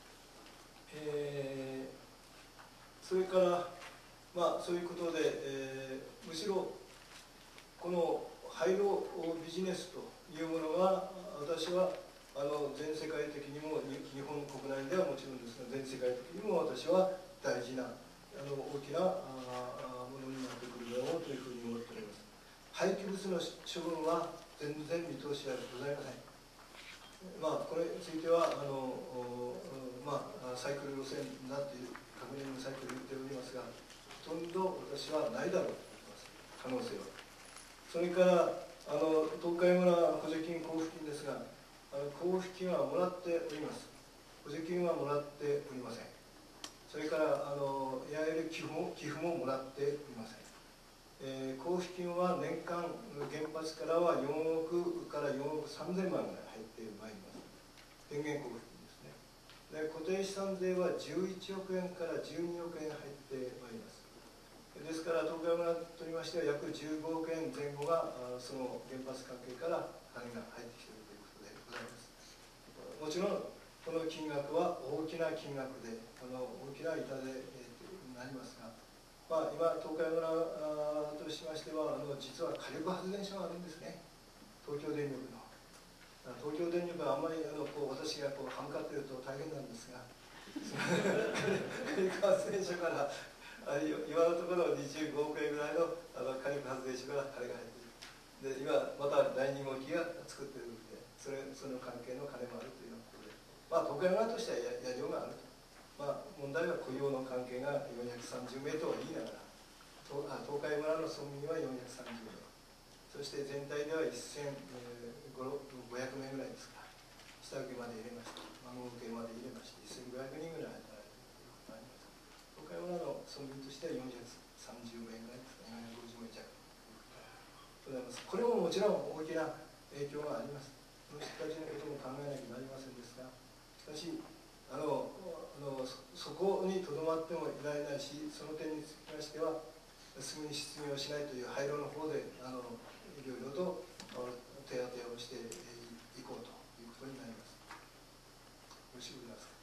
えー、それから、まあ、そういうことで、えー、むしろこの廃炉ビジネスというものが私はあの全世界的にも日本国内ではもちろんですが全世界的にも私は大事なあの大きなあものになってくるだろうというふうに思っております。廃棄物の処分は全然見通しはございません。まあ、これについてはあの、まあ、サイクル路線になっている確認のサイクル言っておりますが、ほとんど私はないだろうと思います、可能性は。それからあの東海村補助金交付金ですが、あの交付金はもらっております。補助金はもらっておりません。それからあのいわゆる寄付も寄付ももらっておりません。えー、交付金は年間原発からはよんおくからよんおくさんぜんまんぐらい入ってまいります。電源交付金ですね。で固定資産税はじゅういちおくえんからじゅうにおくえん入ってまいります。ですから東海村といいましては約じゅうごおくえんぜん後がその原発関係から金が入ってきているということでございます。もちろんこの金額は大きな金額でこの大きな痛手になりますが、まあ、今東海村としましてはあの実は火力発電所があるんですね、東京電力の。東京電力はあんまりあのこう私がこう歯向かっていると大変なんですが火力発電所からあ今のところにじゅうごおくえんぐらいのあの火力発電所から金が入っている。で今まただいに号機が作っているので、それその関係の金もあるというようなことで、まあ東海村としてはややりようがあると。まあ問題は雇用の関係がよんひゃくさんじゅうめいとは言いながら、東海村の村民はよんひゃくさんじゅうめい、そして全体ではせんごひゃくめいぐらいですから、下請けまで入れまして、孫請けまで入れまして、せんごひゃくにんぐらい働いているということがあります。東海村の村民としてはよんひゃくさんじゅうめいぐらいですか、よんひゃくごじゅうめい弱ということでございます。これももちろん大きな影響があります。その人たちのことも考えなきゃなりませんですが、しかし、あのあの そ, そこにとどまってもいられないし、その点につきましては、すぐに失業しないという廃炉の方であのいろいろと手当てをしていこうということになります。よろしくお願いします。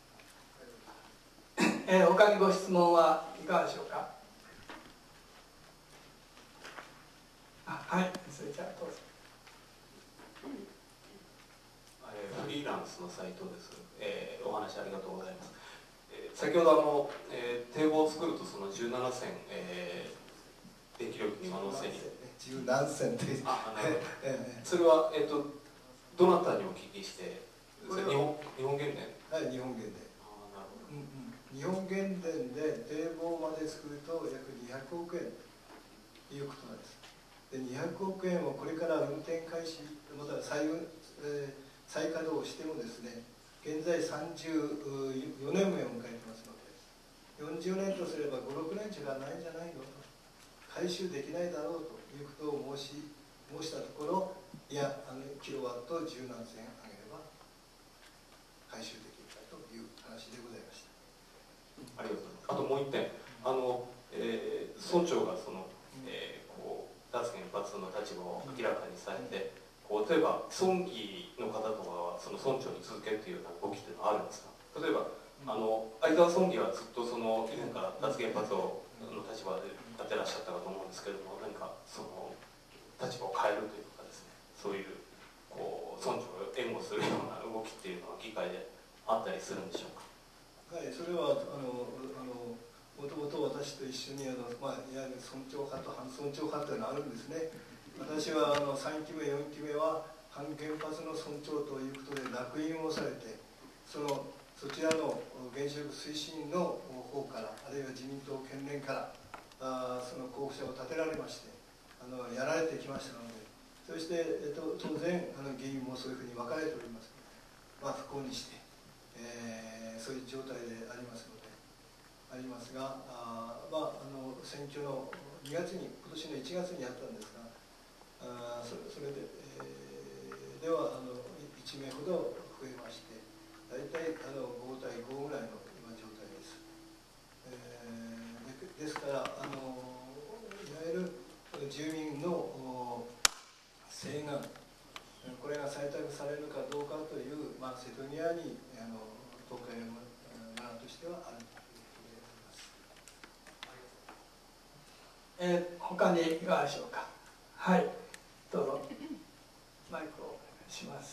えー、他にご質問はいかがでしょうか。あ、はい、それじゃあどうぞ。 フリーランスの斉藤です、えー、お話ありがとうございます。えー、先ほどあの、えー、堤防を作るとそのじゅうななせん、えー、電気料金のせいに十何線という、 あ、なるほどそれは、えー、とどなたにお聞きして、それ日本日本原電、 はい、日本原電、 あ、なるほど、 うんうん、日本原電で堤防まで作ると約にひゃくおくえんということなんです。でにひゃくおくえんをこれから運転開始、また再運、えー再稼働してもですね、現在さんじゅうよねんめを迎えてますので、よんじゅうねんとすればご、ろくねんしかないんじゃないのと、回収できないだろうということを申し申したところ、いや、あのキロワット十何銭上げれば回収できるかという話でございました。 ありがとうございます。あともう一点、あの、えー、 村長がその、えー、こう脱原発の立場を明らかにされて、こう例えば村議の方とかはその村長に続けるというような動きっていうのはあるんですか？例えばあの相川村議はずっとその以前から脱原発をの立場でやってらっしゃったかと思うんですけれども、何かその立場を変えるというかですね、そういうこう村長を援護するような動きっていうのは議会であったりするんでしょうか？ はい、それはあのあのもともと私と一緒にあの、まあ、いわゆる村長派と反村長派というのがあるんですね。私はあのさんきめよんきめは反原発の村長ということで烙印をされて、そのそちらの原子力推進の方から、あるいは自民党県連からあその候補者を立てられまして、あのやられてきましたので、そして、えっと、当然あの議員もそういうふうに分かれております。まあ、不幸にして、えー、そういう状態でありますのでありますが、あ、まあ、あの選挙のにがつに今年のいちがつにやったんですが、あそれそれで、えー、ではあのいちめいほど増えまして、大体あのごたいごぐらいの今状態です。えー、でですからあのいわゆる住民の請願、これが採択されるかどうかという、まあ、瀬戸際にあの東海村としてはあるということであります。 えー、他にいかがでしょうか。はい、どうぞマイクをお願いします。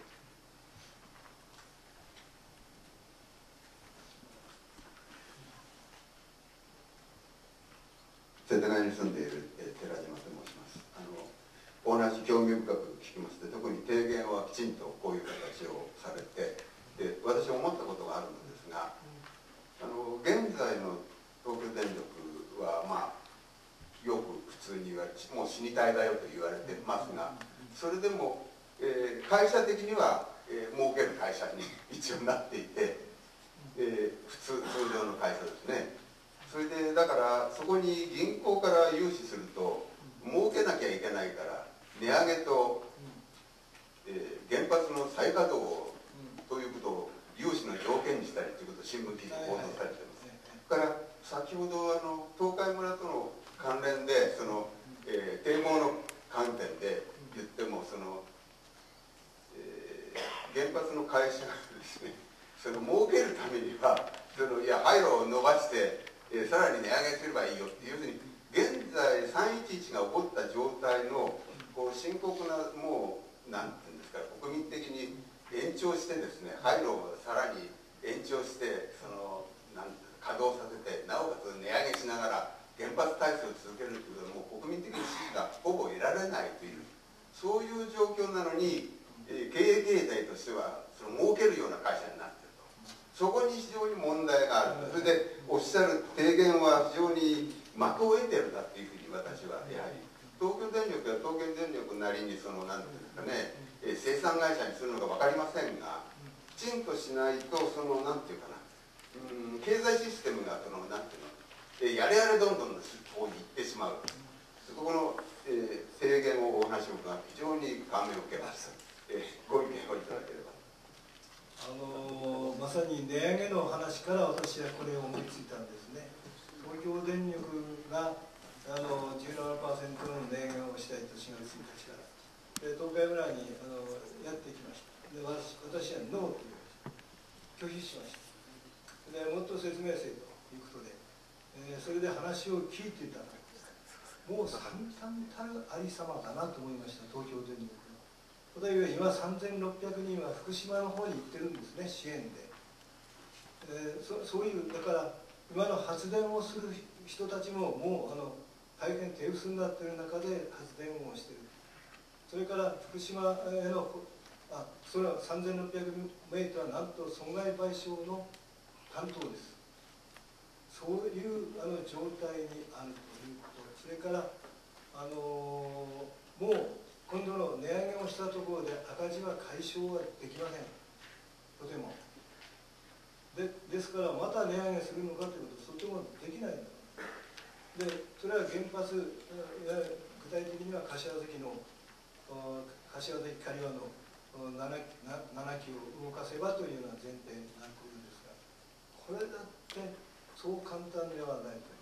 世田谷に住んでいる寺島と申します。あのお話興味深く聞きまして、特に提言はきちんとこういう形をされて、で私思ったことがあるのですが、あの現在の東京電力はまあよく普通に言われて、もう死に体だよと言われてますが、それでも、えー、会社的には、えー、儲ける会社に一応なっていて、えー、普通通常の会社ですね。それでだからそこに銀行から融資すると儲けなきゃいけないから、値上げと、えー、原発の再稼働ということを融資の条件にしたりということを新聞記事で報道されています。だから先ほどあの東海村との関連でその、えー、堤防の観点で言っても、その、えー、原発の会社がですね、その儲けるためにはそのいや廃炉を伸ばしてえー、さらに値上げすればいいよって、要するに現在さんいちいちが起こった状態のこう深刻な、もうなんていうんですか、国民的に延長してですね、廃炉をさらに延長してそのなん稼働させて、なおかつ値上げしながら原発体制を続けるということは、もう国民的に支持がほぼ得られないという、そういう状況なのに、えー、経営経済としてはその儲けるような会社になっている。そこに非常に問題がある。それでおっしゃる提言は非常に的を得てるんだっていうふうに私はやはり、東京電力や東京電力なりにその何ていうんですかね、えー、生産会社にするのか分かりませんが、きちんとしないとその何ていうかな、うん、経済システムがその何ていうの、えー、やれやれどんどんの方に行ってしまう。そこの、えー、提言をお話を伺って非常に感銘を受けました。えー、ご意見をいただければ。 あのまさに値上げの話から私はこれを思いついたんですね。東京電力があの じゅうななパーセント の値上げをしたいとしがつついたちからで東海村にあのやってきました。で 私, 私はノーと言いました。拒否しました。でもっと説明せよということで、えー、それで話を聞いていたら、もう惨憺たるありさまだなと思いました。東京電力例えば今さんぜんろっぴゃくにんは福島の方に行ってるんですね、支援で、えー、そ, そういうだから今の発電をする人たちももうあの大変手薄になっている中で発電をしている。それから福島へのあそれはさんぜんろっぴゃくメートルはなんと損害賠償の担当です。そういうあの状態にあるということ、それからあのー、もう今度の値上げをしたところで赤字は解消はできません。とても。で、ですからまた値上げするのかということはとてもできないんだ。で、それは原発、具体的には柏崎の柏崎刈羽の 7, 7基を動かせばというような前提になっているんですが、これだってそう簡単ではないと。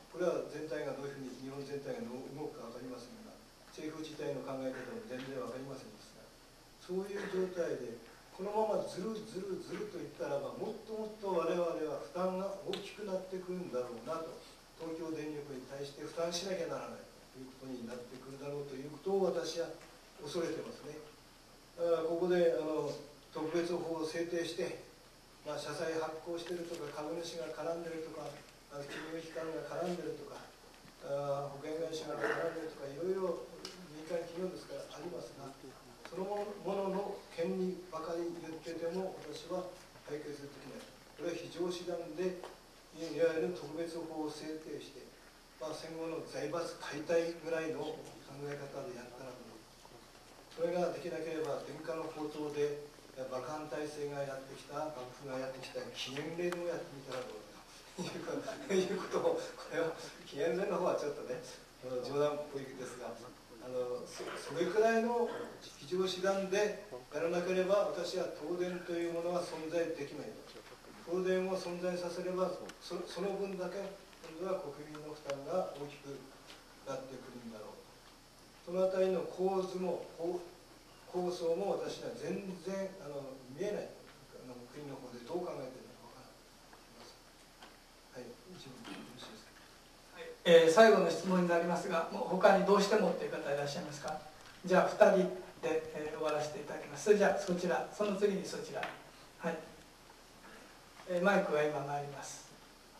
これは全体がどういうふうに日本全体が動くか分かりませんが、政府自体の考え方も全然分かりませんですが、そういう状態でこのままずるずるずるといったらば、もっともっと我々は負担が大きくなってくるんだろうなと、東京電力に対して負担しなきゃならないということになってくるだろうということを私は恐れてますね。だからここであの特別法を制定して、まあ、社債発行してるとか、株主が絡んでるとか、金融機関が絡んでるとか、あ保険会社が絡んでるとか、いろいろ民間企業ですからありますが、そのものの権利ばかり言ってても私は解決できない。これは非常手段でいわゆる特別法を制定して、まあ、戦後の財閥解体ぐらいの考え方でやったらどうか。それができなければ天下の高騰で幕藩体制がやってきた、幕府がやってきた紀元令でもやってみたらどうかということを、これは紀元令の方はちょっとね冗談っぽいですが、あの そ, それくらいの非常手段でやらなければ私は東電というものは存在できないと。東電を存在させれば そ, その分だけ今度は国民の負担が大きくなってくるんだろう。そのあたりの構図も構想も私は全然あの見えない。あの国の方でどう考えているのかわからない。はい、一部よろしいですか。 えー、最後の質問になりますが、もう他にどうしてもという方いらっしゃいますか。じゃあふたりで、えー、終わらせていただきます。それじゃあそちら、その次にそちら、はい、えー、マイクが今参ります。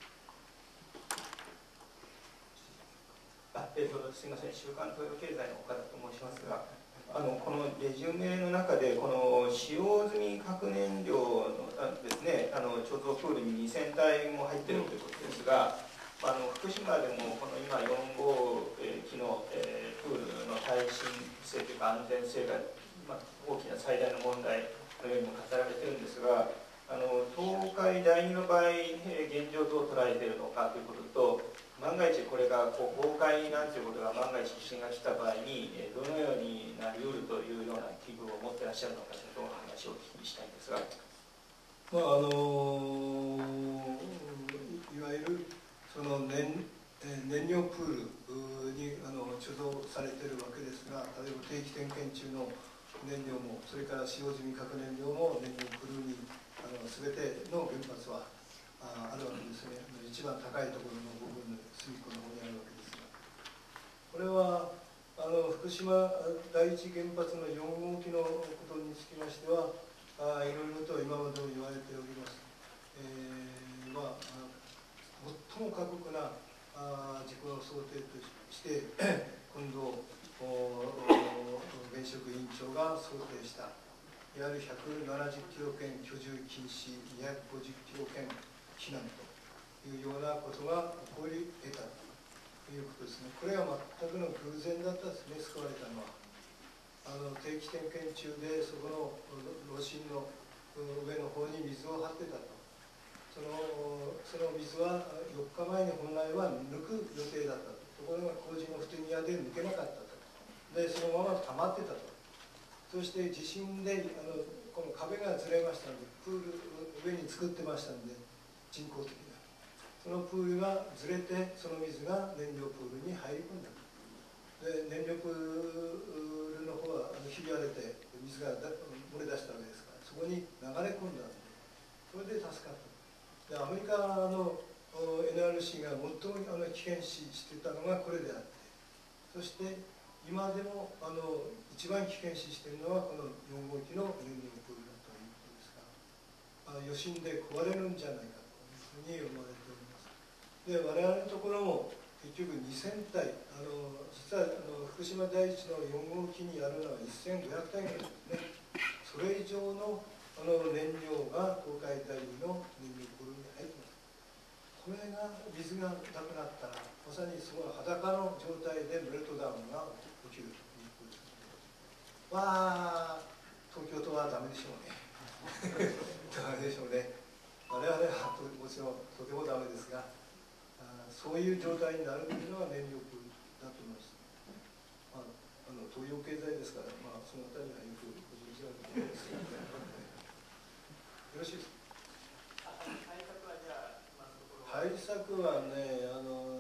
あ、えー、とすみません、週刊東洋経済の岡田と申しますが、あのこのレジュメの中でこの使用済み核燃料のですね、あの貯蔵プールににせんたいも入っているということですが、あの福島でもこの今よん号機の、えー、プールの耐震性というか安全性が、まあ、大きな最大の問題のようにも語られているんですが、あの東海第二の場合、えー、現状どう捉えているのかということと、万が一これがこう崩壊なんていうことが万が一地震が来た場合に、えー、どのようになりうるというような危惧を持っていらっしゃるのかという話をお聞きしたいんですが。 まああのー、いわゆるその 燃, 燃料プールにあの貯蔵されているわけですが、例えば定期点検中の燃料も、それから使用済み核燃料も燃料プールにあの全ての原発は あ, あるわけですね。一番高いところの部分の隅っこの方にあるわけですが、これはあの福島第一原発のよん号機のことにつきましては、あいろいろと今までも言われております。えー、まあ最も過酷なあ事故の想定として今度現職委員長が想定したいわゆるひゃくななじゅっキロ圏居住禁止、にひゃくごじゅっキロ圏避難というようなことが起こり得たということですね。これは全くの偶然だったんですね、救われたのは。あの定期点検中でそこの炉心の上の方に水を張ってたと。その, その水はよっかまえに本来は抜く予定だったと。ところが工事の不手際で抜けなかったと。でそのまま溜まってたと。そして地震であのこの壁がずれましたので、プール上に作ってましたので、人工的なそのプールがずれて、その水が燃料プールに入り込んだ。で燃料プールの方はひび割れて水が漏れ出したわけですから、そこに流れ込んだので、それで助かった。でアメリカの エヌアールシー が最もあの危険視していたのがこれであって、そして今でもあの一番危険視しているのはこのよん号機の燃料プールだということですが、余震で壊れるんじゃないかというふうに思われております。で我々のところも結局にせんたい、あの実はあの福島第一のよん号機にあるのはせんごひゃくたいぐらいですね。それ以上のあの燃料が東海第二の燃料プールに入ってます。これが水がなくなったら、まさにその裸の状態でメルトダウンが起きるということです。まあ東京都はダメでしょうね。ダメでしょうね。我々はもちろんとてもダメですが、そういう状態になるというのが燃料プールだと思います。まあ、あの東洋経済ですから、まあ、そのあたりはよくご存知だと思いますけどね。よろしいですか。対策はじゃあ、対策はね、あのま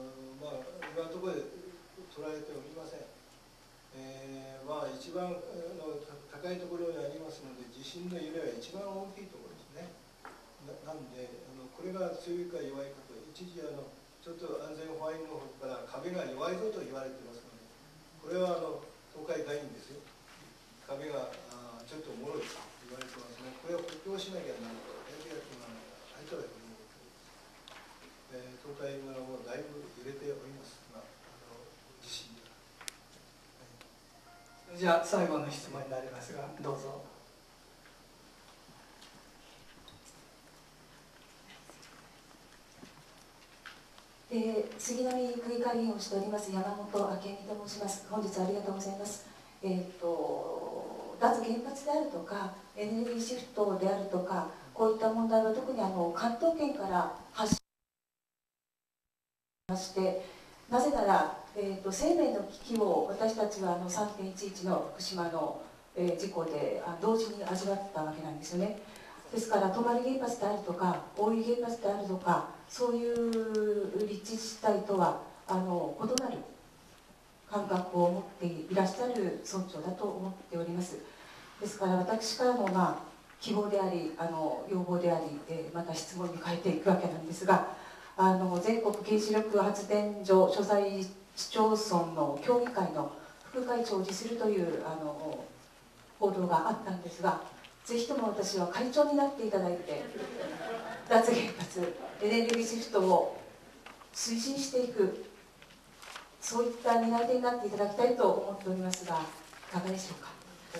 まあ、今のところで捉えておりません。えー、まあ一番の高いところにありますので、地震の揺れは一番大きいところですね。な, なんであのこれが強いか弱いかと、一時あのちょっと安全保安院の方から壁が弱いぞと言われてますので、これはあの東海大院ですよ、壁があちょっと脆いと言われてますね。これは補強しなきゃならないと、やりやすくならないと、相手はと思うと、えー、東海村もだいぶ揺れております、まあ、あの地震では。 はい、じゃあ最後の質問になりますが、どうぞ。 えー、杉並区議会議員をしております山本明美と申します。本日はありがとうございます。えー、と脱原発であるとかエネルギーシフトであるとか、こういった問題は特にあの関東圏から発信しまして、なぜなら、えー、と生命の危機を私たちはあのさんてんいちいちの福島の、えー、事故であ同時に味わったわけなんですよね。ですから泊原発であるとか大井原発であるとか、そういう立地自治体とはあの異なる感覚を持っていらっしゃる村長だと思っております。ですから私からの、まあ、希望でありあの要望であり、えー、また質問に変えていくわけなんですが、あの全国原子力発電所所在市町村の協議会の副会長を辞するというあの報道があったんですが、ぜひとも私は会長になっていただいて、脱原発エネルギーシフトを推進していく、そういった担い手になっていただきたいと思っておりますが、いかがでしょうか。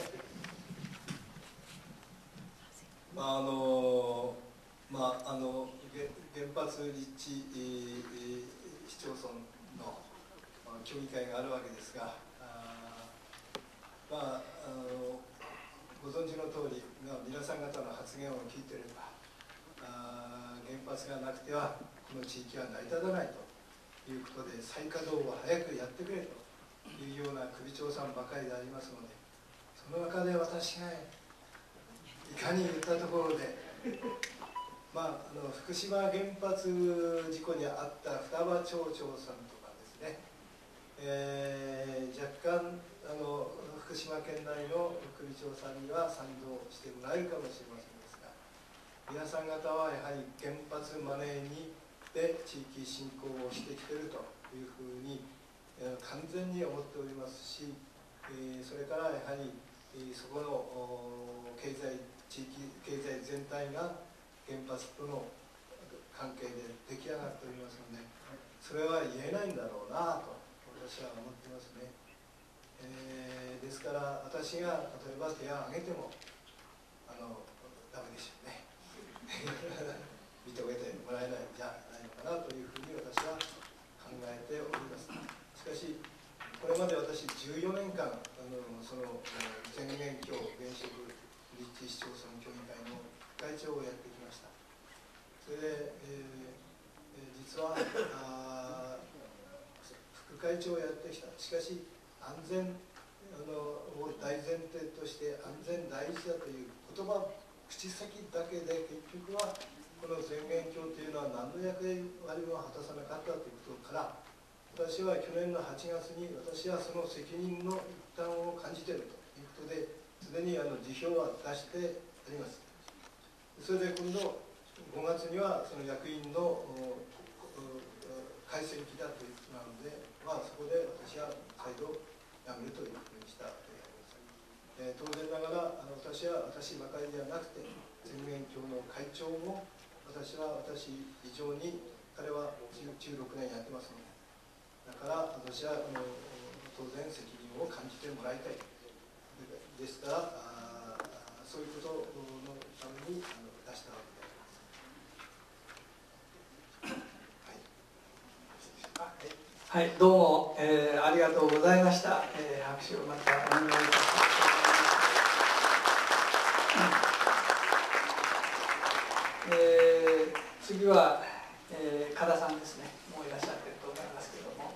まああのまああの原発立地、えー、市町村の協議会があるわけですが、あまああのご存知の通り、皆さん方の発言を聞いていれば、あ原発がなくてはこの地域は成り立たないということで、再稼働を早くやってくれというような首長さんばかりでありますので、その中で私がいかに言ったところで、まあ、あの福島原発事故にあった双葉町長さんとかですね、えー、若干あの福島県内の首長さんには賛同してもらえるかもしれませんですが、皆さん方はやはり原発マネーにで地域振興をしてきているというふうに、えー、完全に思っておりますし、えー、それからやはり、えー、そこの経済地域経済全体が原発との関係で出来上がっておりますので、それは言えないんだろうなと私は思ってますね。えー、ですから私が例えば手を挙げてもあのダメでしょうね認めてもらえないんじゃないのかなというふうに私は考えております。しかしこれまで私じゅうよねんかんあのその全面協原子力立地市町村協議会の会長をやってきました。それで、えー、実はあ副会長をやってきた。しかし安全あのを大前提として安全第一だという言葉口先だけで結局はこの全面協というのは何の役割も果たさなかったということから、私は去年のはちがつに私はその責任の一端を感じているということですでにあの辞表は出してあります。それで今度ごがつにはその役員の改選期だということなので、まあ、そこで私は再度辞めるというふうにしたわけであります。えー、当然ながらあの私は私ばかりではなくて全面協の会長も私は私以上に彼はじゅうろくねんやってますので、だから私はあの当然責任を感じてもらいたいですから、あそういうことのためにあの出したわけであります。はい、 はい、どうも、えー、ありがとうございました。えー、拍手をまたお願いいたします。えー、次は、えー、加田さんですね。もういらっしゃってると思いますけども、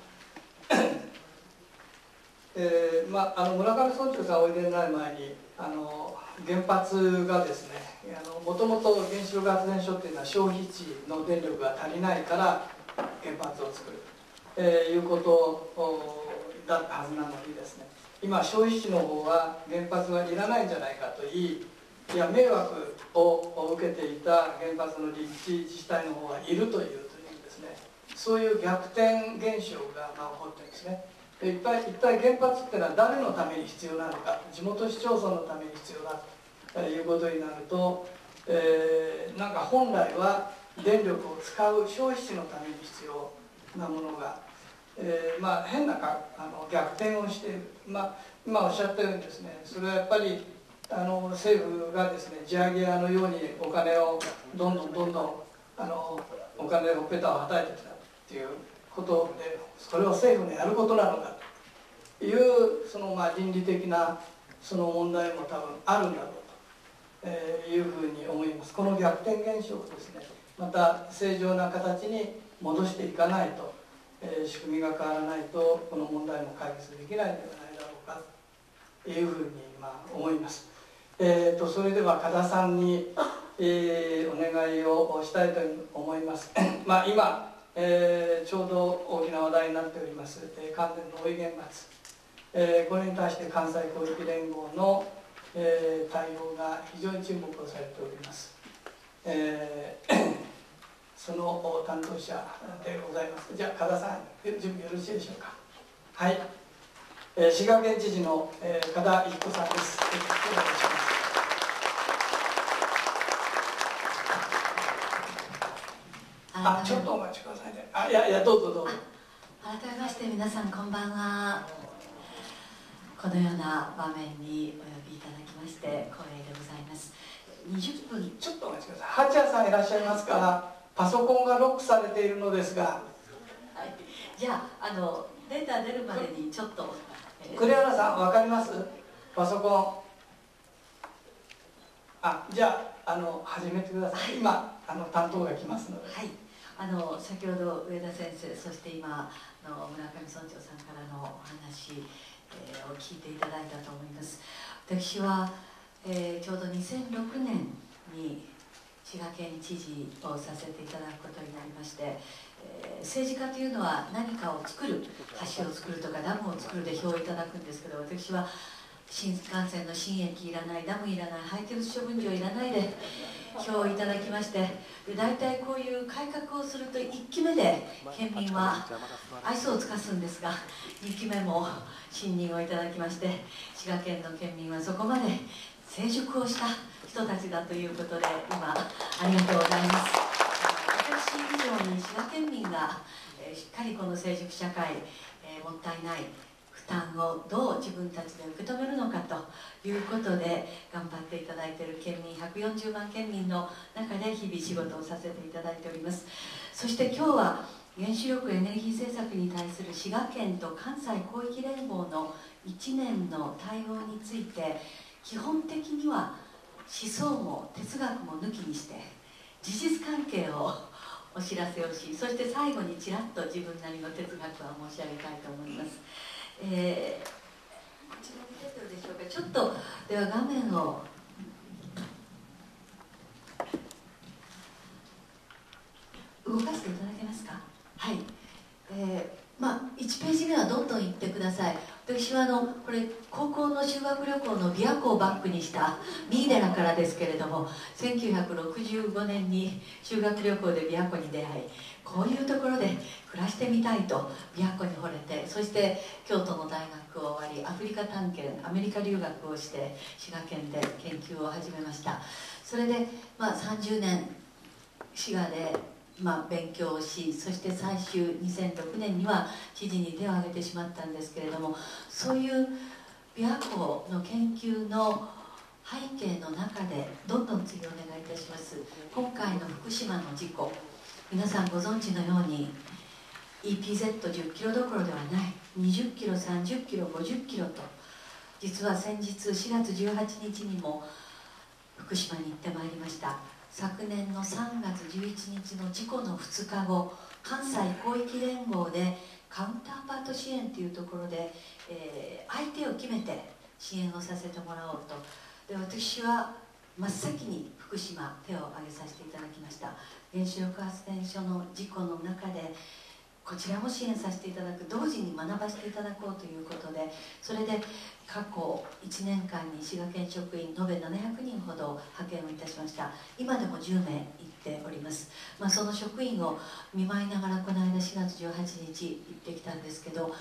えーまあ、あの村上村長さんおいでになる前にあの原発がですね、もともと原子力発電所っていうのは消費地の電力が足りないから原発を作る。 えーいうことだったはずなのにですね、今消費地の方は原発はいらないんじゃないかと言い、いや迷惑を受けていた原発の立地自治体の方はいるというというですね、そういう逆転現象がまあ起こってるんですね。で一体一体原発っていうのは誰のために必要なのか、地元市町村のために必要だということになると、えー、なんか本来は電力を使う消費地のために必要なものが、えー、まあ変なかあの逆転をしている、まあ、今おっしゃったようにですね、それはやっぱりあの政府がですね地上げ屋のようにお金をどんどんどんどんあのお金をほっぺたをはたいてきたっていうことで、それを政府のやることなのかというそのまあ倫理的なその問題も多分あるんだろうと、えー、いうふうに思います。この逆転現象をですねまた正常な形に戻していかないと、えー、仕組みが変わらないとこの問題も解決できないのではないだろうかというふうにまあ思います。えー、とそれでは加田さんに、えー、お願いをしたいと思います。まあ今、えー、ちょうど大きな話題になっております、えー、関連の大井原発、えー、これに対して関西広域連合の、えー、対応が非常に注目をされております。えー、その担当者でございます。じゃあ加田さん準備よろしいでしょうか。はい、えー、滋賀県知事の、えー、加田一子さんです。お願いします。あ、ちょっとお待ちくださいね。あ、いやいや、どうぞどうぞ。 改めまして皆さんこんばんは。このような場面にお呼びいただきまして光栄でございます。にじゅっぷん。 ちょっとお待ちください。八谷さんいらっしゃいますか。パソコンがロックされているのですが。はい、 じゃあ、あのデータ出るまでにちょっと。 栗原さんわかります？パソコン。あ、じゃあ、あの始めてください。はい、今あの担当が来ますので。 はい。あの先ほど上田先生、そして今の村上村長さんからのお話、えー、を聞いていただいたと思います。私は、えー、ちょうどにせんろくねんに滋賀県知事をさせていただくことになりまして、えー、政治家というのは何かを作る、橋を作るとかダムを作るで票をいただくんですけど、私は新幹線の新駅いらない、ダムいらない、廃棄物処分場いらないで票をいただきまして、で大体こういう改革をするといっきめで県民は愛想を尽かすんですが、にきめも信任をいただきまして、滋賀県の県民はそこまで成熟をした人たちだということで今ありがとうございます。私以上に滋賀県民が、えー、しっかりこの成熟社会、えー、もったいない負担をどう自分たちで受け止めるのかということで頑張っていただいている県民ひゃくよんじゅうまん県民の中で日々仕事をさせていただいております。そして今日は原子力エネルギー政策に対する滋賀県と関西広域連合のいちねんの対応について基本的には思想も哲学も抜きにして事実関係をお知らせをし、そして最後にちらっと自分なりの哲学は申し上げたいと思います。えー、こちらに出てるでしょうか。ちょっとでは画面を動かしていただけますか。はい、えー、まあいちページ目はどんどん行ってください。私はあのこれ高校の修学旅行の琵琶湖をバックにした三井寺からですけれども、せんきゅうひゃくろくじゅうごねんに修学旅行で琵琶湖に出会い、こういうところで暮らしてみたいと琵琶湖に惚れて、そして京都の大学を終わりアフリカ探検アメリカ留学をして滋賀県で研究を始めました。それで、まあ、さんじゅうねん滋賀でまあ、勉強をし、そして最終にせんろくねんには知事に手を挙げてしまったんですけれども、そういう琵琶湖の研究の背景の中でどんどん次お願いいたします。今回の福島の事故、皆さんご存知のように イーピーゼットじゅっキロどころではない、にじゅっキロ、さんじゅっキロ、ごじゅっキロと、実は先日しがつじゅうはちにちにも福島に行ってまいりました。昨年のさんがつじゅういちにちの事故のふつかご、関西広域連合でカウンターパート支援というところで、えー、相手を決めて支援をさせてもらおうと。で、私は真っ先に福島手を挙げさせていただきました。原子力発電所の事故の中でこちらも支援させていただく、同時に学ばせていただこうということで、それで過去いちねんかんに滋賀県職員延べななひゃくにんほど派遣をいたしました。今でもじゅうめい行っております。まあ、その職員を見舞いながらこの間しがつじゅうはちにち行ってきたんですけど、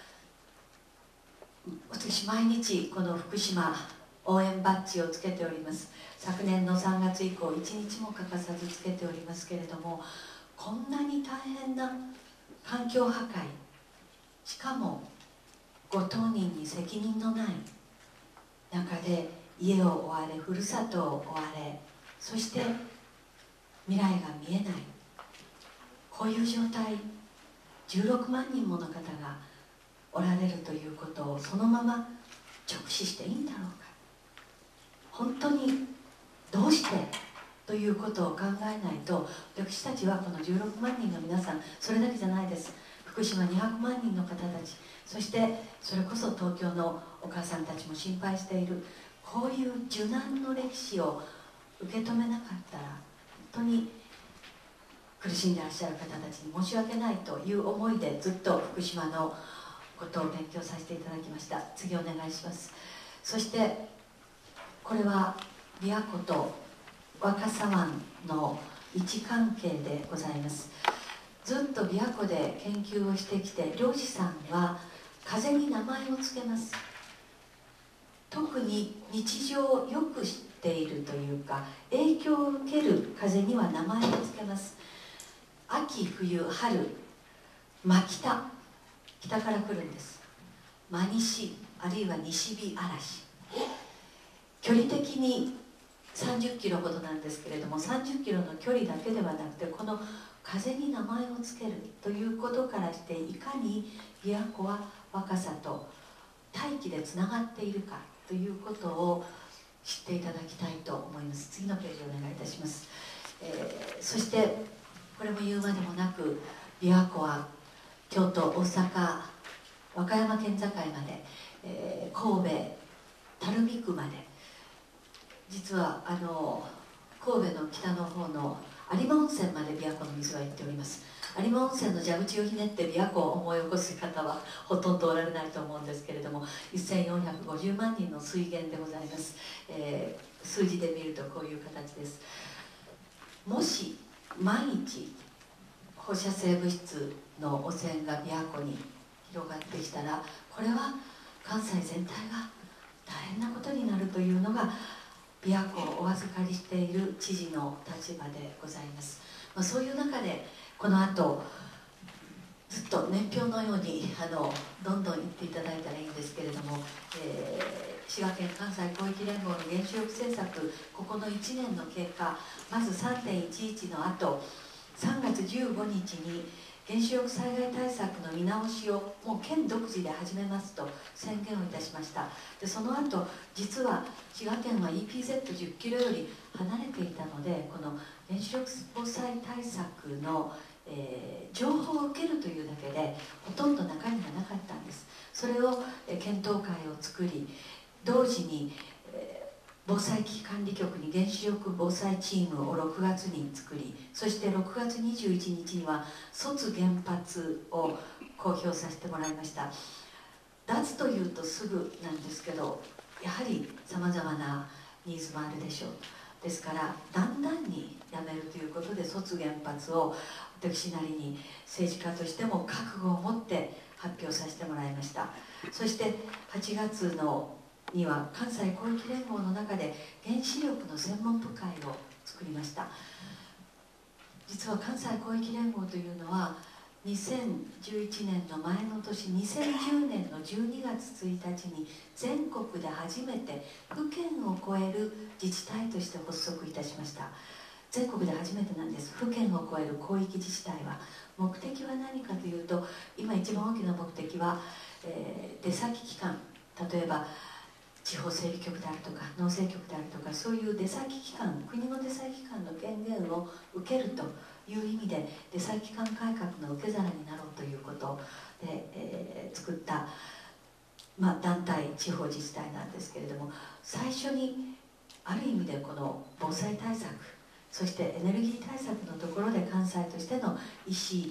私毎日この福島応援バッジをつけております。昨年のさんがつ以降いちにちも欠かさずつけておりますけれども、こんなに大変な環境破壊、しかもご当人に責任のない中で家を追われ、ふるさとを追われ、そして未来が見えない、こういう状態、じゅうろくまんにんもの方がおられるということをそのまま直視していいんだろうか、本当にどうしてということを考えないと、私たちはこのじゅうろくまんにんの皆さん、それだけじゃないです。福島にひゃくまんにんの方たち、そしてそれこそ東京のお母さんたちも心配している、こういう受難の歴史を受け止めなかったら本当に苦しんでいらっしゃる方たちに申し訳ないという思いでずっと福島のことを勉強させていただきました。次お願いします。そしてこれは琵琶湖と若狭湾の位置関係でございます。ずっと琵琶湖で研究をしてきて、漁師さんは風に名前を付けます。特に日常をよく知っているというか、影響を受ける風には名前を付けます。秋、冬、春、真北、北から来るんです。真西、あるいは西日嵐。距離的にさんじゅっキロほどなんですけれども、さんじゅっキロの距離だけではなくて、この風に名前を付けるということからして、いかに琵琶湖は若さと大気でつながっているかということを知っていただきたいと思います。次のページお願いいたします。えー、そしてこれも言うまでもなく、琵琶湖は京都、大阪、和歌山県境まで、えー、神戸、垂水区まで、実はあの神戸の北の方の有馬温泉まで琵琶湖の水は行っております。有馬温泉の蛇口をひねって琵琶湖を思い起こす方はほとんどおられないと思うんですけれども、せんよんひゃくごじゅうまんにんの水源でございます。えー、数字で見るとこういう形です。もし毎日放射性物質の汚染が琵琶湖に広がってきたら、これは関西全体が大変なことになるというのが琵琶湖をお預かりしている知事の立場でございます。まあ、そういう中でこの後ずっと年表のようにあのどんどん言っていただいたらいいんですけれども、えー、滋賀県関西広域連合の原子力政策、ここのいちねんの経過、まず さんてんいちいち の後さんがつじゅうごにちに原子力災害対策の見直しをもう県独自で始めますと宣言をいたしました。でその後実は滋賀県は イーピーゼットじゅっキロより離れていたので、この原子力防災対策の、えー、情報を受けるというだけでほとんど中身がなかったんです。それを、えー、検討会を作り、同時に、えー防災危機管理局に原子力防災チームをろくがつに作り、そしてろくがつにじゅういちにちには卒原発を公表させてもらいました。脱というとすぐなんですけど、やはりさまざまなニーズもあるでしょう。ですからだんだんにやめるということで卒原発を私なりに政治家としても覚悟を持って発表させてもらいました。そしてはちがつのには関西広域連合の中で原子力の専門部会を作りました。実は関西広域連合というのはにせんじゅういちねんの前の年にせんじゅうねんのじゅうにがつついたちに全国で初めて府県を超える自治体として発足いたしました。全国で初めてなんです。府県を超える広域自治体は。目的は何かというと、今一番大きな目的は、えー、出先機関、例えば地方整備局であるとか農政局であるとか、そういう出先機関、国の出先機関の権限を受けるという意味で出先機関改革の受け皿になろうということで、えー、作った、まあ、団体、地方自治体なんですけれども、最初にある意味でこの防災対策、そしてエネルギー対策のところで関西としての意思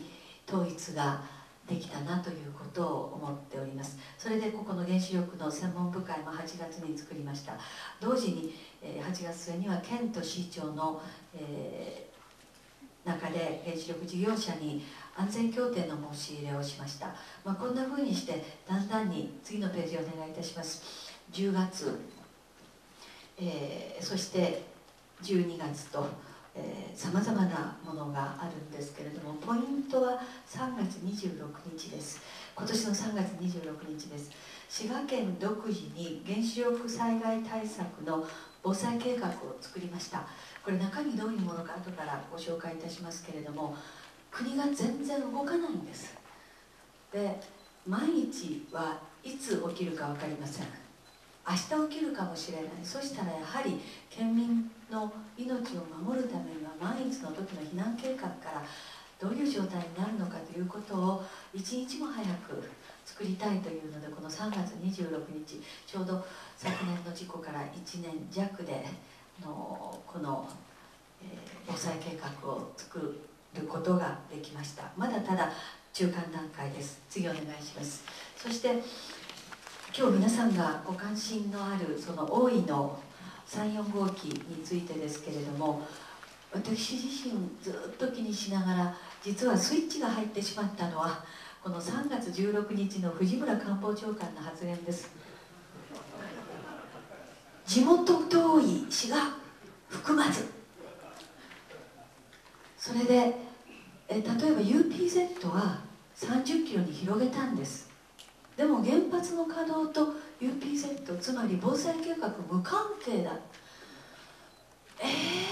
統一ができたなということを思っております。それでここの原子力の専門部会もはちがつに作りました。同時にはちがつ末には県と市長の、えー、中で原子力事業者に安全協定の申し入れをしました。まあ、こんなふうにしてだんだんに、次のページお願いいたします。じゅうがつ、えー、そしてじゅうにがつとさまざまなものがあるんですけれども、ポイントはさんがつにじゅうろくにちです。今年のさんがつにじゅうろくにちです。滋賀県独自に原子力災害対策の防災計画を作りました。これ中身どういうものか後からご紹介いたしますけれども、国が全然動かないんです。で、毎日はいつ起きるか分かりません。明日起きるかもしれない。そしたらやはり県民の命を守るためには万一の時の避難計画からどういう状態になるのかということを一日も早く作りたいというので、このさんがつにじゅうろくにち、ちょうど昨年の事故からいちねんじゃくでのこの、えー、防災計画を作ることができました。まだただ中間段階です。次お願いします。そして今日皆さんがご関心のあるその大井のさん、よんごうきについてですけれども、私自身ずっと気にしながら、実はスイッチが入ってしまったのはこのさんがつじゅうろくにちの藤村官房長官の発言です。地元遠い滋賀含まず、それでえ例えば ユーピーゼット はさんじゅっキロに広げたんです。でも原発の稼働と ユーピーゼット、 つまり防災計画無関係だ。えー、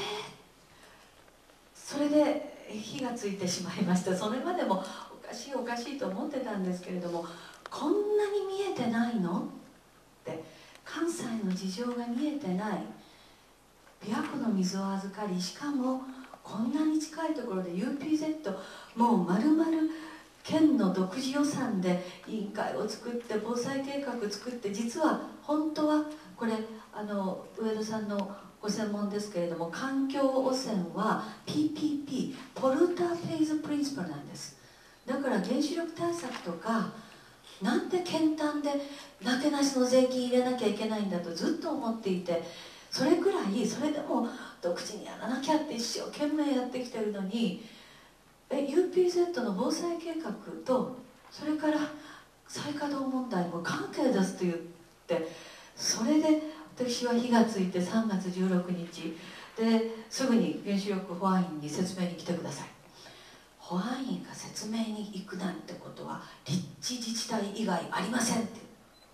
それで火がついてしまいました。それまでもおかしいおかしいと思ってたんですけれども、こんなに見えてないのって、関西の事情が見えてない、琵琶湖の水を預かり、しかもこんなに近いところで ユーピーゼット、 もう丸々県の独自予算で委員会を作って防災計画作って、実は本当はこれあの上田さんのご専門ですけれども、環境汚染は ピーピーピー ポルターフェイズプリンシパルなんです。だから原子力対策とかなんで県単でなけなしの税金入れなきゃいけないんだとずっと思っていて、それくらいそれでも独自にやらなきゃって一生懸命やってきてるのに、え ユーピーゼット の防災計画とそれから再稼働問題も関係ですと言って、それで私は火がついてさんがつじゅうろくにちですぐに原子力保安院に説明に来てください。保安院が説明に行くなんてことは立地自治体以外ありませんって、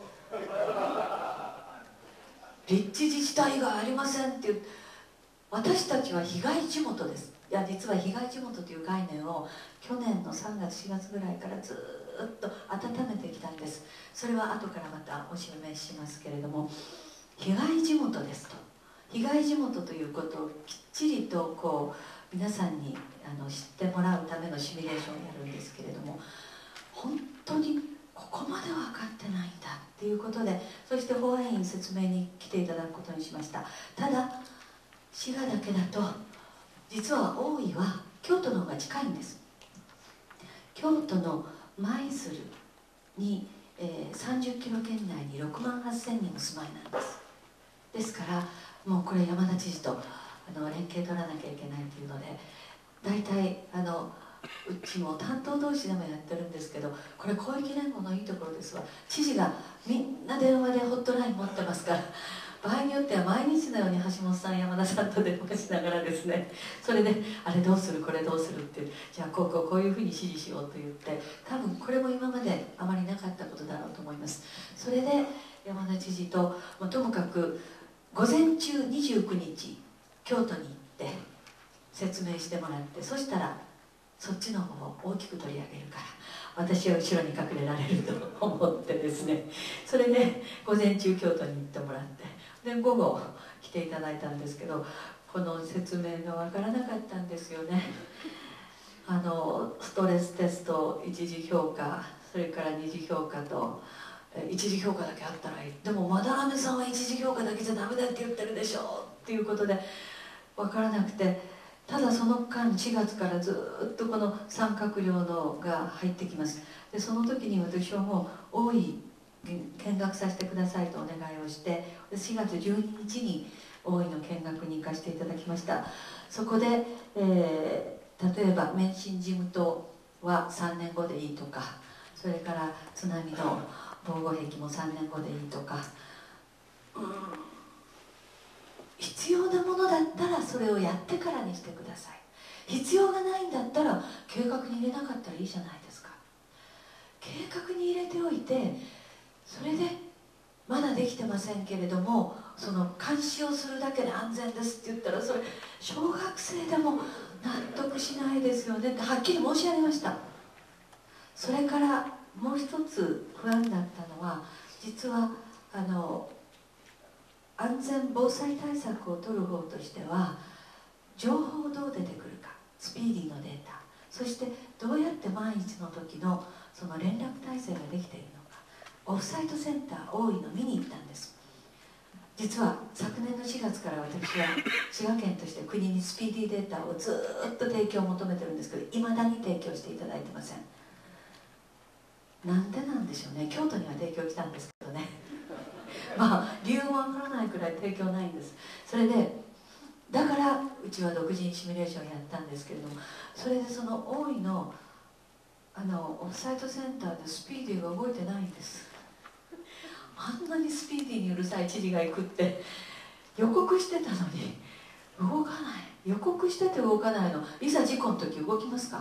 立地自治体以外ありませんって言って、私たちは被害地元です。いや実は被害地元という概念を去年のさんがつしがつぐらいからずっと温めてきたんです。それは後からまたお示しますけれども、被害地元ですと、被害地元ということをきっちりとこう皆さんにあの知ってもらうためのシミュレーションをやるんですけれども、本当にここまで分かってないんだっていうことで、そして保安院説明に来ていただくことにしました。ただ滋賀だけだと実は大井は京都の方が近いんです。京都の舞鶴に、えー、さんじゅっキロ圏内にろくまんはっせんにんお住まいなんです。ですからもうこれ山田知事とあの連携取らなきゃいけないというので、大体あのうちも担当同士でもやってるんですけど、これ広域連合のいいところですわ。知事がみんな電話でホットライン持ってますから、場合によっては毎日のように橋本さん山田さんと電話しながらですね、それであれどうするこれどうするって、じゃあこうこうこういうふうに指示しようと言って、多分これも今まであまりなかったことだろうと思います。それで山田知事と、まあ、ともかく午前中にじゅうくにち京都に行って説明してもらって、そしたらそっちの方を大きく取り上げるから私は後ろに隠れられると思ってですね、それで午前中京都に行ってもらって、で午後来ていただいたんですけど、この説明が分からなかったんですよね。あのストレステスト一次評価、それから二次評価と一次評価だけあったらいい。でも斑目さんは一次評価だけじゃダメだって言ってるでしょっていうことで分からなくて、 ただその間しがつからずっとこの参閣料のが入ってきます。でその時に私はもう大井見学させてくださいとお願いをして、しがつじゅうににちに大井の見学に行かせていただきました。そこで、えー、例えば免震事務棟はさんねんごでいいとか、それから津波の防護壁もさんねんごでいいとか、うん、必要なものだったらそれをやってからにしてください。必要がないんだったら計画に入れなかったらいいじゃないですか。計画に入れておいて、それでまだできてませんけれども、その監視をするだけで安全ですって言ったら、それ小学生でも納得しないですよねってはっきり申し上げました。それからもう一つ不安だったのは、実はあの安全防災対策を取る方としては、情報どう出てくるか、スピーディーのデータ、そしてどうやって万一の時のその連絡体制ができているのか、オフサイトセンター大井の見に行ったんです。実は昨年のしがつから私は滋賀県として国にスピーディーデータをずっと提供を求めてるんですけど、いまだに提供していただいてません。なんでなんでしょうね。京都には提供来たんですけどねまあ理由もわからないくらい提供ないんです。それでだからうちは独自にシミュレーションをやったんですけれども、それでその大井のあのオフサイトセンターでスピーディーが動いてないんです。あんなにスピーディーにうるさい知事が行くって予告してたのに動かない。予告してて動かないの、いざ事故の時動きますか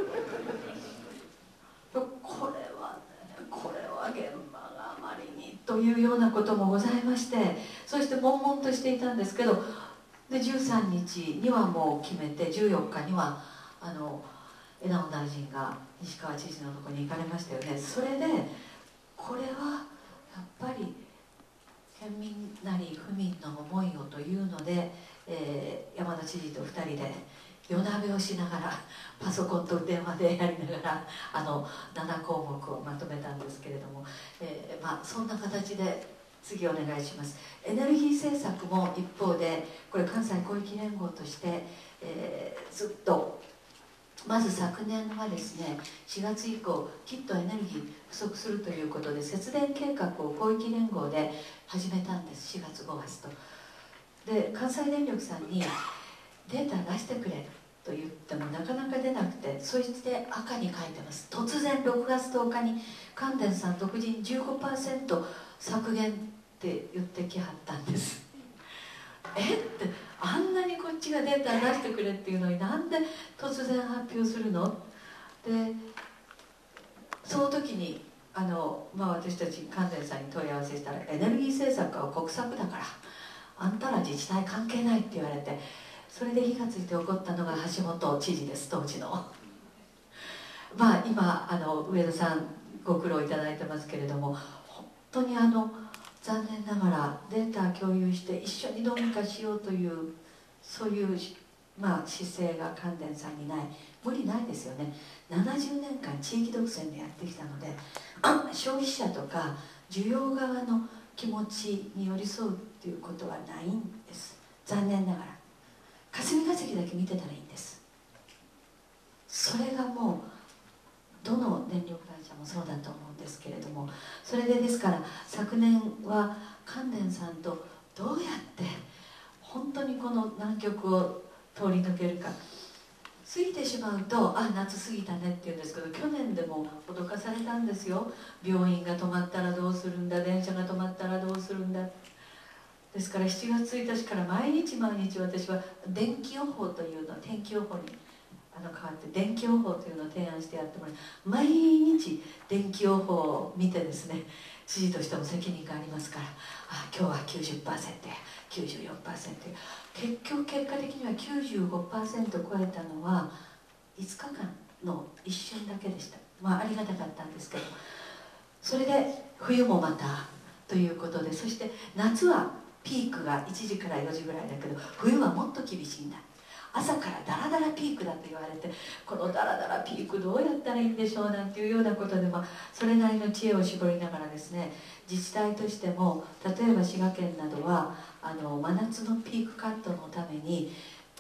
これはね、これは現場があまりにというようなこともございまして、そして悶々としていたんですけど、でじゅうさんにちにはもう決めて、じゅうよっかにはあの枝野大臣が西川知事のところに行かれましたよね。それでこれはやっぱり県民なり府民の思いをというので、えー、山田知事とふたりで夜なべをしながらパソコンと電話でやりながらあのななこうもくをまとめたんですけれども、えーまあ、そんな形で次お願いします。エネルギー政策も一方でこれ関西広域連合として、えー、ずっとまず昨年はですね、しがつ以降きっとエネルギー不足するということで節電計画を広域連合で始めたんです。しがつごがつと。で関西電力さんにデータ出してくれと言ってもなかなか出なくて、そして赤に書いてます。突然ろくがつとおかに関電さん独自に じゅうごパーセント 削減って言ってきはったんです。えってあんなにこっちがデータ出してくれっていうのになんで突然発表するので、その時にあの、まあ、私たち関電さんに問い合わせしたら、エネルギー政策は国策だからあんたら自治体関係ないって言われて、それで火がついて起こったのが橋本知事です、当時のまあ今あの上田さんご苦労いただいてますけれども、本当にあの残念ながらデータ共有して一緒にどうにかしようというそういう、まあ、姿勢が関電さんにない。無理ないですよね。ななじゅうねんかん地域独占でやってきたので消費者とか需要側の気持ちに寄り添うっていうことはないんです。残念ながら霞が関だけ見てたらいいんです。それがもうどの電力会社もそうだと思うんですけれども、それでですから昨年は関電さんとどうやって本当にこの難局を通り抜けるか。過ぎてしまうとあ夏過ぎたねって言うんですけど、去年でも脅かされたんですよ。病院が止まったらどうするんだ、電車が止まったらどうするんだ。ですからしちがつついたちから毎日毎日私は電気予報というの天気予報にあの変わって電気予報というのを提案してやってもらい、毎日電気予報を見てですね、知事としても責任がありますから、あ今日は きゅうじゅっパーセント や きゅうじゅうよんパーセント や結局結果的には きゅうじゅうごパーセント 超えたのはいつかかんの一瞬だけでした。まあありがたかったんですけど、それで冬もまたということで、そして夏はピークがいちじからよじぐらいだけど冬はもっと厳しいんだ、朝からダラダラピークだと言われて、このダラダラピークどうやったらいいんでしょうなんていうようなことで、まあ、それなりの知恵を絞りながらですね、自治体としても例えば滋賀県などはあの真夏のピークカットのために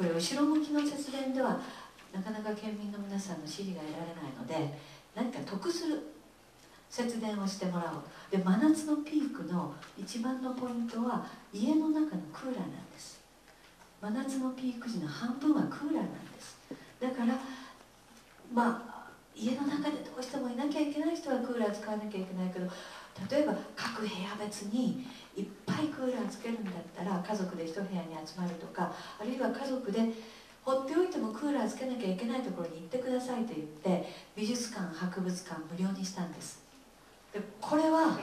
これ後ろ向きの節電ではなかなか県民の皆さんの支持が得られないので、何か得する節電をしてもらおう。で、真夏のピークの一番のポイントは家の中のクーラーなんです。真夏のピーク時の半分はクーラーなんです。だからまあ家の中でどうしてもいなきゃいけない人はクーラー使わなきゃいけないけど、例えば各部屋別にいっぱいクーラーつけるんだったら家族で一部屋に集まるとか、あるいは家族で放っておいてもクーラーつけなきゃいけないところに行ってくださいと言って美術館博物館無料にしたんです。でこれは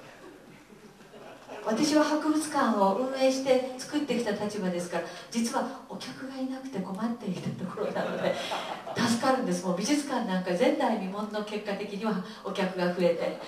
私は博物館を運営して作ってきた立場ですから、実はお客がいなくて困っているところなので助かるんです。もう美術館なんか前代未聞の結果的にはお客が増えて、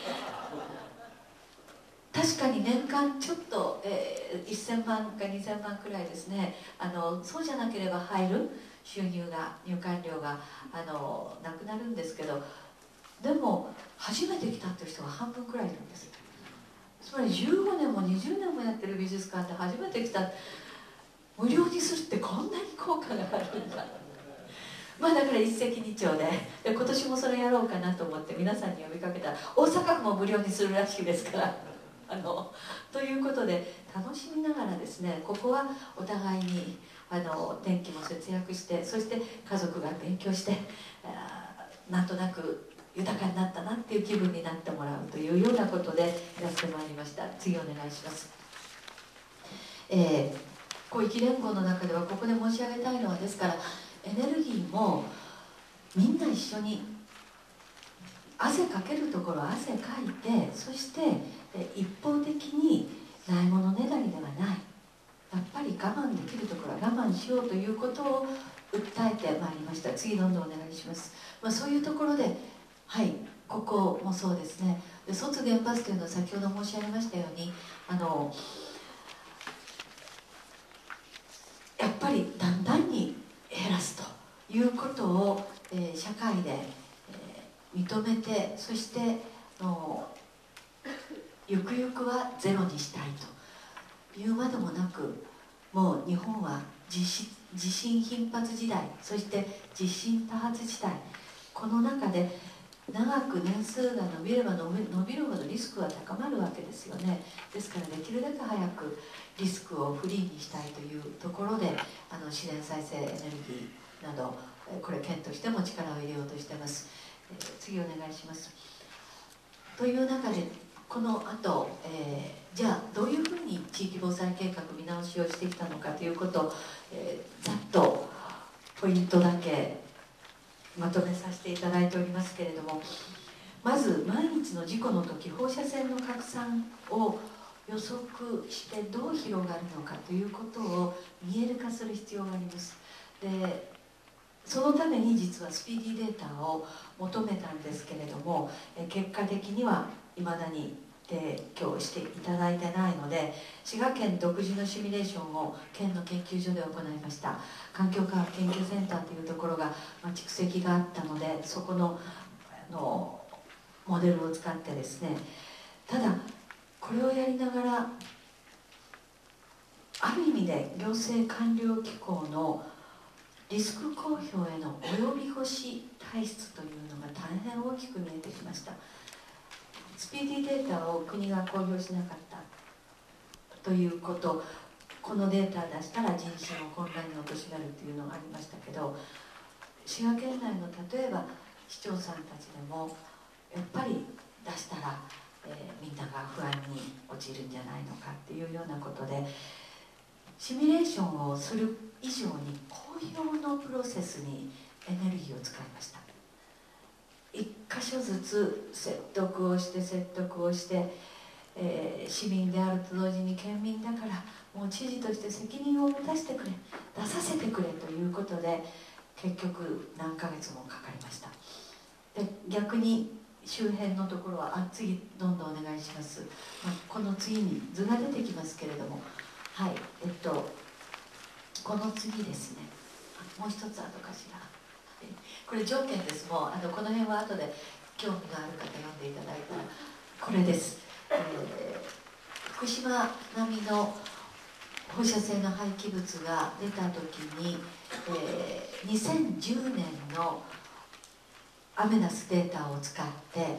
確かに年間ちょっと、えー、せんまんかにせんまんくらいですね、あのそうじゃなければ入る収入が入館料があのなくなるんですけど、でも初めて来たっていう人が半分くらいいるんです。つまりじゅうごねんもにじゅうねんもやってる美術館で初めて来た、無料にするってこんなに効果があるんだ。まあだから一石二鳥で、で今年もそれやろうかなと思って皆さんに呼びかけたら、大阪府も無料にするらしいですからあのということで楽しみながらですね、ここはお互いにあの電気も節約して、そして家族が勉強して、なんとなく豊かになったなっていう気分になってもらうというようなことでやってまいりました。次お願いします。えー、広域連合の中ではここで申し上げたいのは、ですからエネルギーもみんな一緒に汗かけるところ汗かいて、そして一方的にないものねだりではない、やっぱり我慢できるところは我慢しようということを訴えてまいりました。次どんどんお願いします。まあ、そういうところで、はい、ここもそうですね。で卒原発というのは先ほど申し上げましたように、あのやっぱりだんだんに減らすということを、えー、社会で、えー、認めて、そしてのゆくゆくはゼロにしたいというまでもなく、もう日本は地震、地震頻発時代、そして地震多発時代、この中で長く年数が伸びれば伸び、伸びるほどリスクは高まるわけですよね。ですからできるだけ早くリスクをフリーにしたいというところで、あの自然再生エネルギーなどこれ県としても力を入れようとしています。えー、次お願いします。という中でこの後、えー、じゃあどういうふうに地域防災計画見直しをしてきたのかということを、えー、ざっとポイントだけまとめさせていただいておりますけれども、まず毎日の事故の時放射線の拡散を予測してどう広がるのかということを見える化する必要があります。でそのために実はスピーディーデータを求めたんですけれども、結果的にはいまだに提供していただいてないので、滋賀県独自のシミュレーションを県の研究所で行いました。環境科学研究センターというところが、まあ、蓄積があったので、そこのあのモデルを使ってですね、ただこれをやりながらある意味で行政官僚機構のリスク公表への及び腰体質というのが大変大きく見えてきました。スピーディーデータを国が公表しなかったということ、このデータを出したら人心を混乱に陥るというのがありましたけど、滋賀県内の例えば市長さんたちでもやっぱり出したら、えー、みんなが不安に陥るんじゃないのかっていうようなことで、シミュレーションをする以上に公表のプロセスにエネルギーを使いました。一箇所ずつ説得をして説得をして、えー、市民であると同時に県民だからもう知事として責任を持たせてくれ、出させてくれということで結局何ヶ月もかかりました。で逆に周辺のところは、あ、次どんどんお願いします、まあ、この次に図が出てきますけれども、はい、えっとこの次ですね、もう一つ後かしら、これ条件です。もうあのこの辺は後で興味のある方読んでいただいたらこれです、えー、福島並みの放射性の廃棄物が出た時に、えー、にせんじゅうねんのアメダスデータを使って、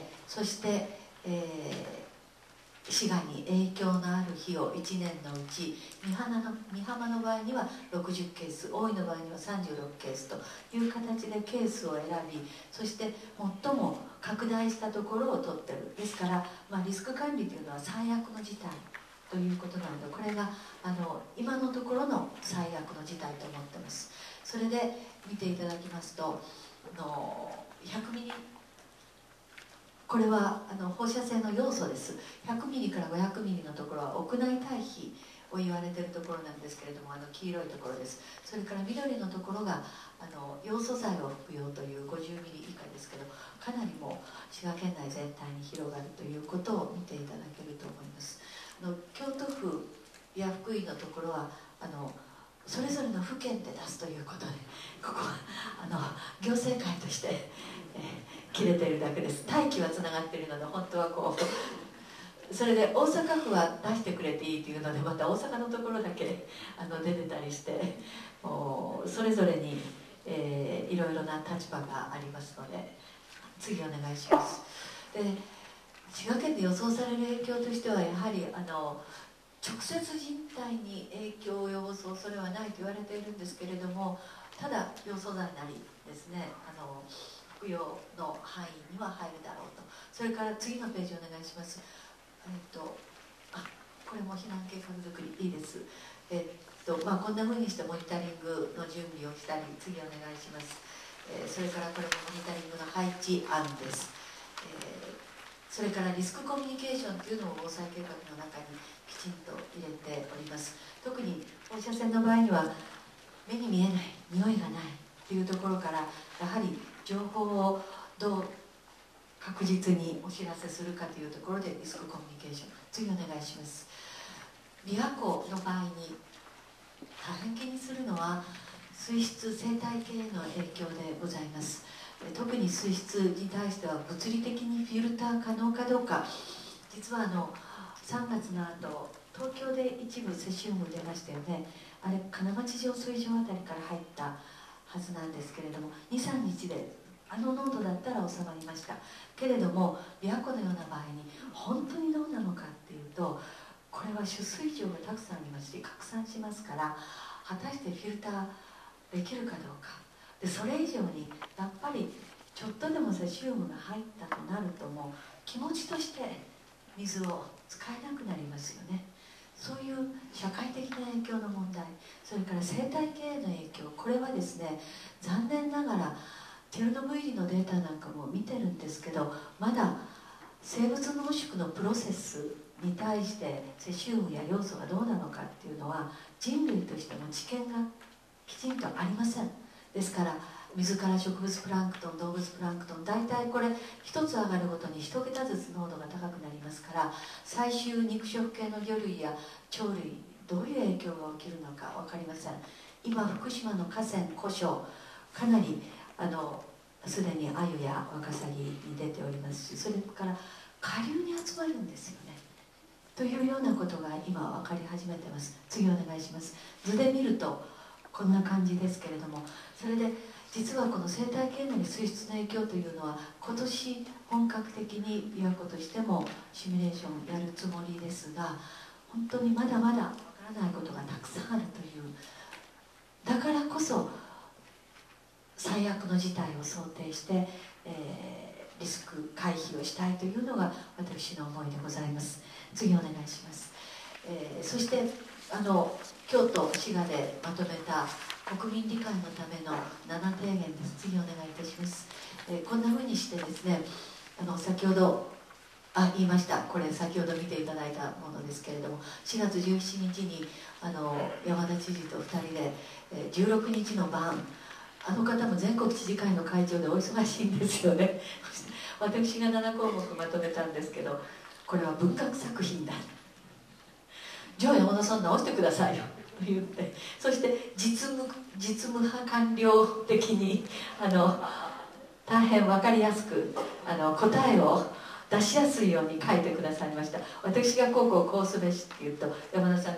そして、えー滋賀に影響のある日をいちねんのうち美浜の、美浜の場合にはろくじゅっケース、大井の場合にはさんじゅうろくケースという形でケースを選び、そして最も拡大したところを取ってる。ですから、まあ、リスク管理というのは最悪の事態ということなので、これがあの今のところの最悪の事態と思ってます。それで見ていただきますと、あのひゃくミリ、これはあの放射性の要素です。ひゃくミリからごひゃくミリのところは屋内退避を言われているところなんですけれども、あの黄色いところです。それから緑のところがあの要素剤を服用というごじゅうミリ以下ですけど、かなりもう滋賀県内全体に広がるということを見ていただけると思います。あの京都府や福井のところはあのそれぞれの府県で出すということで、ここはあの行政会として、えー切れているだけです。大気はつながっているので本当はこう、それで大阪府は出してくれていいというので、また大阪のところだけあの出てたりして、もうそれぞれに、えー、いろいろな立場がありますので、次お願いします。で、滋賀県で予想される影響としては、やはりあの直接人体に影響を及ぼす恐れはないと言われているんですけれども、ただ要素剤なりですね、あの服用の範囲には入るだろうと。それから次のページお願いします。えっとあこれも避難計画作りいいです。えっとまあこんなふうにしてモニタリングの準備をしたり、次お願いします。えー、それからこれもモニタリングの配置案です。えー、それからリスクコミュニケーションというのを防災計画の中にきちんと入れております。特に放射線の場合には目に見えない、匂いがないというところから、やはり情報をどう確実にお知らせするかというところでリスクコミュニケーション。次お願いします。琵琶湖の場合に大変気にするのは水質生態系への影響でございます。特に水質に対しては物理的にフィルター可能かどうか。実はあのさんがつの後、東京で一部セシウム出ましたよね。あれ金町浄水場あたりから入ったはずなんですけれども、にさんにちであの濃度だったら収まりましたけれども、琵琶湖のような場合に本当にどうなのかっていうと、これは取水場がたくさんありますし拡散しますから、果たしてフィルターできるかどうかで、それ以上にやっぱりちょっとでもセシウムが入ったとなると、もう気持ちとして水を使えなくなりますよね。そういう社会的な影響の問題、それから生態系への影響、これはですね、残念ながらチェルノブイリのデータなんかも見てるんですけど、まだ生物濃縮のプロセスに対してセシウムや要素がどうなのかっていうのは人類としても知見がきちんとありません。ですから水から植物プランクトン、動物プランクトン、大体これ一つ上がるごとに一桁ずつ濃度が高くなりますから、最終肉食系の魚類や鳥類、どういう影響が起きるのか分かりません。今福島の河川湖沼、かなりあのすでにアユやワカサギに出ておりますし、それから下流に集まるんですよねというようなことが今分かり始めてます。次お願いします。図で見るとこんな感じですけれども、それで実はこの生態系の水質の影響というのは今年本格的に琵琶湖としてもシミュレーションやるつもりですが、本当にまだまだわからないことがたくさんあるという、だからこそ最悪の事態を想定して、えー、リスク回避をしたいというのが私の思いでございます。次お願いします。えー、そしてあの京都滋賀でまとめた国民理解のためのなな提言です。次お願いいたします。えー、こんなふうにしてですね、あの先ほどあ言いました、これ先ほど見ていただいたものですけれども、しがつじゅうしちにちにあの山田知事とふたりで、えー、じゅうろくにちの晩、あの方も全国知事会の会長でお忙しいんですよね。私がななこうもくまとめたんですけど、これは文学作品だ、じゃあ山田さん直してくださいよと言って、そして実務実務派官僚的にあの大変分かりやすくあの答えを出しやすいように書いてくださいました。私がこうこうこうすべしって言うと、山田さんが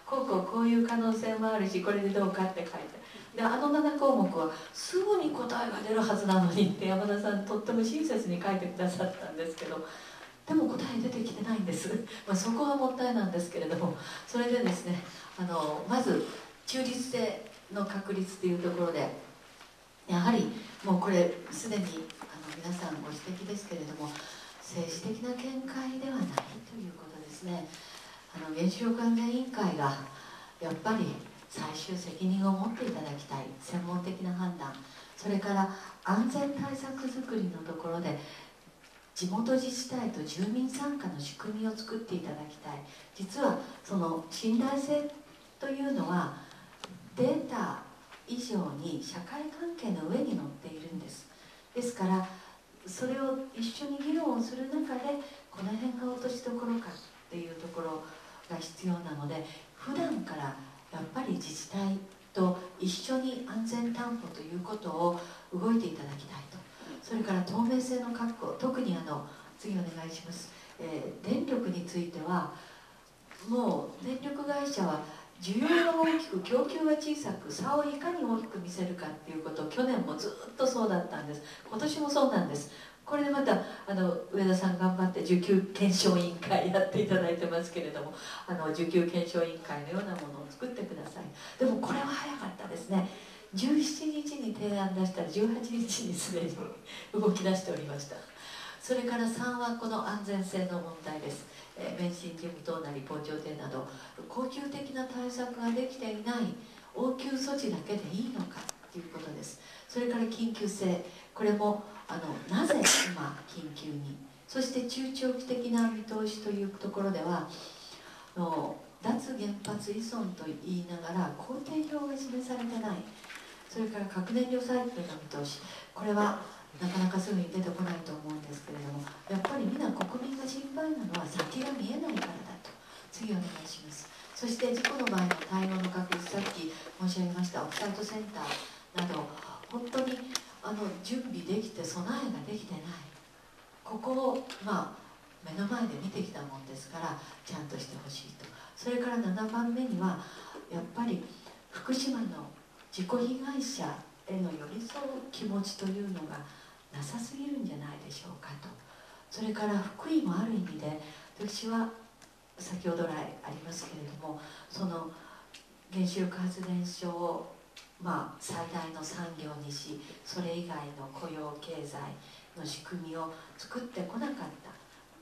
こうこうこういう可能性もあるしこれでどうかって書いて、であのなな項目はすぐに答えが出るはずなのにって山田さんとっても親切に書いてくださったんですけど、でも答え出てきてないんです、まあ、そこはもったいなんですけれども、それでですね、あのまず中立性の確立っていうところで、やはりもうこれすでにあの皆さんご指摘ですけれども、政治的な見解ではないということですね。あの原子力安全委員会がやっぱり最終責任を持っていただきたい、専門的な判断、それから安全対策づくりのところで地元自治体と住民参加の仕組みを作っていただきたい。実はその信頼性というのはデータ以上に社会関係の上に乗っているんです。ですからそれを一緒に議論をする中でこの辺が落としどころかっていうところが必要なので、普段からやっぱり自治体と一緒に安全担保ということを動いていただきたいと。それから透明性の確保、特にあの次お願いします、えー、電力についてはもう電力会社は需要が大きく供給が小さく差をいかに大きく見せるかっていうことを去年もずっとそうだったんです。今年もそうなんです。これでまたあの上田さん頑張って需給検証委員会やっていただいてますけれども、あの需給検証委員会のようなものを作ってください。でもこれは早かったですね。じゅうしちにちに提案出したらじゅうはちにちにすでに動き出しておりました。それからさんはこの安全性の問題です。えー、免震事務等なり防潮堤など恒久的な対策ができていない応急措置だけでいいのかということです。それから緊急性、これもあのなぜ今緊急に、そして中長期的な見通しというところではの脱原発依存と言いながら工程表が示されてない、それから核燃料サイクルの見通し、これはなかなかすぐに出てこないと思うんですけれども、やっぱり皆国民が心配なのは先が見えないからだと。次お願いします。そして事故の場合の対応の確率、さっき申し上げましたオフサイトセンターなど本当にあの準備できて備えができてない、ここをまあ目の前で見てきたもんですからちゃんとしてほしいと。それからななばんめにはやっぱり福島の事故被害者への寄り添う気持ちというのがなさすぎるんじゃないでしょうかと。それから福井もある意味で私は先ほど来ありますけれども、その原子力発電所をまあ最大の産業にし、それ以外の雇用経済の仕組みを作ってこなかった、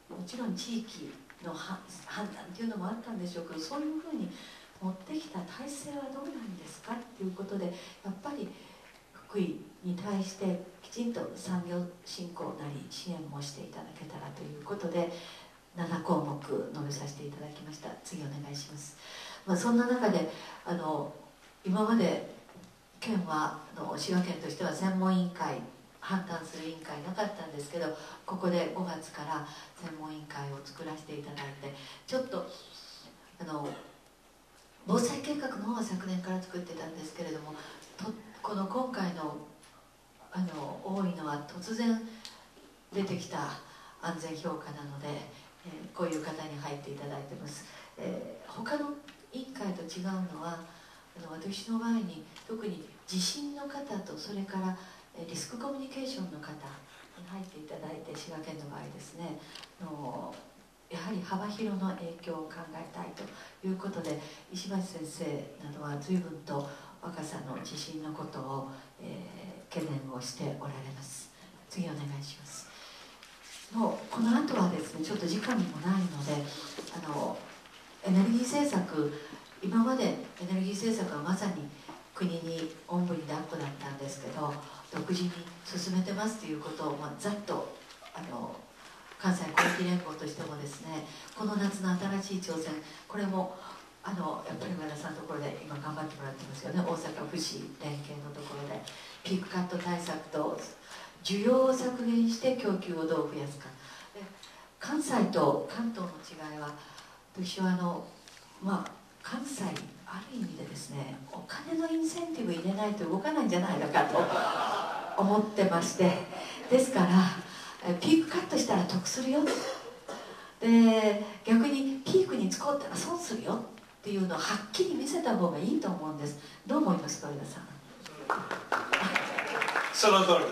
もちろん地域の判断っていうのもあったんでしょうけど、そういうふうに持ってきた体制はどうなんですかっていうことで、やっぱり福井に対してきちんと産業振興なり支援もしていただけたらということでななこうもく述べさせていただきました。次お願いします。まあ、そんな中であの今まで県はあの滋賀県としては専門委員会、判断する委員会なかったんですけど、ここでごがつから専門委員会を作らせていただいて、ちょっとあの防災計画の方は昨年から作ってたんですけれども、とこの今回のあの多いのは突然出てきた安全評価なので、えー、こういう方に入っていただいてます。えー、他の委員会と違うのはあの私の場合に特に地震の方とそれからリスクコミュニケーションの方に入っていただいて、滋賀県の場合ですねのやはり幅広の影響を考えたいということで、石橋先生などは随分と若狭の地震のことを、えー、懸念をしておられます。次お願いします。もうこの後はですねちょっと時間もないので、あのエネルギー政策、今までエネルギー政策はまさに国におんぶに抱っこだったんですけど、独自に進めてますということを、まあ、ざっとあの関西広域連合としてもですね、この夏の新しい挑戦、これもあのやっぱり上田さんのところで今頑張ってもらってますよね。大阪府市連携のところでピークカット対策と需要を削減して供給をどう増やすか。で関西と関東の違いは、私はあのまあ関西ある意味でですね、お金のインセンティブ入れないと動かないんじゃないのかと思ってまして、ですからピークカットしたら得するよ、で逆にピークに使ったら損するよっっていうのをはっきり見せた方がいいと思うんです。どう思いますか、上田さん。 その通りだと思います。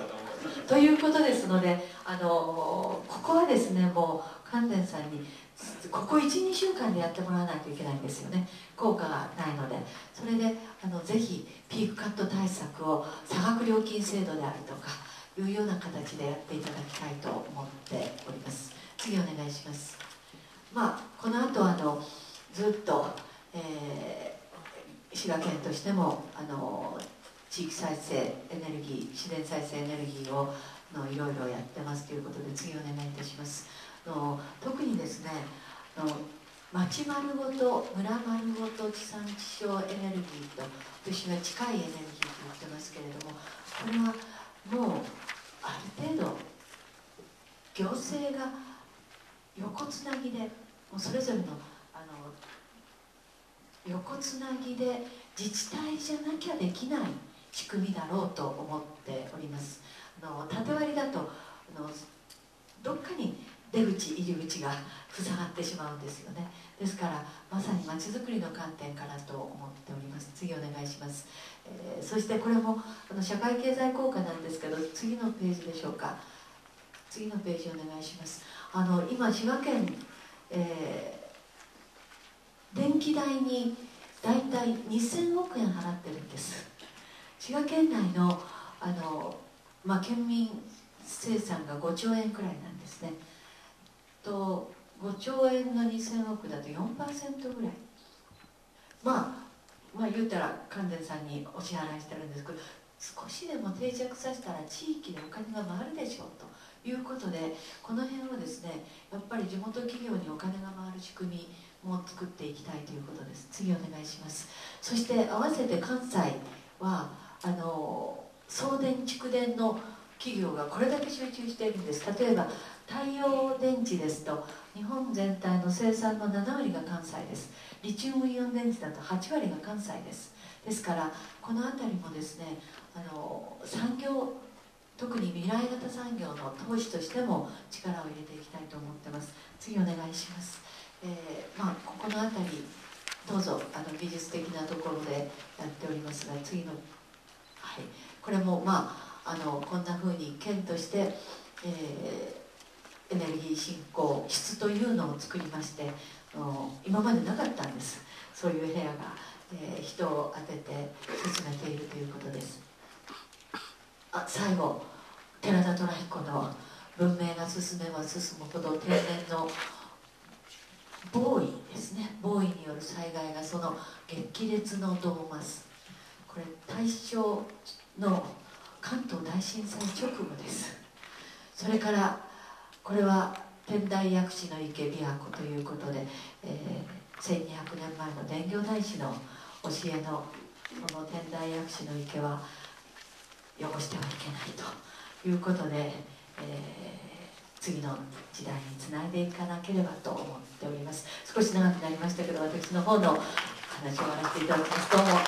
ということですので、あのここはですね、もう関連さんにここいち、にしゅうかんでやってもらわないといけないんですよね。効果がないので、それであのぜひピークカット対策を差額料金制度であるとかいうような形でやっていただきたいと思っております。次お願いします。まあこの後あのずっと、えー、滋賀県としてもあの地域再生エネルギー、自然再生エネルギーをのいろいろやってますということで、次お願いいたします。の特にですね、の町丸ごと村丸ごと地産地消エネルギーと私は近いエネルギーと言ってますけれども、これはもうある程度行政が横つなぎでもうそれぞれのあの横つなぎで自治体じゃなきゃできない仕組みだろうと思っております。あの縦割りだとあのどっかに出口入り口が塞がってしまうんですよね。ですからまさにまちづくりの観点からと思っております。次お願いします。えー、そしてこれもあの社会経済効果なんですけど、次のページでしょうか。次のページお願いします。あの今滋賀県、えー、電気代にだいたいにせんおくえん払ってるんです。滋賀県内のあの、まあ、県民生産がごちょうえんくらいなんですね。とごちょうえんのにせんおくだと よんパーセント ぐらい、まあ、まあ言うたら関連さんにお支払いしてるんですけど、少しでも定着させたら地域でお金が回るでしょうということで、この辺をですねやっぱり地元企業にお金が回る仕組みも作っていきたいということです。次お願いします。そして合わせて関西はあの送電蓄電の企業がこれだけ集中しているんです。例えば太陽電池ですと日本全体の生産のななわりが関西です。リチウムイオン電池だとはちわりが関西です。ですからこの辺りもですね、あの産業、特に未来型産業の投資としても力を入れていきたいと思ってます。次お願いします。えー、まあここの辺りどうぞあの技術的なところでやっておりますが、次の、はい、これもまああのこんなふうに県として、えー、エネルギー振興室というのを作りまして、今までなかったんです。そういう部屋が、えー、人を当てて進めているということです。あ、最後、寺田虎彦の文明が進めば進むほど天然の暴威ですね、暴威による災害がその激烈の度を増す。これ大正の関東大震災直後です。それからこれは天台薬師の池琵琶湖ということで、えー、せんにひゃくねんまえの伝教大師の教えのこの天台薬師の池は汚してはいけないということで、えー、次の時代につないでいかなければと思っております。少し長くなりましたけど、私の方の話を終わらせていただきます。どうもありがとうございます。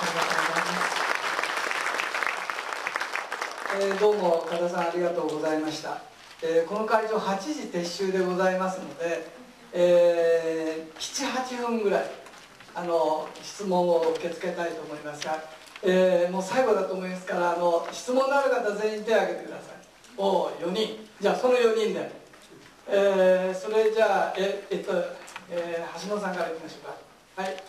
えー、どうも加田さんありがとうございました。えー、この会場はちじ撤収でございますので、えー、なな、はっぷんぐらいあの質問を受け付けたいと思いますが、えー、もう最後だと思いますから、あの質問のある方全員手を挙げてください。おー、よにん。じゃあそのよにんで、えー、それじゃあええっと、えー、橋本さんからいきましょうか。はい。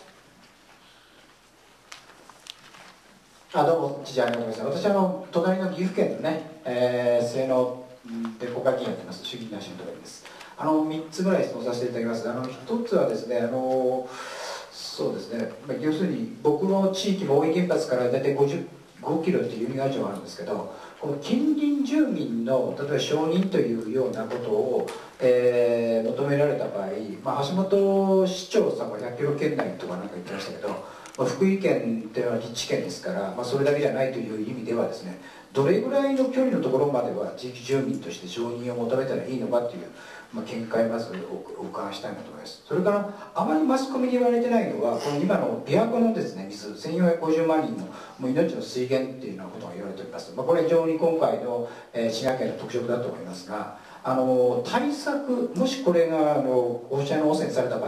あ、どうも知事ありがとうございます。私はあの隣の岐阜県のね、えー、西濃で国会議員やってます衆議院の橋本です。あのみっつぐらい質問させていただきます。あのひとつはですね、あのそうですね、まあ、要するに僕の地域も大井原発から大体ごじゅうごキロっていう由比ヶ町があるんですけど、この近隣住民の例えば承認というようなことを、えー、求められた場合、まあ、橋本市長さんはひゃっキロ圏内とかなんか言ってましたけど、まあ、福井県っていうのは立地県ですから、まあ、それだけじゃないという意味ではですね、どれぐらいの距離のところまでは地域住民として承認を求めたらいいのかという、まあ、見解をまずお伺いしたいなと思います。それからあまりマスコミに言われてないのは、この今の琵琶湖のですね水せんよんひゃくごじゅうまんにんのもう命の水源っていうようなことが言われております。まあ、これ非常に今回の、えー、滋賀県の特色だと思いますが、あの対策、もしこれがあの放射能汚染された場合に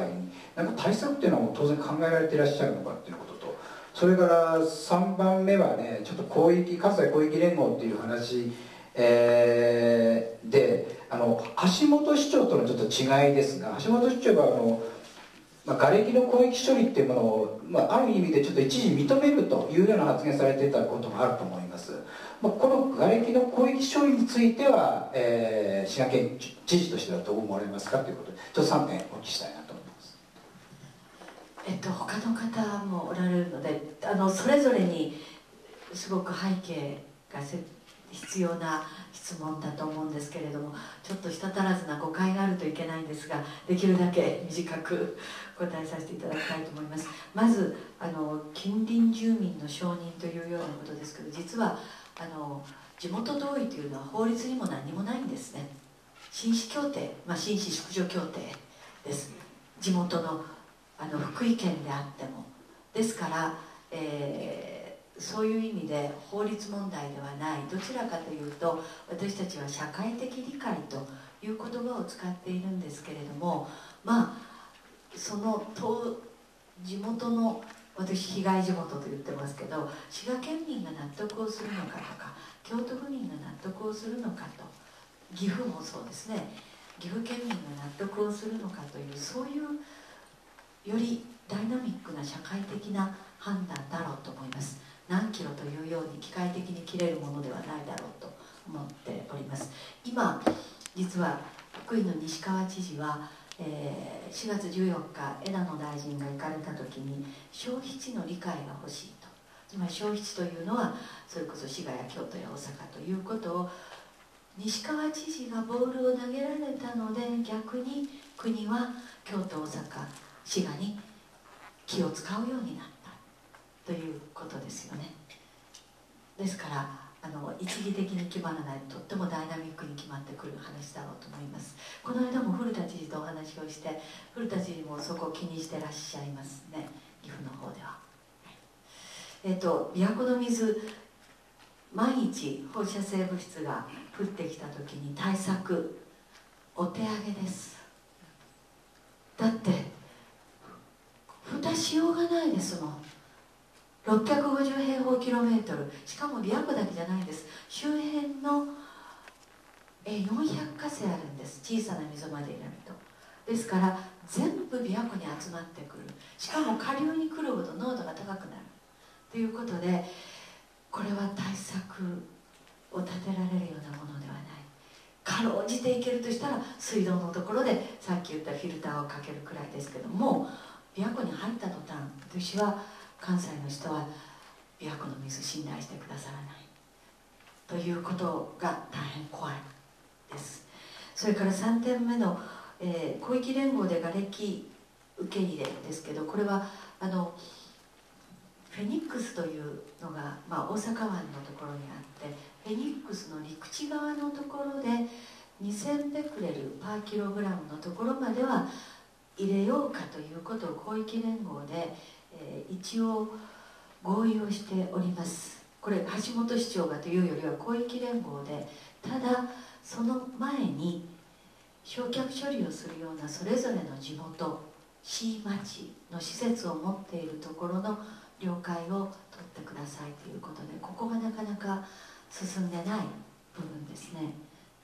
なんか対策っていうのは当然考えられていらっしゃるのかっていうことと、それからさんばんめはね、ちょっと広域関西広域連合っていう話、えー、であの橋本市長とのちょっと違いですが、橋本市長はあの、まあ、瓦礫の広域処理っていうものを、まあ、ある意味でちょっと一時認めるというような発言されていたこともあると思います。まあ、この瓦礫の広域処理については、えー、滋賀県知事としてはどう思われますかということで、ちょっとさんてんお聞きしたいなと思います。 えっと、他の方もおられるので、あのそれぞれにすごく背景が必要な質問だと思うんですけれども、ちょっと舌足らずな誤解があるといけないんですが、できるだけ短く答えさせていただきたいと思います。まずあの近隣住民の承認というようなことですけど、実はあの地元同意というのは法律にも何にもないんですね。紳士協定、まあ、紳士淑女協定です。地元のあの福井県であってもですから、えー、そういう意味で法律問題ではない。どちらかというと私たちは社会的理解という言葉を使っているんですけれども、まあその地元の、私被害地元と言ってますけど、滋賀県民が納得をするのかとか、京都府民が納得をするのかと、岐阜もそうですね、岐阜県民が納得をするのかという、そういうよりダイナミックな社会的な判断だろうと思います。何キロというように機械的に切れるものではないだろうと思っております。今実は福井の西川知事は、えー、しがつじゅうよっか枝野大臣が行かれた時に消費地の理解が欲しいと。つまり消費地というのはそれこそ滋賀や京都や大阪ということを西川知事がボールを投げられたので、逆に国は京都大阪滋賀に気を使うようになったということですよね。ですからあの一義的に決まらない、とってもダイナミックに決まってくる話だろうと思います。この間も古田知事とお話をして、古田知事もそこを気にしてらっしゃいますね、岐阜の方では。えっと琵琶湖の水、毎日放射性物質が降ってきた時に対策、お手上げです。だって蓋しようがないですもん。ろっぴゃくごじゅうへいほうキロメートル、しかも琵琶湖だけじゃないです。周辺のえよんひゃくかせあるんです、小さな溝まで入れると。ですから全部琵琶湖に集まってくる。しかも下流に来るほど濃度が高くなるということで、これは対策を立てられるようなものではない。かろうじていけるとしたら水道のところでさっき言ったフィルターをかけるくらいですけども、琵琶湖に入った途端、私は関西の人は琵琶湖の水信頼してくださらないということが大変怖いです。それからさんてんめの、えー、広域連合で瓦礫受け入れですけど、これはあのフェニックスというのが、まあ、大阪湾のところにあって、フェニックスの陸地側のところでにせんベクレルパーキログラムのところまでは入れようかということを広域連合で、えー、一応合意をしております。これ橋本市長がというよりは広域連合で、ただその前に焼却処理をするようなそれぞれの地元市町の施設を持っているところの了解を取ってくださいということで、ここがなかなか進んでない部分ですね。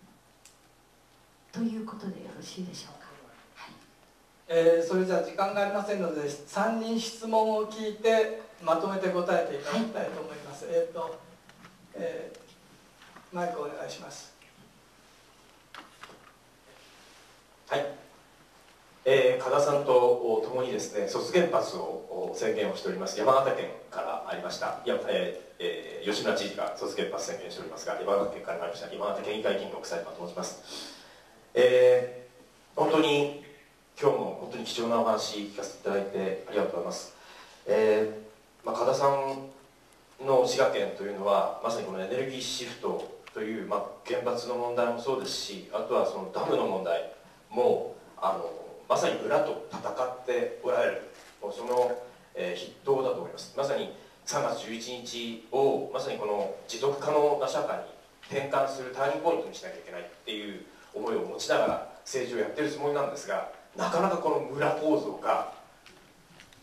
ということでよろしいでしょうか。はい、 えー、それじゃあ時間がありませんので、さんにん質問を聞いてまとめて答えていただきたいと思います。はい、えっと、えー、マイクお願いします。 はい、えー、加賀さんと共にですね、卒原発を宣言をしております山形県からありました、いや、えーえー、吉村知事が卒原発宣言しておりますが、山形県からありました山形県議会議員の草山と申します。えー、本当に今日も本当に貴重なお話聞かせていただいてありがとうございます。えーまあ、加賀さんの滋賀県というのはまさにこのエネルギーシフトという、まあ、原発の問題もそうですし、あとはそのダムの問題もあのまさに裏と戦っておられる、もうその、えー、筆頭だと思います。まさにさんがつじゅういちにちをまさにこの持続可能な社会に転換するターニングポイントにしなきゃいけないっていう思いを持ちながら政治をやってるつもりなんですが、なかなかこの裏構造が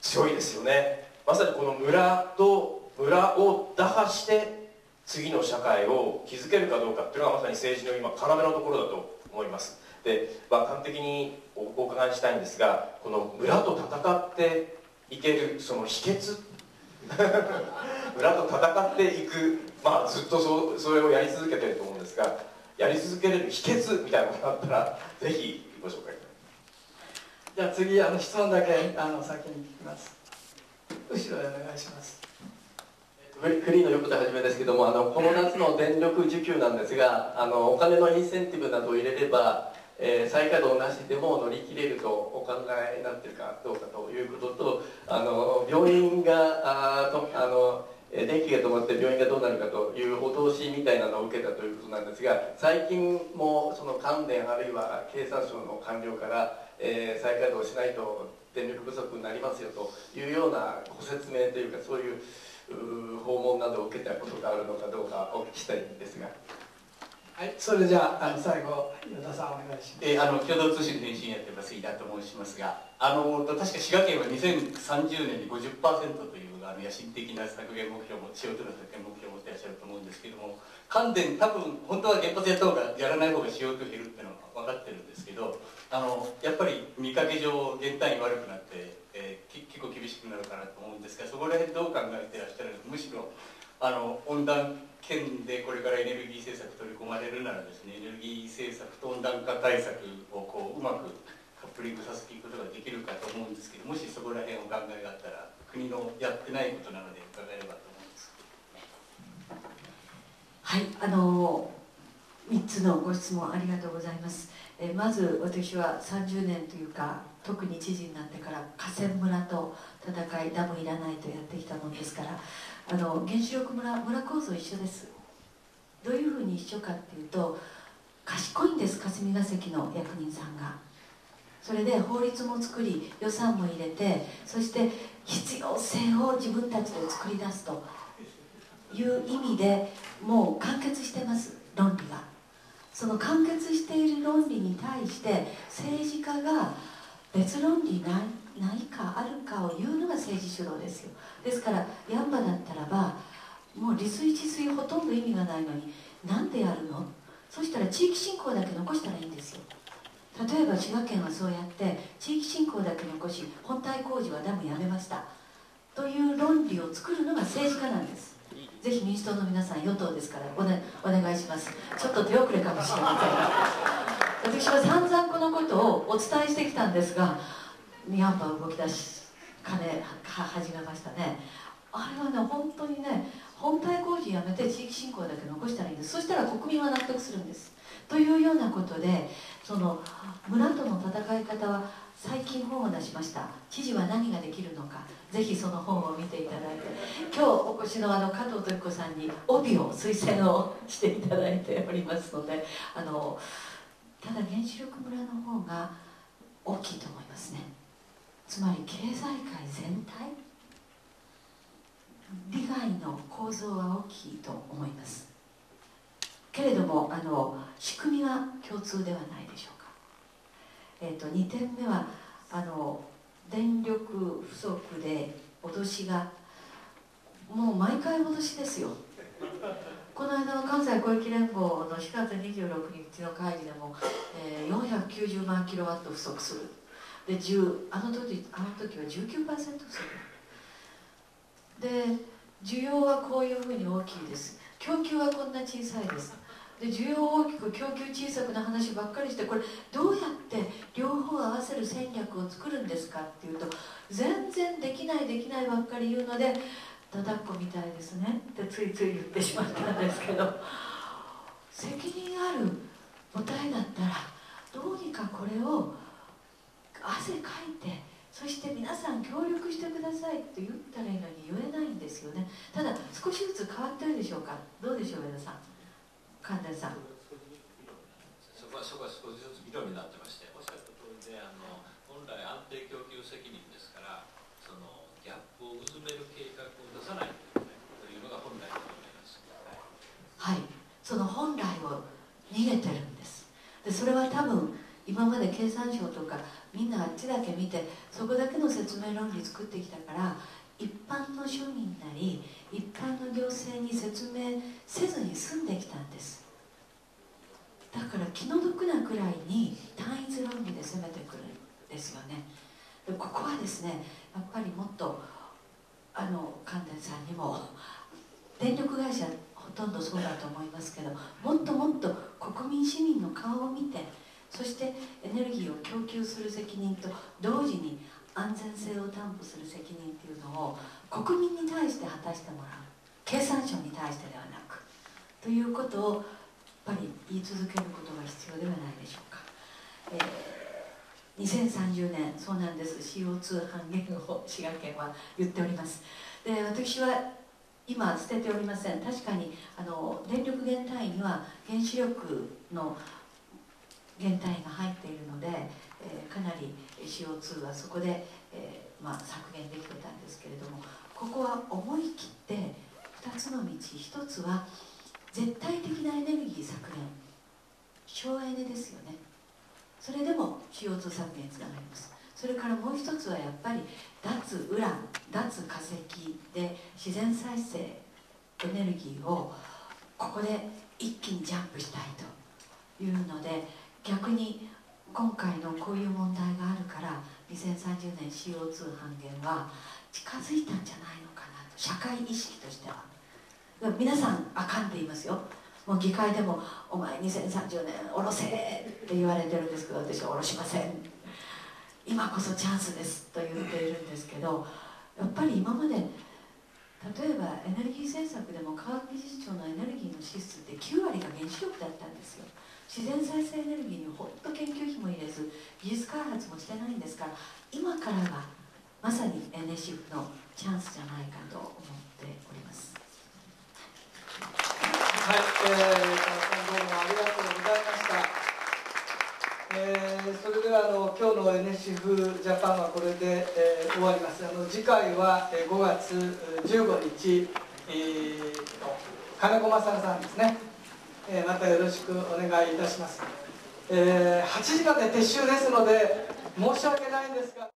強いですよね。まさにこの村と村を打破して次の社会を築けるかどうかっていうのがまさに政治の今要のところだと思います。で、まあ、端的にお伺いしたいんですが、この村と戦っていけるその秘訣村と戦っていく、まあ、ずっと そ, それをやり続けてると思うんですが、やり続けれる秘訣みたいなのがあったらぜひご紹介ください。 じゃあ次あの質問だけあの先に聞きます。後ろでお願いします。 フリーの横田はじめですけども、あのこの夏の電力需給なんですが、あのお金のインセンティブなどを入れれば、えー、再稼働なしでも乗り切れるとお考えになっているかどうかということと、あの病院があとあの電気が止まって病院がどうなるかというお通しみたいなのを受けたということなんですが、最近もその関連あるいは経産省の官僚から、えー、再稼働しないと電力不足になりますよというようなご説明というか、そういう訪問などを受けたことがあるのかどうかお聞きしたいんですが。 はい、それじゃあ、あの最後、与田さんお願いします。 えー、あの共同通信の編集員やってます飯田と申しますが、あの確か滋賀県はにせんさんじゅうねんに ごじゅっパーセント というあの野心的な削減目標も シーオーツー の削減目標を持っていらっしゃると思うんですけども、関電多分本当は原発やった方がやらない方が シーオーツー 減るっていうのは分かってるんですけど、あのやっぱり見かけ上減単位悪くなって、えー、結構厳しくなるかなと思うんですが、そこら辺どう考えてらっしゃるのか。むしろあの温暖圏でこれからエネルギー政策取り込まれるならですね、エネルギー政策と温暖化対策をこううまくカップリングさせていくことができるかと思うんですけど、もしそこら辺お考えがあったら国のやってないことなので伺えればと思います。 はい、あのみっつのご質問ありがとうございます。えまず私はさんじゅうねんというか、特に知事になってから河川村と戦い、ダムいらないとやってきたものですから、あの原子力村村構造一緒です。どういうふうに一緒かっていうと、賢いんです、霞が関の役人さんが。それで法律も作り、予算も入れて、そして必要性を自分たちで作り出すという意味でもう完結してます、論理が。その完結している論理に対して政治家が別論理ないないかあるかを言うのが政治主導ですよ。ですからヤンバだったらばもう利水治水ほとんど意味がないのになんでやるの。そしたら地域振興だけ残したらいいんですよ。例えば滋賀県はそうやって地域振興だけ残し本体工事はダムやめましたという論理を作るのが政治家なんです。ぜひ民主党の皆さん、与党ですからお,、ね、お願いします。ちょっと手遅れかもしれませんが私は散々このことをお伝えしてきたんですが、ヤンバ動き出し金始めましたね。あれはね、本当にね、本体工事やめて地域振興だけ残したらいいんです。そしたら国民は納得するんですというようなことで、その村との戦い方は最近本を出しました。知事は何ができるのか、ぜひその本を見ていただいて、今日お越しのあの加藤時子さんに帯を推薦をしていただいておりますので、あのただ原子力村の方が大きいと思いますね。つまり経済界全体利害の構造は大きいと思います。けれどもあの仕組みは共通ではないでしょうか。えー、とにてんめはあの電力不足で脅しがもう毎回脅しですよ。この間の関西広域連合のしがつにじゅうろくにちの会議でも、えー、よんひゃくきゅうじゅうまんキロワット不足する。であの時あの時は じゅうきゅうパーセント 不足で、需要はこういうふうに大きいです、供給はこんな小さいです。で需要大きく供給小さくな話ばっかりして、これどうやって両方合わせる戦略を作るんですかっていうと、全然できないできないばっかり言うので、だだっこみたいですねってついつい言ってしまったんですけど、責任ある母体だったらどうにかこれを汗かいて、そして皆さん協力してくださいって言ったらいいのに言えないんですよね。ただ少しずつ変わってるでしょうか。どうでしょう上田さん、神田さん。 そこはそこは少しずつ議論になってまして、おっしゃった通りで、あの本来安定供給責任ですから、そのギャップを埋める計画を出さないといけないというのが本来だと思います。 はい、その本来を逃げてるんです。でそれは多分今まで経産省とかみんなあっちだけ見てそこだけの説明論理作ってきたから一般の庶民なり一般の行政に説明せずに済んできたんです。だから気の毒なくらいに単一論理で攻めてくるんですよね。でここはですねやっぱりもっとあの神田さんにも電力会社ほとんどそうだと思いますけど、もっともっと国民市民の顔を見て、そしてエネルギーを供給する責任と同時に安全性を担保する責任っていうのを国民に対して果たしてもらう、経産省に対してではなくということをやっぱり言い続けることが必要ではないでしょうか。えー、にせんさんじゅうねん、そうなんです、 シーオーツー 半減を滋賀県は言っております。で私は今捨てておりません。確かにあの電力減単位には原子力の減単位が入っているので、えー、かなり シーオーツー はそこで、えーまあ、削減できてたんですけれども、ここは思い切ってふたつの道、ひとつは絶対的なエネルギー削減、省エネですよね。それでも シーオーツー 削減につながります。それからもう一つはやっぱり脱ウラン、脱化石で自然再生エネルギーをここで一気にジャンプしたいというので、逆に今回のこういう問題があるからにせんさんじゅうねん シーオーツー 半減は近づいたんじゃないのかなと、社会意識としては。皆さんあかんって言いますよ。もう議会でも「お前にせんさんじゅうねん下ろせ!」って言われてるんですけど、私は下ろしません、今こそチャンスですと言っているんですけど、やっぱり今まで例えばエネルギー政策でも科学技術庁のエネルギーの支出ってきゅうわりが原子力だったんですよ。自然再生エネルギーにほんと研究費も入れず技術開発もしてないんですから、今からがまさにエネシフのチャンスじゃないかと思っております。 はい、えー、どうもありがとうございました。えー、それではあの今日のエネシフジャパンはこれで、えー、終わります。あの次回はごがつじゅうごにち、えー、金子正さんですね、えー、またよろしくお願いいたします。えー、はちじまで撤収ですので申し訳ないんですが。